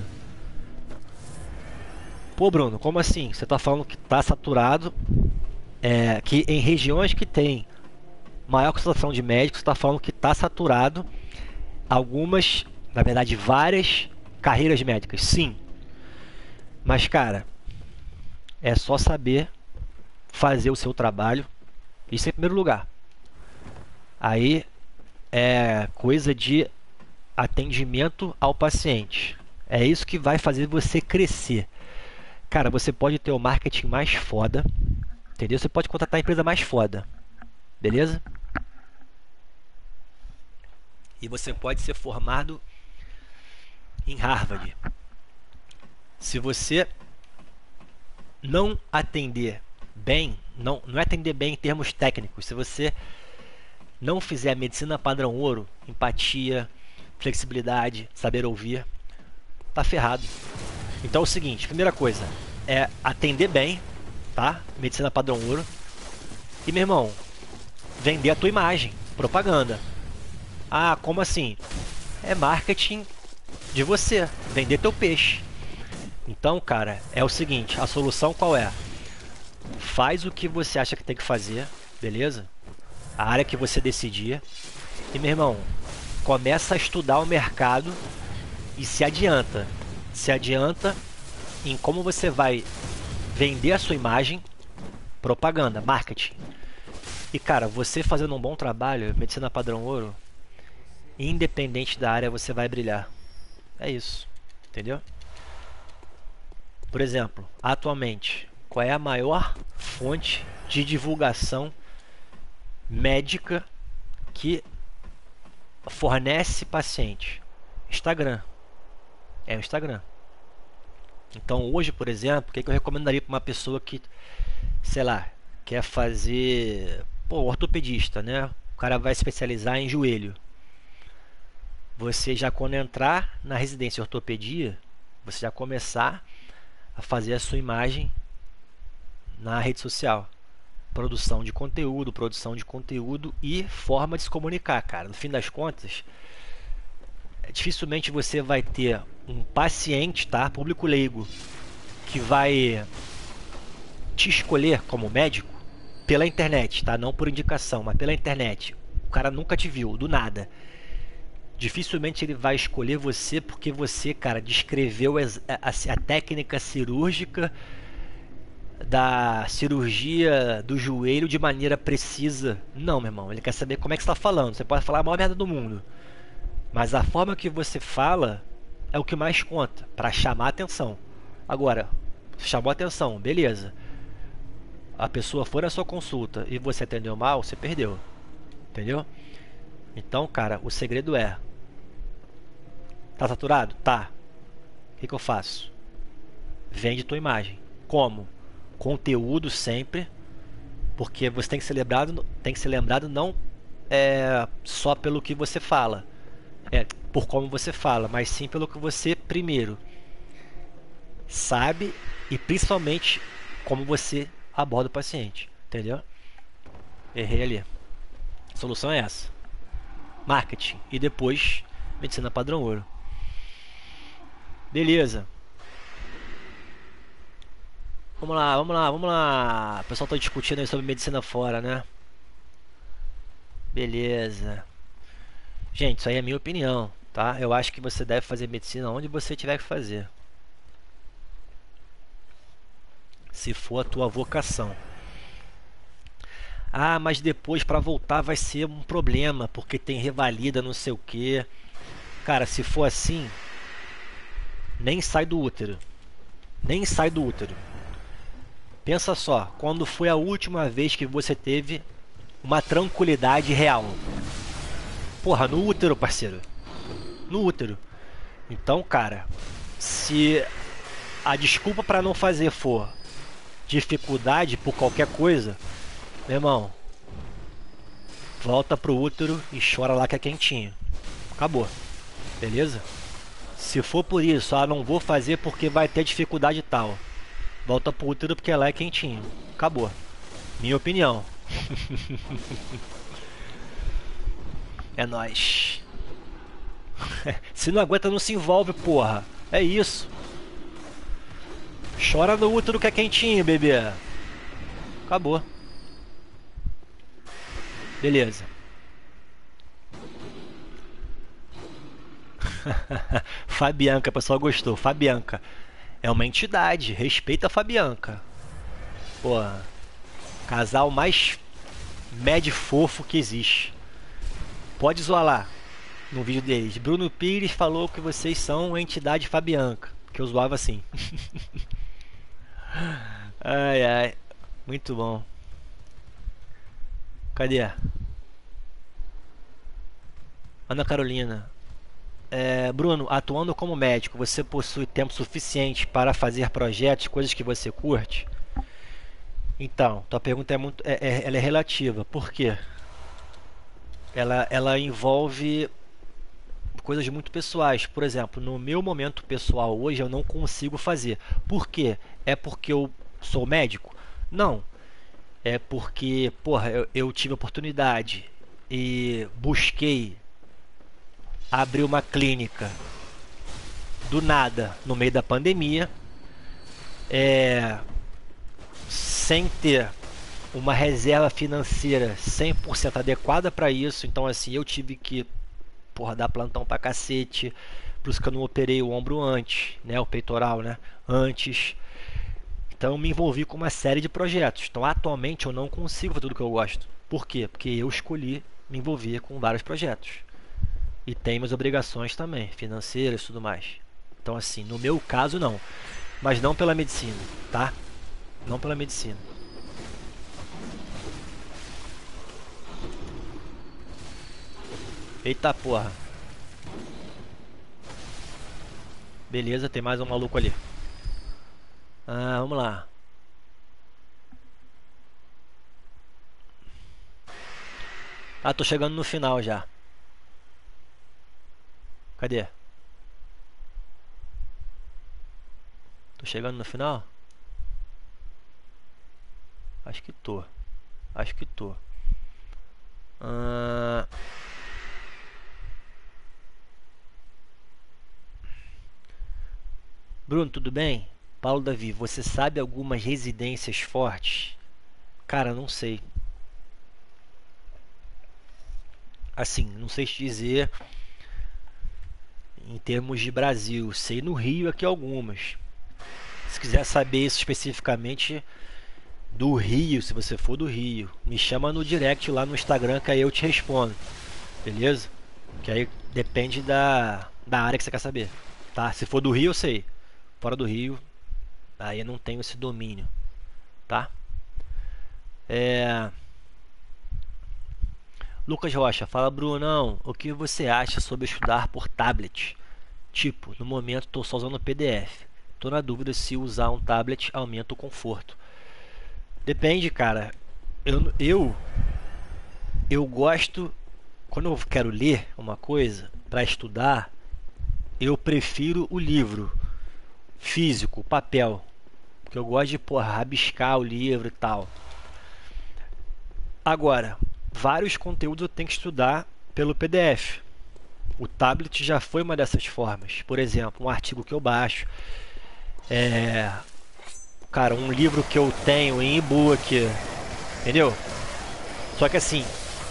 Pô, Bruno, como assim? Você está falando que está saturado, que em regiões que tem maior concentração de médicos, você está falando que está saturado algumas, na verdade, várias carreiras médicas. Sim. Mas, cara, é só saber fazer o seu trabalho. Isso em primeiro lugar. Aí é coisa de atendimento ao paciente. É isso que vai fazer você crescer. Cara, você pode ter o marketing mais foda, entendeu? Você pode contratar a empresa mais foda, beleza? E você pode ser formado em Harvard. Se você não atender bem, não é atender bem em termos técnicos, se você não fizer a medicina padrão ouro, empatia, flexibilidade, saber ouvir, tá ferrado. Então é o seguinte, primeira coisa é atender bem, tá? Medicina padrão ouro. E, meu irmão, vender a tua imagem, propaganda. Ah, como assim? É marketing de você, vender teu peixe. Então, cara, é o seguinte, a solução qual é? Faz o que você acha que tem que fazer, beleza? A área que você decidir. E, meu irmão, começa a estudar o mercado e se adianta. Se adianta em como você vai vender a sua imagem, propaganda, marketing. E, cara, você fazendo um bom trabalho, medicina padrão ouro, independente da área, você vai brilhar. É isso, entendeu? Por exemplo, atualmente, qual é a maior fonte de divulgação médica que fornece paciente? Instagram. É o Instagram. Então hoje, por exemplo, o que eu recomendaria para uma pessoa que, sei lá, quer fazer, pô, ortopedista, né? O cara vai especializar em joelho. Você já quando entrar na residência de ortopedia, você já começar a fazer a sua imagem na rede social. Produção de conteúdo e forma de se comunicar, cara. No fim das contas, dificilmente você vai ter um paciente, tá? Público leigo, que vai te escolher como médico pela internet, tá? Não por indicação, mas pela internet. O cara nunca te viu, do nada. Dificilmente ele vai escolher você porque você, cara, descreveu a técnica cirúrgica da cirurgia do joelho de maneira precisa. Não, meu irmão, ele quer saber como é que você está falando. Você pode falar a maior merda do mundo, mas a forma que você fala é o que mais conta, para chamar a atenção. Agora, chamou a atenção, beleza. A pessoa foi na sua consulta e você atendeu mal, você perdeu. Entendeu? Então, cara, o segredo é: tá saturado? Tá. O que eu faço? Vende tua imagem. Como? Conteúdo sempre, porque você tem que ser lembrado não só pelo que você fala. por como você fala, mas sim pelo que você primeiro sabe e principalmente como você aborda o paciente, entendeu? Errei ali. A solução é essa: marketing e depois medicina padrão ouro. Beleza. Vamos lá, vamos lá, vamos lá. O pessoal tá discutindo aí sobre medicina fora, né? Beleza. Gente, isso aí é a minha opinião, tá? Eu acho que você deve fazer medicina onde você tiver que fazer, se for a tua vocação. Ah, mas depois para voltar vai ser um problema, porque tem revalida, não sei o que. Cara, se for assim, nem sai do útero. Nem sai do útero. Pensa só, quando foi a última vez que você teve uma tranquilidade real? Porra, no útero, parceiro. No útero. Então, cara, se a desculpa para não fazer for dificuldade por qualquer coisa, meu irmão, volta pro útero e chora lá que é quentinho. Acabou. Beleza? Se for por isso, não vou fazer porque vai ter dificuldade e tal. Volta pro útero porque lá é quentinho. Acabou. Minha opinião. É nóis. Se não aguenta, não se envolve, porra. É isso. Chora no útero que é quentinho, bebê. Acabou. Beleza. Fabianca, o pessoal gostou. Fabianca é uma entidade. Respeita a Fabianca. Porra. Casal mais mad fofo que existe. Pode zoar lá no vídeo deles. Bruno Pires falou que vocês são entidade Fabianca. Que eu zoava assim. Ai, ai. Muito bom. Cadê? Ana Carolina. Bruno, atuando como médico, você possui tempo suficiente para fazer projetos, coisas que você curte? Então, tua pergunta é muito, ela é relativa. Por quê? Ela envolve coisas muito pessoais. Por exemplo, no meu momento pessoal hoje eu não consigo fazer. Por quê? É porque eu sou médico? Não. É porque, porra, eu tive oportunidade e busquei abrir uma clínica do nada no meio da pandemia, sem ter uma reserva financeira 100% adequada para isso. Então assim, eu tive que, porra, dar plantão pra cacete. Por isso que eu não operei o ombro antes, né, o peitoral, né, antes. Então eu me envolvi com uma série de projetos. Então atualmente eu não consigo fazer tudo que eu gosto. Por quê? Porque eu escolhi me envolver com vários projetos. E tem minhas obrigações também, financeiras e tudo mais. Então assim, no meu caso não. Mas não pela medicina, tá? Não pela medicina. Eita porra. Beleza, tem mais um maluco ali. Vamos lá. Tô chegando no final já. Cadê? Tô chegando no final? Acho que tô. Acho que tô. Bruno, tudo bem? Paulo Davi, você sabe algumas residências fortes? Cara, não sei. Assim, não sei te dizer em termos de Brasil. Sei no Rio aqui algumas. Se quiser saber isso especificamente do Rio, se você for do Rio, me chama no direct lá no Instagram que aí eu te respondo. Beleza? Que aí depende da área que você quer saber. Tá? Se for do Rio, eu sei. Fora do Rio, aí eu não tenho esse domínio. Tá? Lucas Rocha, fala Brunão, o que você acha sobre estudar por tablet? Tipo, no momento estou só usando PDF. Estou na dúvida se usar um tablet aumenta o conforto. Depende, cara. Eu gosto, quando eu quero ler uma coisa, para estudar, eu prefiro o livro físico, papel, porque eu gosto de, porra, rabiscar o livro e tal. Agora, vários conteúdos eu tenho que estudar pelo PDF. O tablet já foi uma dessas formas. Por exemplo, um artigo que eu baixo, cara, um livro que eu tenho em e-book, entendeu? Só que assim,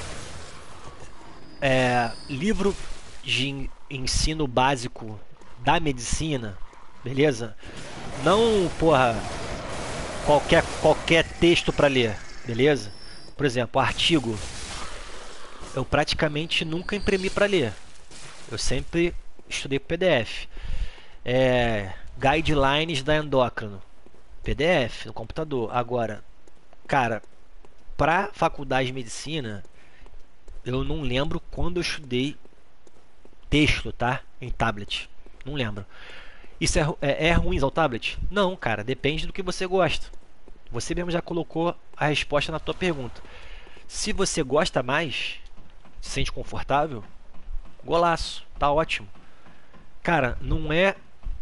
livro de ensino básico da medicina, beleza? Não, porra, qualquer texto para ler, beleza? Por exemplo, artigo, eu praticamente nunca imprimi para ler. Eu sempre estudei por PDF. Guidelines da endócrino, PDF no computador. Agora, cara, para faculdade de medicina, eu não lembro quando eu estudei texto, tá? Em tablet. Não lembro. Isso é ruim ao tablet? Não, cara. Depende do que você gosta. Você mesmo já colocou a resposta na tua pergunta. Se você gosta mais, se sente confortável, golaço, tá ótimo. Cara, não é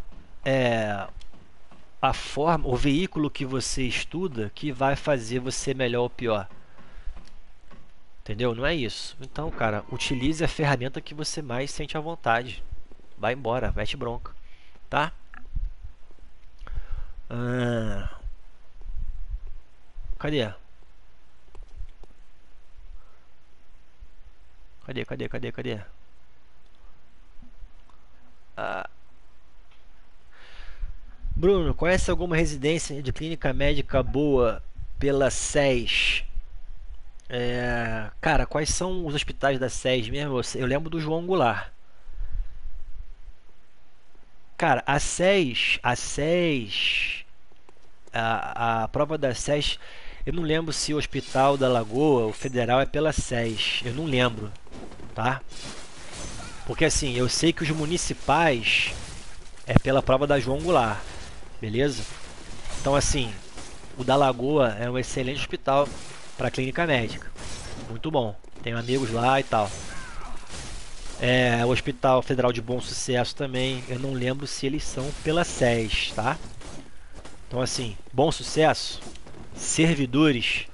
a forma, o veículo que você estuda que vai fazer você melhor ou pior. Entendeu? Não é isso. Então, cara, utilize a ferramenta que você mais sente à vontade. Vai embora, mete bronca. Tá? Cadê? Cadê? Bruno, conhece alguma residência de clínica médica boa pela SES? Cara, quais são os hospitais da SES mesmo? Eu lembro do João Goulart. Cara, a prova da SES, eu não lembro se o Hospital da Lagoa, o Federal, é pela SES. Eu não lembro, tá? Porque assim, eu sei que os municipais é pela prova da João Goulart, beleza? Então assim, o da Lagoa é um excelente hospital para clínica médica. Muito bom. Tenho amigos lá e tal. O Hospital Federal de Bom Sucesso também. Eu não lembro se eles são pela SES, tá? Então assim, Bom Sucesso, servidores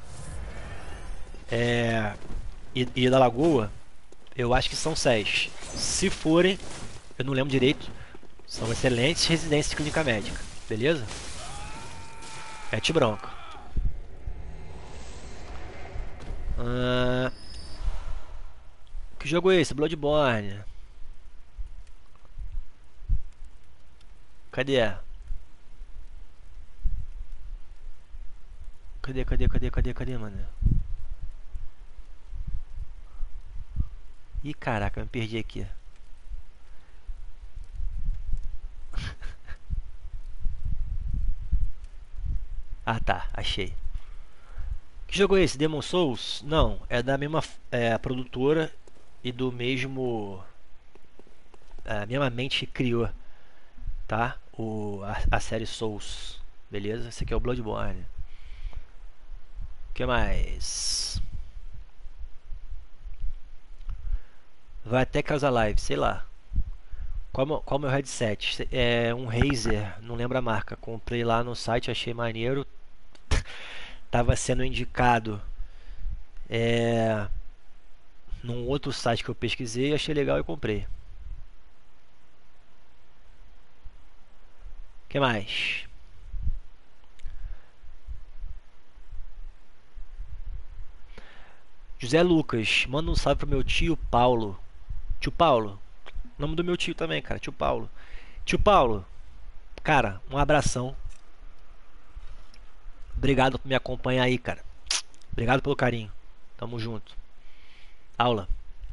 e da Lagoa, eu acho que são SES. Se forem, eu não lembro direito, são excelentes residências de clínica médica. Beleza? Mete bronca. Que jogo é esse? Bloodborne. Cadê? Cadê, mano? Ih, caraca, me perdi aqui. Ah, tá, achei. Que jogo é esse? Demon Souls? Não, é da mesma produtora e do mesmo. A mesma mente que criou, tá? A série Souls. Beleza? Esse aqui é o Bloodborne. O que mais? Vai até causar live, sei lá. Qual é o meu headset? É um Razer, não lembro a marca. Comprei lá no site, achei maneiro. Tava sendo indicado num outro site que eu pesquisei, achei legal e comprei. O que mais? José Lucas, manda um salve pro meu tio Paulo. Tio Paulo, nome do meu tio também, cara, tio Paulo. Tio Paulo, cara, um abração. Obrigado por me acompanhar aí, cara. Obrigado pelo carinho. Tamo junto. Aula.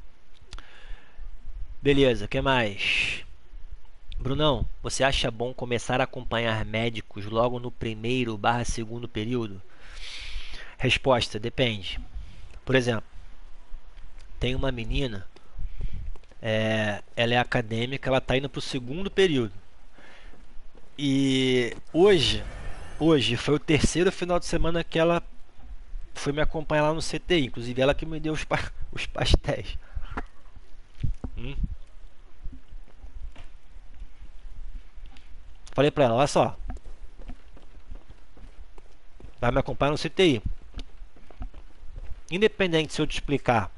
Beleza, o que mais? Brunão, você acha bom começar a acompanhar médicos logo no primeiro/segundo período? Resposta, depende. Por exemplo, tem uma menina, ela é acadêmica, ela tá indo pro segundo período. E hoje foi o terceiro final de semana que ela foi me acompanhar lá no CTI. Inclusive ela que me deu os pastéis. Falei pra ela, olha só, vai me acompanhar no CTI. Independente se eu te explicar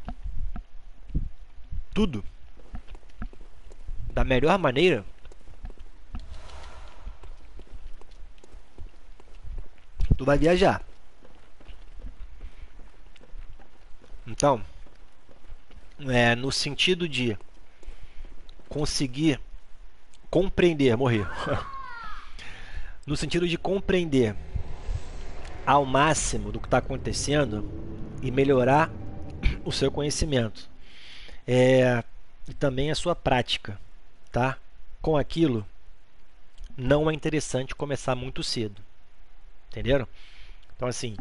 tudo da melhor maneira, tu vai viajar. Então, no sentido de conseguir compreender, morrer. No sentido de compreender ao máximo do que está acontecendo e melhorar o seu conhecimento. E também a sua prática, tá? Com aquilo, não é interessante começar muito cedo. Entenderam? Então, assim,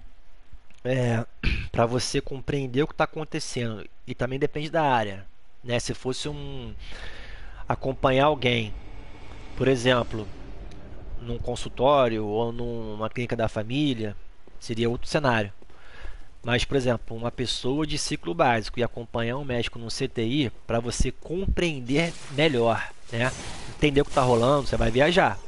para você compreender o que está acontecendo, e também depende da área, né? Se fosse acompanhar alguém, por exemplo, num consultório ou numa clínica da família, seria outro cenário. Mas, por exemplo, uma pessoa de ciclo básico e acompanhar um médico num CTI, para você compreender melhor, né? Entender o que está rolando, você vai viajar.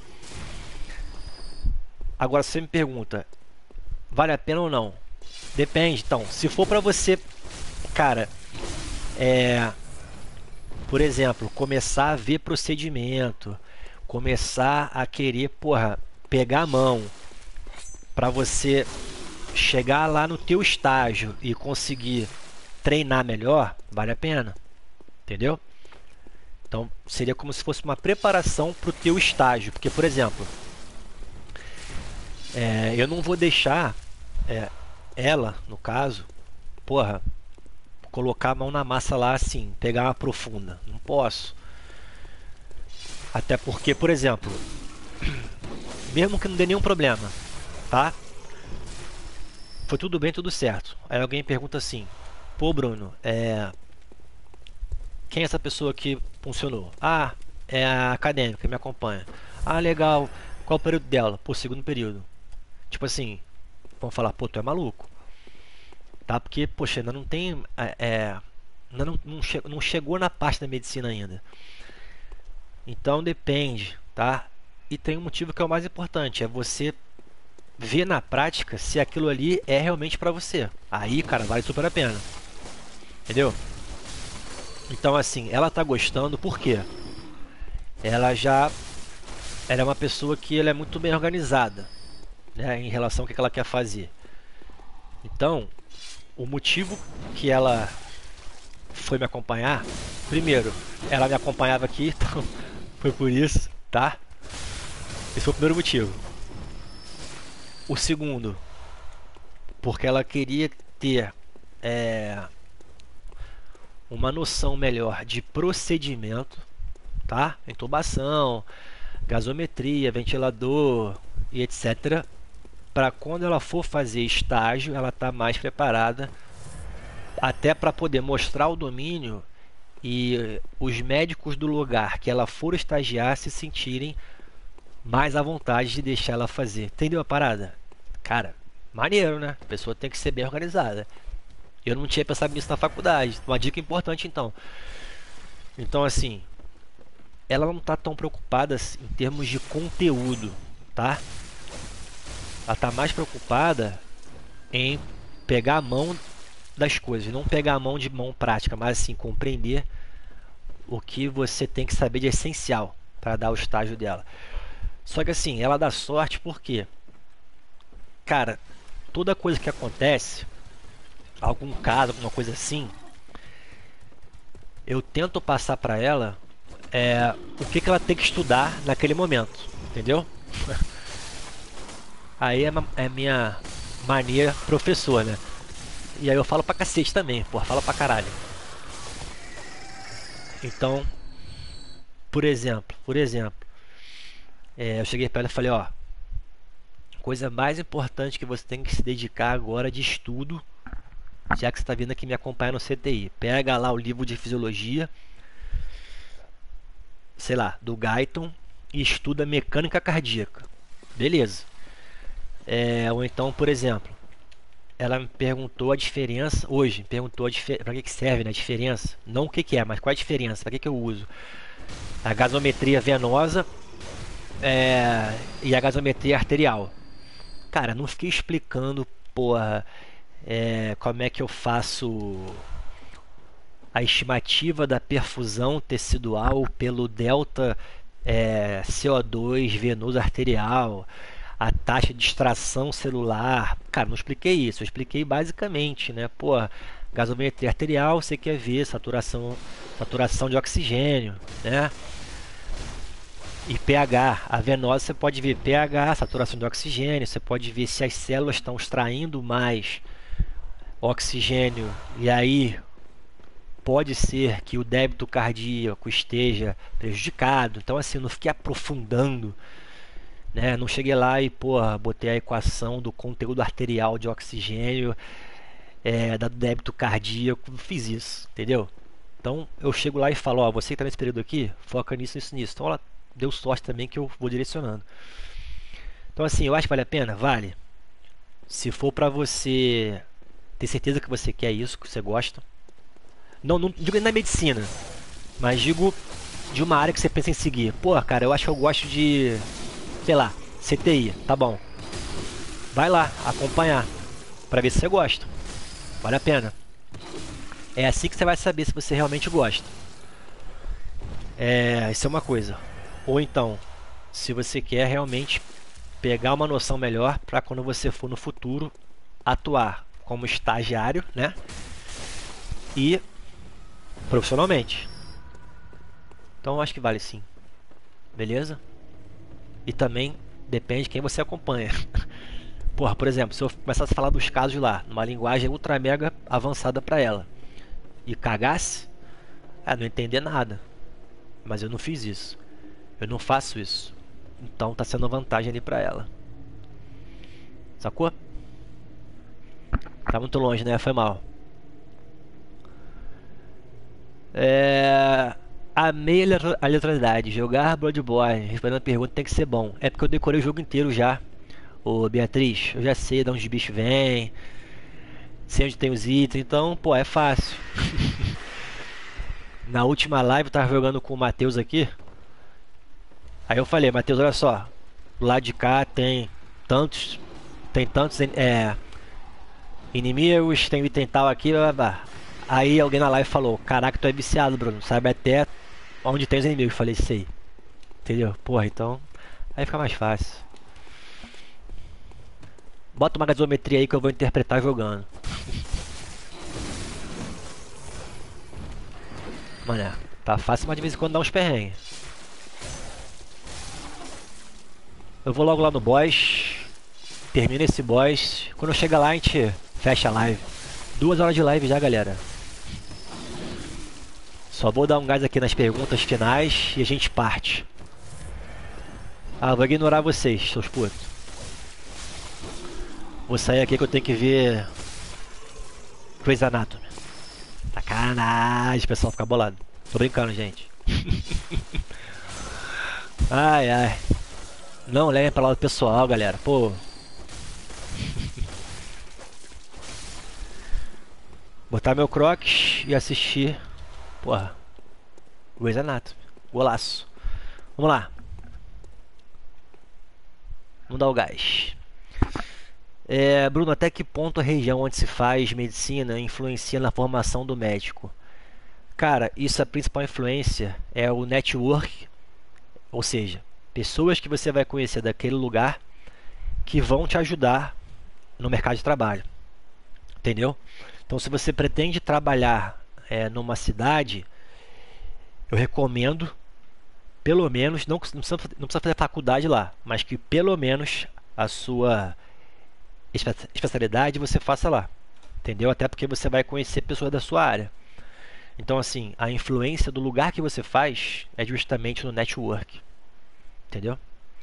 Agora, você me pergunta, vale a pena ou não? Depende. Então, se for para você, cara, por exemplo, começar a ver procedimento, começar a querer, pegar a mão para você chegar lá no teu estágio e conseguir treinar melhor, vale a pena, entendeu? Então, seria como se fosse uma preparação para o teu estágio, porque, por exemplo, eu não vou deixar ela, no caso, colocar a mão na massa lá assim, pegar uma profunda. Não posso. Até porque, por exemplo, mesmo que não dê nenhum problema, tá? Foi tudo bem, tudo certo. Aí alguém pergunta assim, pô, Bruno, quem é essa pessoa que funcionou? Ah, é a acadêmica que me acompanha. Ah, legal. Qual o período dela? Pô, segundo período. Tipo assim, vão falar, pô, tu é maluco. Tá? Porque, poxa, ainda não tem. Ainda não chegou na parte da medicina ainda. Então depende, tá? E tem um motivo que é o mais importante, é você ver na prática se aquilo ali é realmente pra você. Aí, cara, vale super a pena. Entendeu? Então, assim, ela tá gostando, por quê? Ela é uma pessoa que ela é muito bem organizada, né, em relação ao que ela quer fazer. Então, o motivo que ela foi me acompanhar, primeiro, ela me acompanhava aqui, então foi por isso, tá? Esse foi o primeiro motivo. O segundo, porque ela queria ter uma noção melhor de procedimento, tá? Intubação, gasometria, ventilador e etc. Para quando ela for fazer estágio, ela tá mais preparada, até para poder mostrar o domínio e os médicos do lugar que ela for estagiar se sentirem mais à vontade de deixar ela fazer. Entendeu a parada? Cara, maneiro, né? A pessoa tem que ser bem organizada. Eu não tinha pensado nisso na faculdade. Uma dica importante, então. Então, assim, ela não está tão preocupada em termos de conteúdo, tá? Ela está mais preocupada em pegar a mão das coisas, não pegar a mão de mão prática, mas assim, compreender o que você tem que saber de essencial para dar o estágio dela. Só que assim, ela dá sorte porque, cara, toda coisa que acontece, algum caso, alguma coisa assim, eu tento passar para ela o que ela tem que estudar naquele momento, entendeu? Aí é minha mania professor, né? E aí eu falo pra cacete também, porra, falo pra caralho. Então, por exemplo, eu cheguei pra ela e falei, ó, coisa mais importante que você tem que se dedicar agora de estudo, já que você está vindo aqui me acompanhar no CTI. Pega lá o livro de fisiologia, sei lá, do Guyton, e estuda mecânica cardíaca. Beleza. Ou então, por exemplo, ela me perguntou a diferença, hoje, perguntou para que serve, né, a diferença. Não o que é, mas qual é a diferença, para que eu uso. A gasometria venosa e a gasometria arterial. Cara, não fiquei explicando, porra, como é que eu faço a estimativa da perfusão tecidual pelo delta CO2 venoso arterial, a taxa de extração celular. Cara, não expliquei isso, eu expliquei basicamente, né? Pô, gasometria arterial, você quer ver saturação de oxigênio, né? E pH, a venosa você pode ver pH, saturação de oxigênio, você pode ver se as células estão extraindo mais oxigênio, e aí pode ser que o débito cardíaco esteja prejudicado. Então assim, eu não fiquei aprofundando, né? Não cheguei lá e botei a equação do conteúdo arterial de oxigênio, da débito cardíaco, não fiz isso, entendeu? Então eu chego lá e falo, ó, você que está nesse período aqui, foca nisso, nisso, nisso. Então ela deu sorte também que eu vou direcionando. Então assim, eu acho que vale a pena? Vale. Se for pra você ter certeza que você quer isso, que você gosta. Não digo na medicina, mas digo de uma área que você pensa em seguir. Pô, cara, eu acho que eu gosto de, sei lá, CTI, tá bom. Vai lá, acompanhar, pra ver se você gosta. Vale a pena. É assim que você vai saber se você realmente gosta. Isso é uma coisa. Ou então, se você quer realmente pegar uma noção melhor para quando você for no futuro atuar como estagiário, né? E profissionalmente. Então, eu acho que vale sim. Beleza? E também depende de quem você acompanha. Porra, por exemplo, se eu começasse a falar dos casos lá, numa linguagem ultra mega avançada para ela, e cagasse, não entender nada. Mas eu não fiz isso. Eu não faço isso. Então tá sendo vantagem ali pra ela. Sacou? Tá muito longe, né? Foi mal. Amei a aleatoriedade. Jogar Bloodborne, respondendo a pergunta, tem que ser bom. É porque eu decorei o jogo inteiro já. Ô Beatriz, eu já sei de onde os bichos vêm, sei onde tem os itens, então, pô, é fácil. Na última live eu tava jogando com o Matheus aqui. Aí eu falei, Matheus, olha só, do lado de cá tem tantos inimigos, tem item tal aqui, blá, blá. Aí alguém na live falou, caraca, tu é viciado, Bruno, sabe até onde tem os inimigos. Eu falei, sei, entendeu? Porra, então aí fica mais fácil. Bota uma gasometria aí que eu vou interpretar jogando. Mano, tá fácil, mas de vez em quando dá uns perrengues. Eu vou logo lá no boss. Termina esse boss. Quando eu chegar lá a gente fecha a live. 2 horas de live já, galera. Só vou dar um gás aqui nas perguntas finais e a gente parte. Vou ignorar vocês, seus putos. Vou sair aqui que eu tenho que ver Grey's Anatomy. Sacanagem, o pessoal fica bolado. Tô brincando, gente. Ai, ai. Não levem pra lado pessoal, galera. Pô. Botar meu crocs e assistir. Porra. Grey's Anatomy. Golaço. Vamos lá. Vamos dar o gás. Bruno, até que ponto a região onde se faz medicina influencia na formação do médico? Cara, isso a principal influência é o network, ou seja, pessoas que você vai conhecer daquele lugar que vão te ajudar no mercado de trabalho, entendeu? Então, se você pretende trabalhar numa cidade, eu recomendo, pelo menos, não precisa fazer faculdade lá, mas que pelo menos a sua especialidade você faça lá, entendeu? Até porque você vai conhecer pessoas da sua área. Então, assim, a influência do lugar que você faz é justamente no network, entendeu?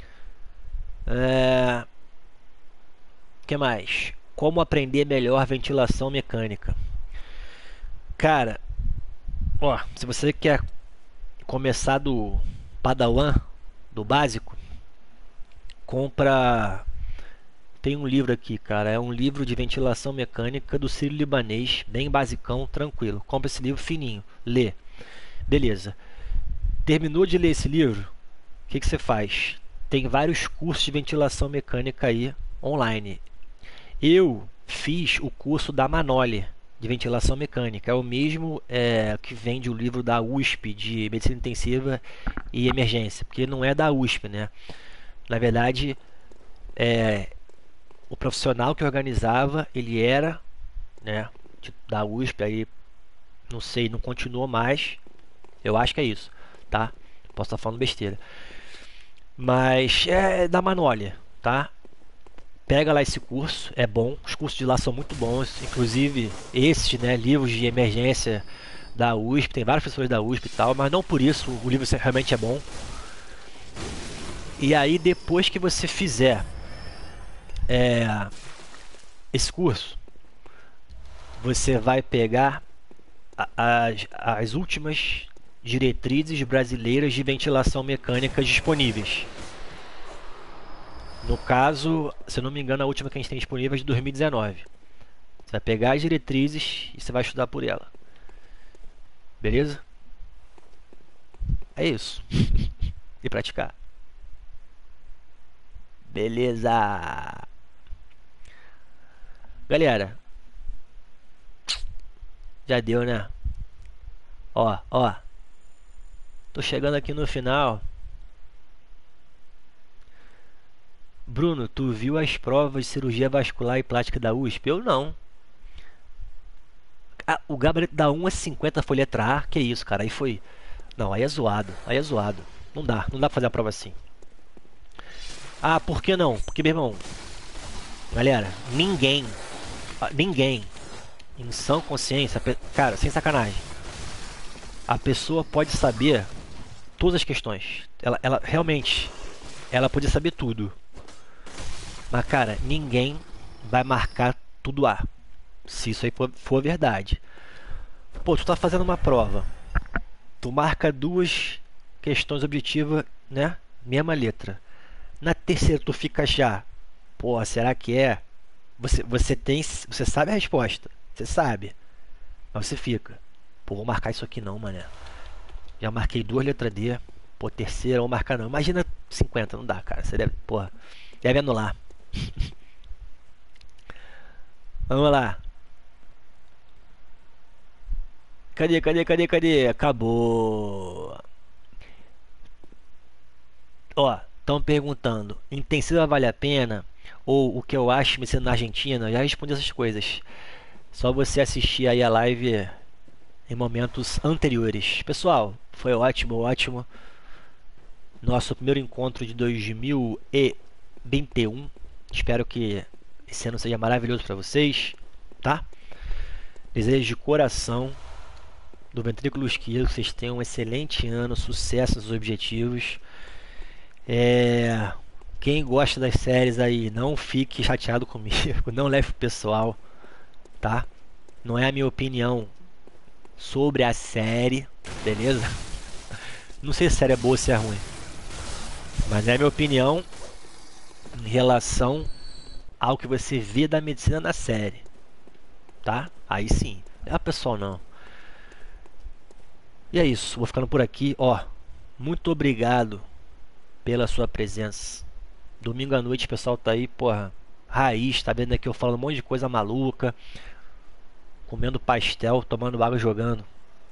Que mais? Como aprender melhor ventilação mecânica? Cara, ó, se você quer começar do Padawan, do básico, compra. Tem um livro aqui, cara. É um livro de ventilação mecânica do Sírio-Libanês, bem basicão, tranquilo. Compra esse livro fininho, lê. Beleza. Terminou de ler esse livro, o que você faz? tem vários cursos de ventilação mecânica aí online. Eu fiz o curso da Manoli de ventilação mecânica. É o mesmo que vende o livro da USP de medicina intensiva e emergência, porque não é da USP, né? Na verdade, o profissional que organizava, ele era, né, da USP, aí não sei, não continuou mais. Eu acho que é isso, tá? Posso estar falando besteira. Mas é da Manoli, tá? Pega lá esse curso, é bom. Os cursos de lá são muito bons, inclusive esses, né, livros de emergência da USP, tem várias pessoas da USP e tal, mas não por isso o livro realmente é bom. E aí depois que você fizer esse curso, você vai pegar as últimas diretrizes brasileiras de ventilação mecânica disponíveis. No caso, se eu não me engano, a última que a gente tem disponível é de 2019. Você vai pegar as diretrizes e você vai estudar por ela. Beleza? É isso. E praticar. Beleza. Galera, já deu, né? Ó. Tô chegando aqui no final. Bruno, tu viu as provas de cirurgia vascular e plástica da USP? Eu não. O gabarito da 1 é 50 foi letra A. Que isso, cara? Aí foi. Não, aí é zoado. Não dá pra fazer a prova assim. Ah, por que não? Porque, meu irmão, galera, ninguém, em sã consciência, cara, sem sacanagem, a pessoa pode saber todas as questões. Ela realmente, ela pode saber tudo. Mas, cara, ninguém vai marcar tudo A. Se isso aí for verdade. Pô, tu tá fazendo uma prova. Tu marca duas questões objetivas, né? Mesma letra. Na terceira tu fica já. Pô, será que é? Você sabe a resposta. Você sabe. Mas você fica. Pô, vou marcar isso aqui não, mané. Já marquei duas letras D. Pô, terceira, vou marcar não. Imagina 50, não dá, cara. Você deve, porra, deve anular. Vamos lá. Cadê? Acabou. Ó, estão perguntando: intensiva vale a pena? Ou o que eu acho me sendo na Argentina? Eu já respondi essas coisas. Só você assistir aí a live em momentos anteriores. Pessoal, foi ótimo. Nosso primeiro encontro de 2021. Espero que esse ano seja maravilhoso para vocês, tá? Desejo de coração do ventrículo esquerdo que vocês tenham um excelente ano, sucesso nos objetivos. Quem gosta das séries aí, não fique chateado comigo, não leve pro pessoal, tá? Não é a minha opinião sobre a série, beleza? Não sei se a série é boa ou se é ruim, mas é a minha opinião em relação ao que você vê da medicina na série, tá? Aí sim, pessoal, não. E é isso, vou ficando por aqui, ó. Muito obrigado pela sua presença. Domingo à noite o pessoal tá aí, porra, raiz, tá vendo aqui eu falando um monte de coisa maluca, comendo pastel, tomando água, jogando.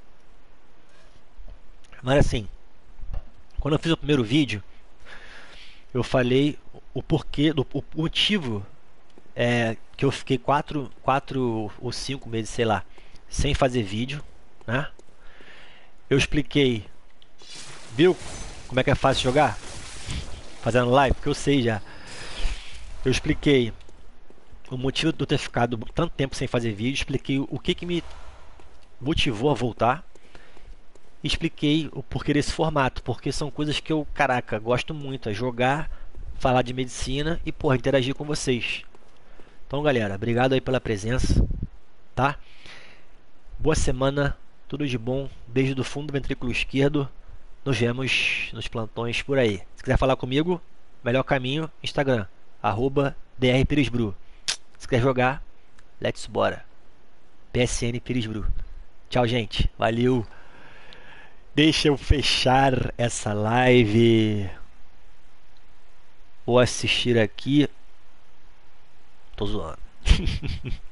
Mas assim, quando eu fiz o primeiro vídeo, eu falei o porquê, o motivo que eu fiquei 4 ou 5 meses, sei lá, sem fazer vídeo, né? Eu expliquei, viu como é que é fácil jogar? Fazendo live, porque eu sei já. Eu expliquei o motivo de eu ter ficado tanto tempo sem fazer vídeo, expliquei o que me motivou a voltar, e expliquei o porquê desse formato, porque são coisas que eu, caraca, gosto muito, é jogar, falar de medicina e, porra, interagir com vocês. Então, galera, obrigado aí pela presença, tá? Boa semana, tudo de bom, beijo do fundo do ventrículo esquerdo. Nos vemos nos plantões por aí. Se quiser falar comigo, melhor caminho, Instagram, @drpiresbru. Se quiser jogar, let's bora. PSN Piresbru. Tchau, gente. Valeu. Deixa eu fechar essa live. Vou assistir aqui. Tô zoando.